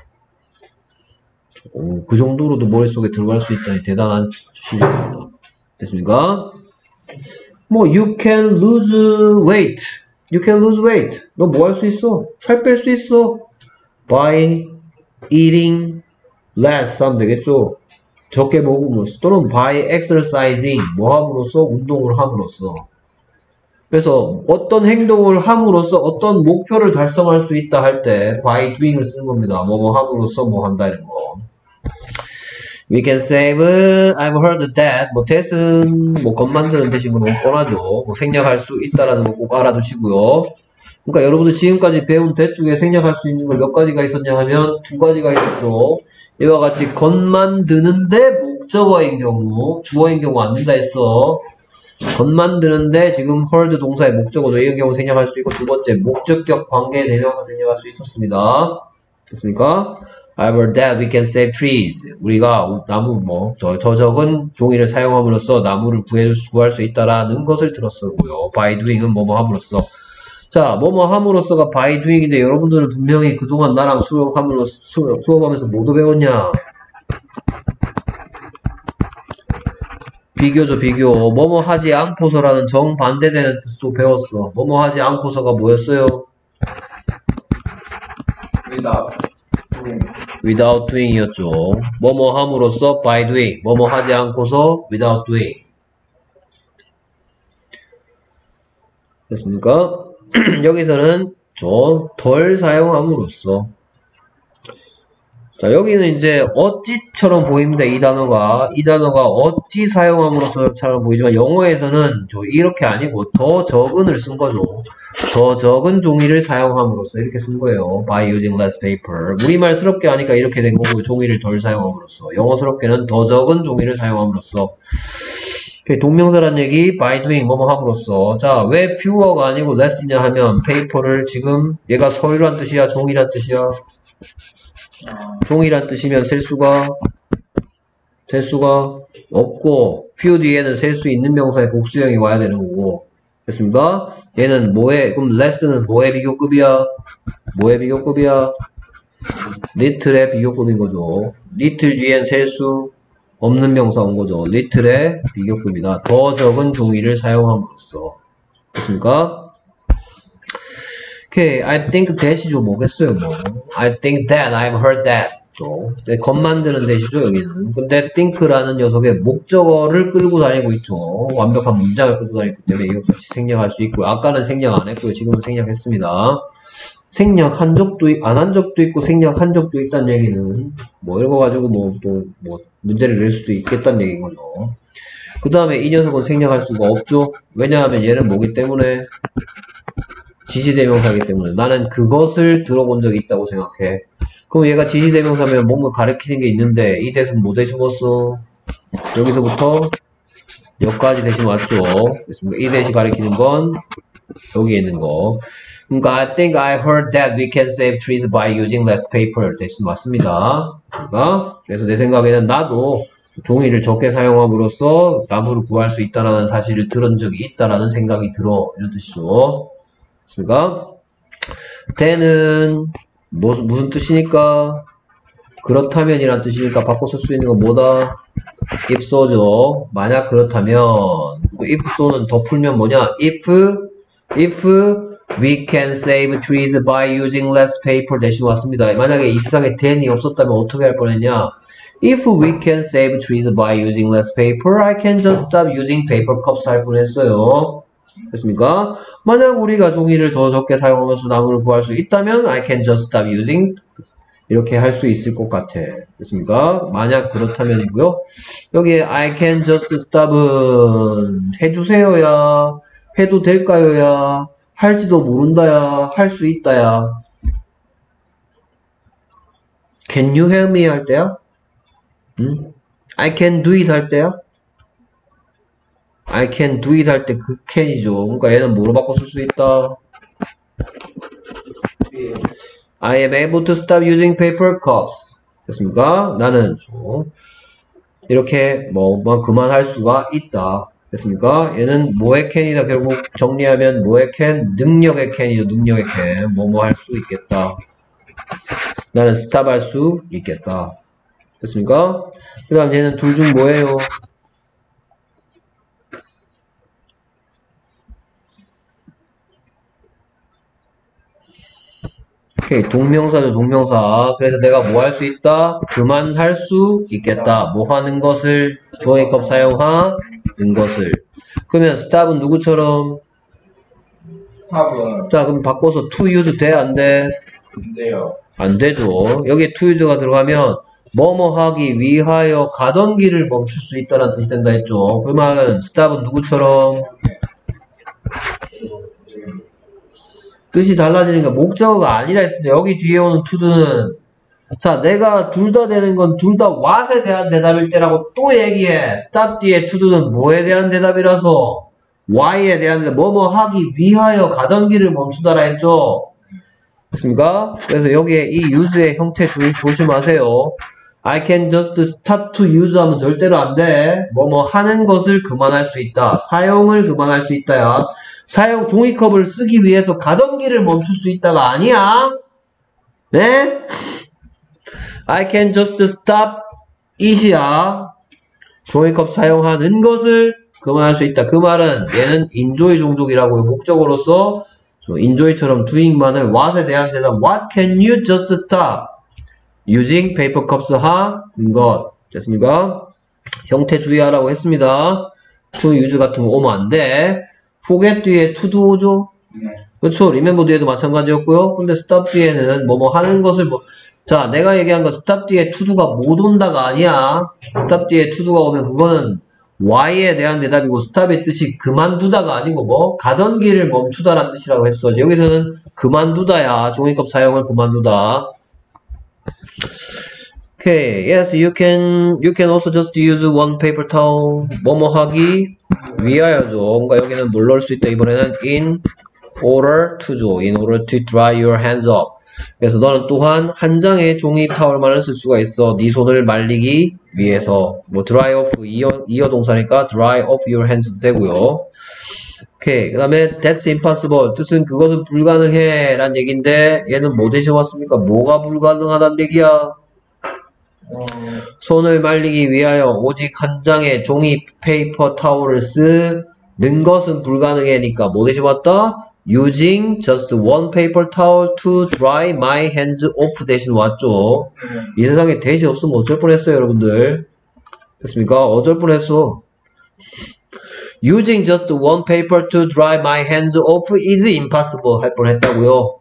Speaker 1: 오, 그 정도로도 머릿속에 들어갈 수 있다니 대단한 실력입니다. 됐습니까? 뭐, you can lose weight. You can lose weight. 너 뭐 할 수 있어? 살 뺄 수 있어. By eating less 하면 되겠죠? 적게 먹으면서. 또는 by exercising. 뭐 함으로써? 운동을 함으로써. 그래서 어떤 행동을 함으로써 어떤 목표를 달성할 수 있다 할 때 by doing을 쓰는 겁니다. 뭐 뭐 함으로써 뭐 한다 이런 거. We can save, I've heard that. 뭐 that은 뭐 것 만드는 대신 거 너무 뻔하죠. 뭐 생략할 수 있다라는 거 꼭 알아두시고요. 그러니까 여러분들 지금까지 배운 that 중에 생략할 수 있는 걸 몇 가지가 있었냐 하면 두 가지가 있었죠. 이와 같이 것 만드는데 목적어인 경우, 주어인 경우 안 된다 했어. 것 만드는데 지금 heard 동사의 목적어도 이런 경우 생략할 수 있고, 두 번째 목적격 관계 대명사 생략할 수 있었습니다. 됐습니까? I've heard that we can save trees. 우리가 나무 뭐 저, 저 적은 종이를 사용함으로써 나무를 구해 구할 수 있다라는 것을 들었었고요. by doing은 뭐뭐 함으로써. 자, 뭐뭐 함으로써가 by doing인데 여러분들은 분명히 그동안 나랑 수업함으로 수업, 수업하면서 뭐도 배웠냐? 비교죠, 비교. 뭐뭐 하지 않고서라는 정반대되는 뜻도 배웠어. 뭐뭐 하지 않고서가 뭐였어요?
Speaker 3: without doing.
Speaker 1: without doing 이었죠. 뭐뭐 함으로써 by doing. 뭐뭐 하지 않고서 without doing. 됐습니까? 여기서는 저 덜 사용함으로써. 자, 여기는 이제 어찌처럼 보입니다. 이 단어가. 이 단어가 어찌 사용함으로써처럼 보이지만 영어에서는 저 이렇게 아니고 더 적은을 쓴 거죠. 더 적은 종이를 사용함으로써 이렇게 쓴 거예요. By using less paper. 우리말스럽게 하니까 이렇게 된 거고 종이를 덜 사용함으로써. 영어스럽게는 더 적은 종이를 사용함으로써. 동명사란 얘기 by doing 뭐뭐 함으로써. 자, 왜 fewer가 아니고 less이냐 하면 paper를 지금 얘가 서류란 뜻이야? 종이란 뜻이야? 종이란 뜻이면 셀 수가 셀 수가 없고 few 뒤에는 셀 수 있는 명사의 복수형이 와야 되는 거고. 됐습니까? 얘는 뭐의, 그럼 less는 뭐의 비교급이야? 뭐의 비교급이야? little의 비교급인 거죠. little 뒤엔 셀 수 없는 명사 온 거죠. little의 비교급이다. 더 적은 종이를 사용함으로써. 됐습니까? 오케이, I think that이죠. 뭐겠어요, 뭐. I think that, I've heard that. 또, 겉 만드는 that이죠, 여기는. 근데 think라는 녀석의 목적어를 끌고 다니고 있죠. 완벽한 문장을 끌고 다니기 때문에 이것까지 생략할 수 있고요. 아까는 생략 안 했고요. 지금은 생략했습니다. 생략한 적도, 안 한 적도 있고, 생략한 적도 있다는 얘기는, 뭐, 이런 거 가지고 뭐, 또, 뭐, 문제를 낼 수도 있겠다는 얘기인 거죠. 그 다음에 이 녀석은 생략할 수가 없죠. 왜냐하면 얘는 뭐기 때문에, 지시대명사이기 때문에, 나는 그것을 들어본 적이 있다고 생각해. 그럼 얘가 지시대명사면 뭔가 가리키는 게 있는데, 이 대신 뭐 대신 왔어? 여기서부터, 여기까지 대신 왔죠. 그렇습니까? 이 대신 가리키는 건, 여기에 있는 거. 그러니까 I think I heard that we can save trees by using less paper. 대신 맞습니다. 그러니까 그래서 내 생각에는 나도 종이를 적게 사용함으로써 나무를 구할 수 있다라는 사실을 들은 적이 있다라는 생각이 들어. 이런 뜻이죠. 그렇습니까? then은 뭐, 무슨 뜻이니까? 그렇다면이란 뜻이니까 바꿔 쓸 수 있는 건 뭐다? if so죠. 만약 그렇다면 if so는 더 풀면 뭐냐? if if we can save trees by using less paper 대신 왔습니다. 만약에 이 세상에 then이 없었다면 어떻게 할 뻔했냐? If we can save trees by using less paper, I can just stop using paper cups 할 뻔했어요. 됐습니까? 만약 우리가 종이를 더 적게 사용하면서 나무를 구할 수 있다면 I can just stop using 이렇게 할 수 있을 것 같아. 됐습니까? 만약 그렇다면이고요. 여기에 I can just stop은 해주세요야, 해도 될까요야, 할지도 모른다야, 할 수 있다야. Can you help me 할 때야? 응? I can do it 할 때야? I can do it 할 때 그 can이죠. 그러니까 얘는 뭐로 바꿔 쓸 수 있다? I am able to stop using paper cups. 됐습니까? 나는 좀 이렇게 뭐, 뭐 그만할 수가 있다. 됐습니까? 얘는 뭐의 can이다. 결국 정리하면 뭐의 can? 능력의 can이죠. 능력의 can. 뭐 뭐 할 수 있겠다. 나는 stop 할 수 있겠다. 됐습니까? 그 다음 얘는 둘 중 뭐예요? 오케이, 동명사죠, 동명사. 그래서 내가 뭐 할 수 있다? 그만할 수 있겠다. 뭐 하는 것을? 주어이컵 사용하는 것을. 그러면 stop은 누구처럼?
Speaker 3: 스탑은
Speaker 1: 자, 그럼 바꿔서 to use 돼? 안 돼?
Speaker 3: 안 돼요.
Speaker 1: 안 되죠. 여기에 to use가 들어가면 뭐뭐 하기 위하여 가던 길을 멈출 수 있다는 뜻이 된다 했죠. 그 말은 stop은 누구처럼? 뜻이 달라지니까 목적어가 아니라 했습니다. 여기 뒤에 오는 to는 자, 내가 둘 다 되는 건 둘 다 what에 대한 대답일 때라고 또 얘기해. stop 뒤에 to는 뭐에 대한 대답이라서 why에 대한 대답, 뭐뭐 하기 위하여 가던 길을 멈추다라 했죠. 됐습니까? 그래서 여기에 이 use의 형태 주, 조심하세요. I can just stop to use 하면 절대로 안 돼. 뭐뭐 하는 것을 그만할 수 있다. 사용을 그만할 수 있다야. 사용 종이컵을 쓰기 위해서 가던 길을 멈출 수 있다가 아니야. 네? I can just stop it이야. 종이컵 사용하는 것을 그만할 수 있다. 그 말은 얘는 enjoy 종족이라고요. 목적어로서 enjoy처럼 doing만을 what에 대한 대답. What can you just stop using paper cups 하는 것. 됐습니까? 형태 주의하라고 했습니다. to use 같은 거 오면 안 돼. forget 뒤에 to도 오죠?
Speaker 3: 네.
Speaker 1: 그렇죠. remember 뒤에도 마찬가지였고요. 근데 stop 뒤에는 뭐뭐 하는 것을 뭐, 자, 내가 얘기한 거 stop 뒤에 to도가 못 온다가 아니야. stop 뒤에 to도가 오면 그거는 why에 대한 대답이고 stop의 뜻이 그만두다가 아니고 뭐 가던 길을 멈추다라는 뜻이라고 했어. 여기서는 그만두다야. 종이컵 사용을 그만두다. Okay, yes, you can, you can also just use one paper towel. 뭐뭐 하기 위하여죠. 그러니까 여기는 뭘 넣을 수 있다. 이번에는 in order to죠. in order to dry your hands up. 그래서 너는 또한 한 장의 종이 타월만을 쓸 수가 있어. 네 손을 말리기 위해서. 뭐 dry off 이어, 이어 동사니까 dry off your hands도 되고요. 오케이. 그 다음에 that's impossible. 뜻은 그것은 불가능해. 란 얘기인데 얘는 뭐 대신 왔습니까? 뭐가 불가능하다는 얘기야?
Speaker 3: 어,
Speaker 1: 손을 말리기 위하여 오직 한 장의 종이 페이퍼 타올을 쓰는 것은 불가능해니까 뭐 대신 왔다? Using just one paper towel to dry my hands off 대신 왔죠. 이 세상에 대신 없으면 어쩔 뻔했어요, 여러분들. 됐습니까? 어쩔 뻔했어. Using just one paper to dry my hands off is impossible 할 뻔했다고요.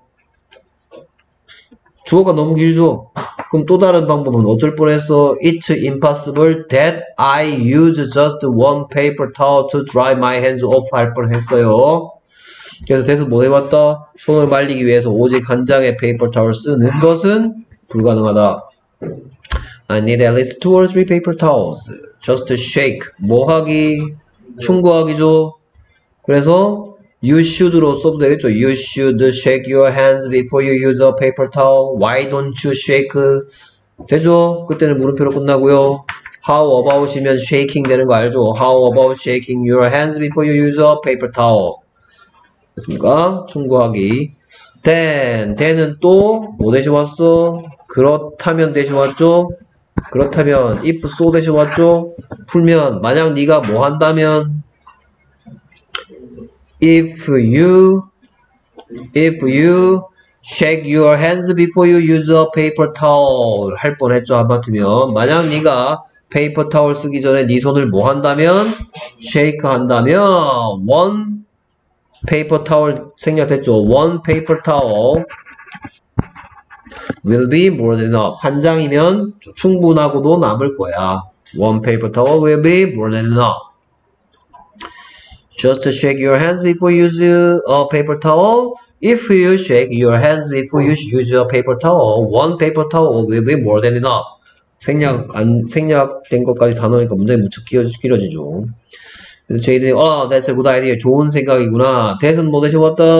Speaker 1: 주어가 너무 길죠? 그럼 또 다른 방법은 어쩔 뻔했어? It's impossible that I use just one paper towel to dry my hands off 할 뻔했어요. 그래서 대서 뭐 해봤다? 손을 말리기 위해서 오직 한 장의 페이퍼 타월 쓰는 것은 불가능하다. I need at least two or three paper towels just to shake. 뭐 하기? 충고하기죠. 그래서 you should로 써도 되겠죠. You should shake your hands before you use a paper towel. Why don't you shake? 되죠? 그때는 물음표로 끝나고요. How about이면 shaking 되는 거 알죠? How about shaking your hands before you use a paper towel? 됐습니까? 충고하기. then, then은 또 뭐 대신 왔어? 그렇다면 대신 왔죠? 그렇다면 if so 대신 왔죠? 풀면 만약 네가 뭐 한다면 if you if you shake your hands before you use a paper towel 할 뻔했죠. 한마디면 만약 네가 페이퍼 타월 쓰기 전에 네 손을 뭐 한다면 shake 한다면 one paper towel 생략됐죠. one paper towel will be more than enough. 한 장이면 충분하고도 남을 거야. One paper towel will be more than enough. Just shake your hands before you use a paper towel. If you shake your hands before you use a paper towel, one paper towel will be more than enough. 생략, 안, 생략된 것까지 다 넣으니까 문장이 무척 길어지죠. 그래서 저희들이, 어, that's a good idea. 좋은 생각이구나. that은 뭐 대신 왔다?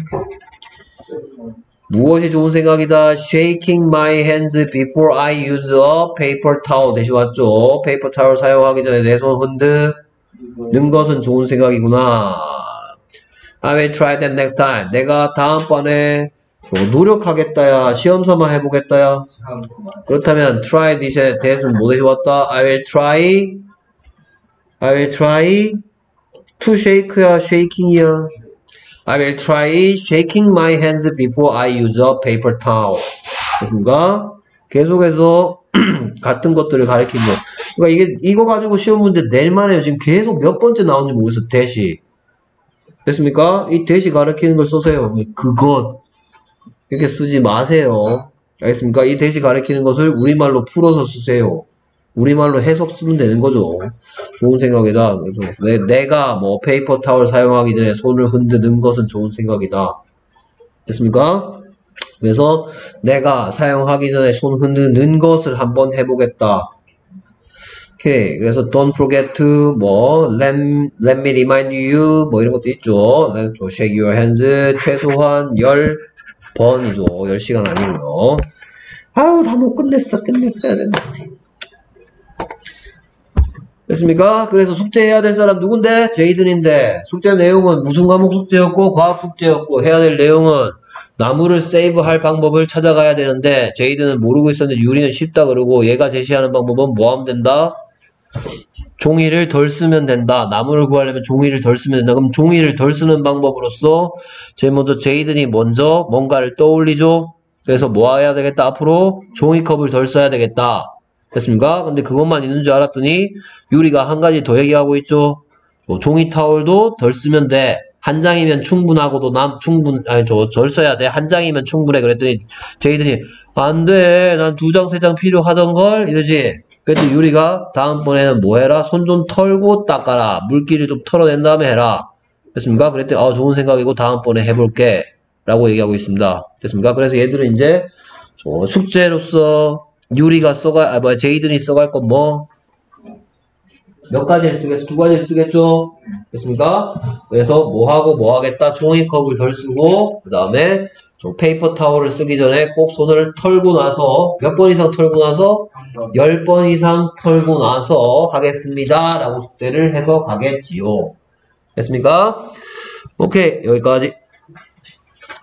Speaker 1: 무엇이 좋은 생각이다? Shaking my hands before I use a paper towel 대신 왔죠. 페이퍼 타월 사용하기 전에 내 손 흔드는 것은 좋은 생각이구나. I will try that next time. 내가 다음번에 노력하겠다야. 시험 삼아 해보겠다야. 그렇다면 try 대신에 that은 뭐 대신 왔다? I will try I will try to shake야 shaking이야. I will try shaking my hands before I use a paper towel. 됐습니까? 계속해서 같은 것들을 가리키는 거. 그러니까 이게 이거 가지고 시험 문제 낼만 해요. 지금 계속 몇 번째 나온지 모르겠어. 대시. 됐습니까? 이 대시 가리키는 걸 써세요. 그것. 이렇게 쓰지 마세요. 알겠습니까? 이 대시 가리키는 것을 우리말로 풀어서 쓰세요. 우리말로 해석 쓰면 되는 거죠. 좋은 생각이다. 그래서 내, 내가 뭐 페이퍼 타월 사용하기 전에 손을 흔드는 것은 좋은 생각이다. 됐습니까? 그래서 내가 사용하기 전에 손 흔드는 것을 한번 해보겠다. 오케이. 그래서 don't forget to 뭐 let, let me remind you 뭐 이런 것도 있죠. to shake your hands 최소한 열 번이죠. 열 시간 아니고요. 아유 다 못 끝냈어. 끝냈어야 되는데. 됐습니까? 그래서 숙제해야 될 사람 누군데? 제이든인데 숙제 내용은 무슨 과목 숙제였고 과학 숙제였고 해야 될 내용은 나무를 세이브할 방법을 찾아가야 되는데 제이든은 모르고 있었는데 유리는 쉽다 그러고 얘가 제시하는 방법은 뭐 하면 된다? 종이를 덜 쓰면 된다. 나무를 구하려면 종이를 덜 쓰면 된다. 그럼 종이를 덜 쓰는 방법으로서 제일 먼저 제이든이 먼저 뭔가를 떠올리죠. 그래서 뭐 해야 되겠다? 앞으로 종이컵을 덜 써야 되겠다. 됐습니까? 근데 그것만 있는 줄 알았더니 유리가 한 가지 더 얘기하고 있죠. 종이 타월도 덜 쓰면 돼. 한 장이면 충분하고도 남 충분 아니 저 덜 써야 돼. 한 장이면 충분해. 그랬더니 제이든이 안 돼. 난 두 장 세 장 필요하던 걸 이러지. 그랬더니 유리가 다음번에는 뭐 해라? 손 좀 털고 닦아라. 물기를 좀 털어낸 다음에 해라. 됐습니까? 그랬더니 아 좋은 생각이고 다음번에 해볼게. 라고 얘기하고 있습니다. 됐습니까? 그래서 얘들은 이제 숙제로서 유리가 써갈, 아, 뭐야, 제이든이 써갈 건 뭐? 몇 가지를 쓰겠어? 두 가지를 쓰겠죠? 됐습니까? 그래서 뭐 하고 뭐 하겠다? 종이컵을 덜 쓰고, 그 다음에 좀 페이퍼 타월을 쓰기 전에 꼭 손을 털고 나서, 몇 번 이상 털고 나서? 열 번 이상 털고 나서 하겠습니다. 라고 숙제를 해서 가겠지요. 됐습니까? 오케이, 여기까지.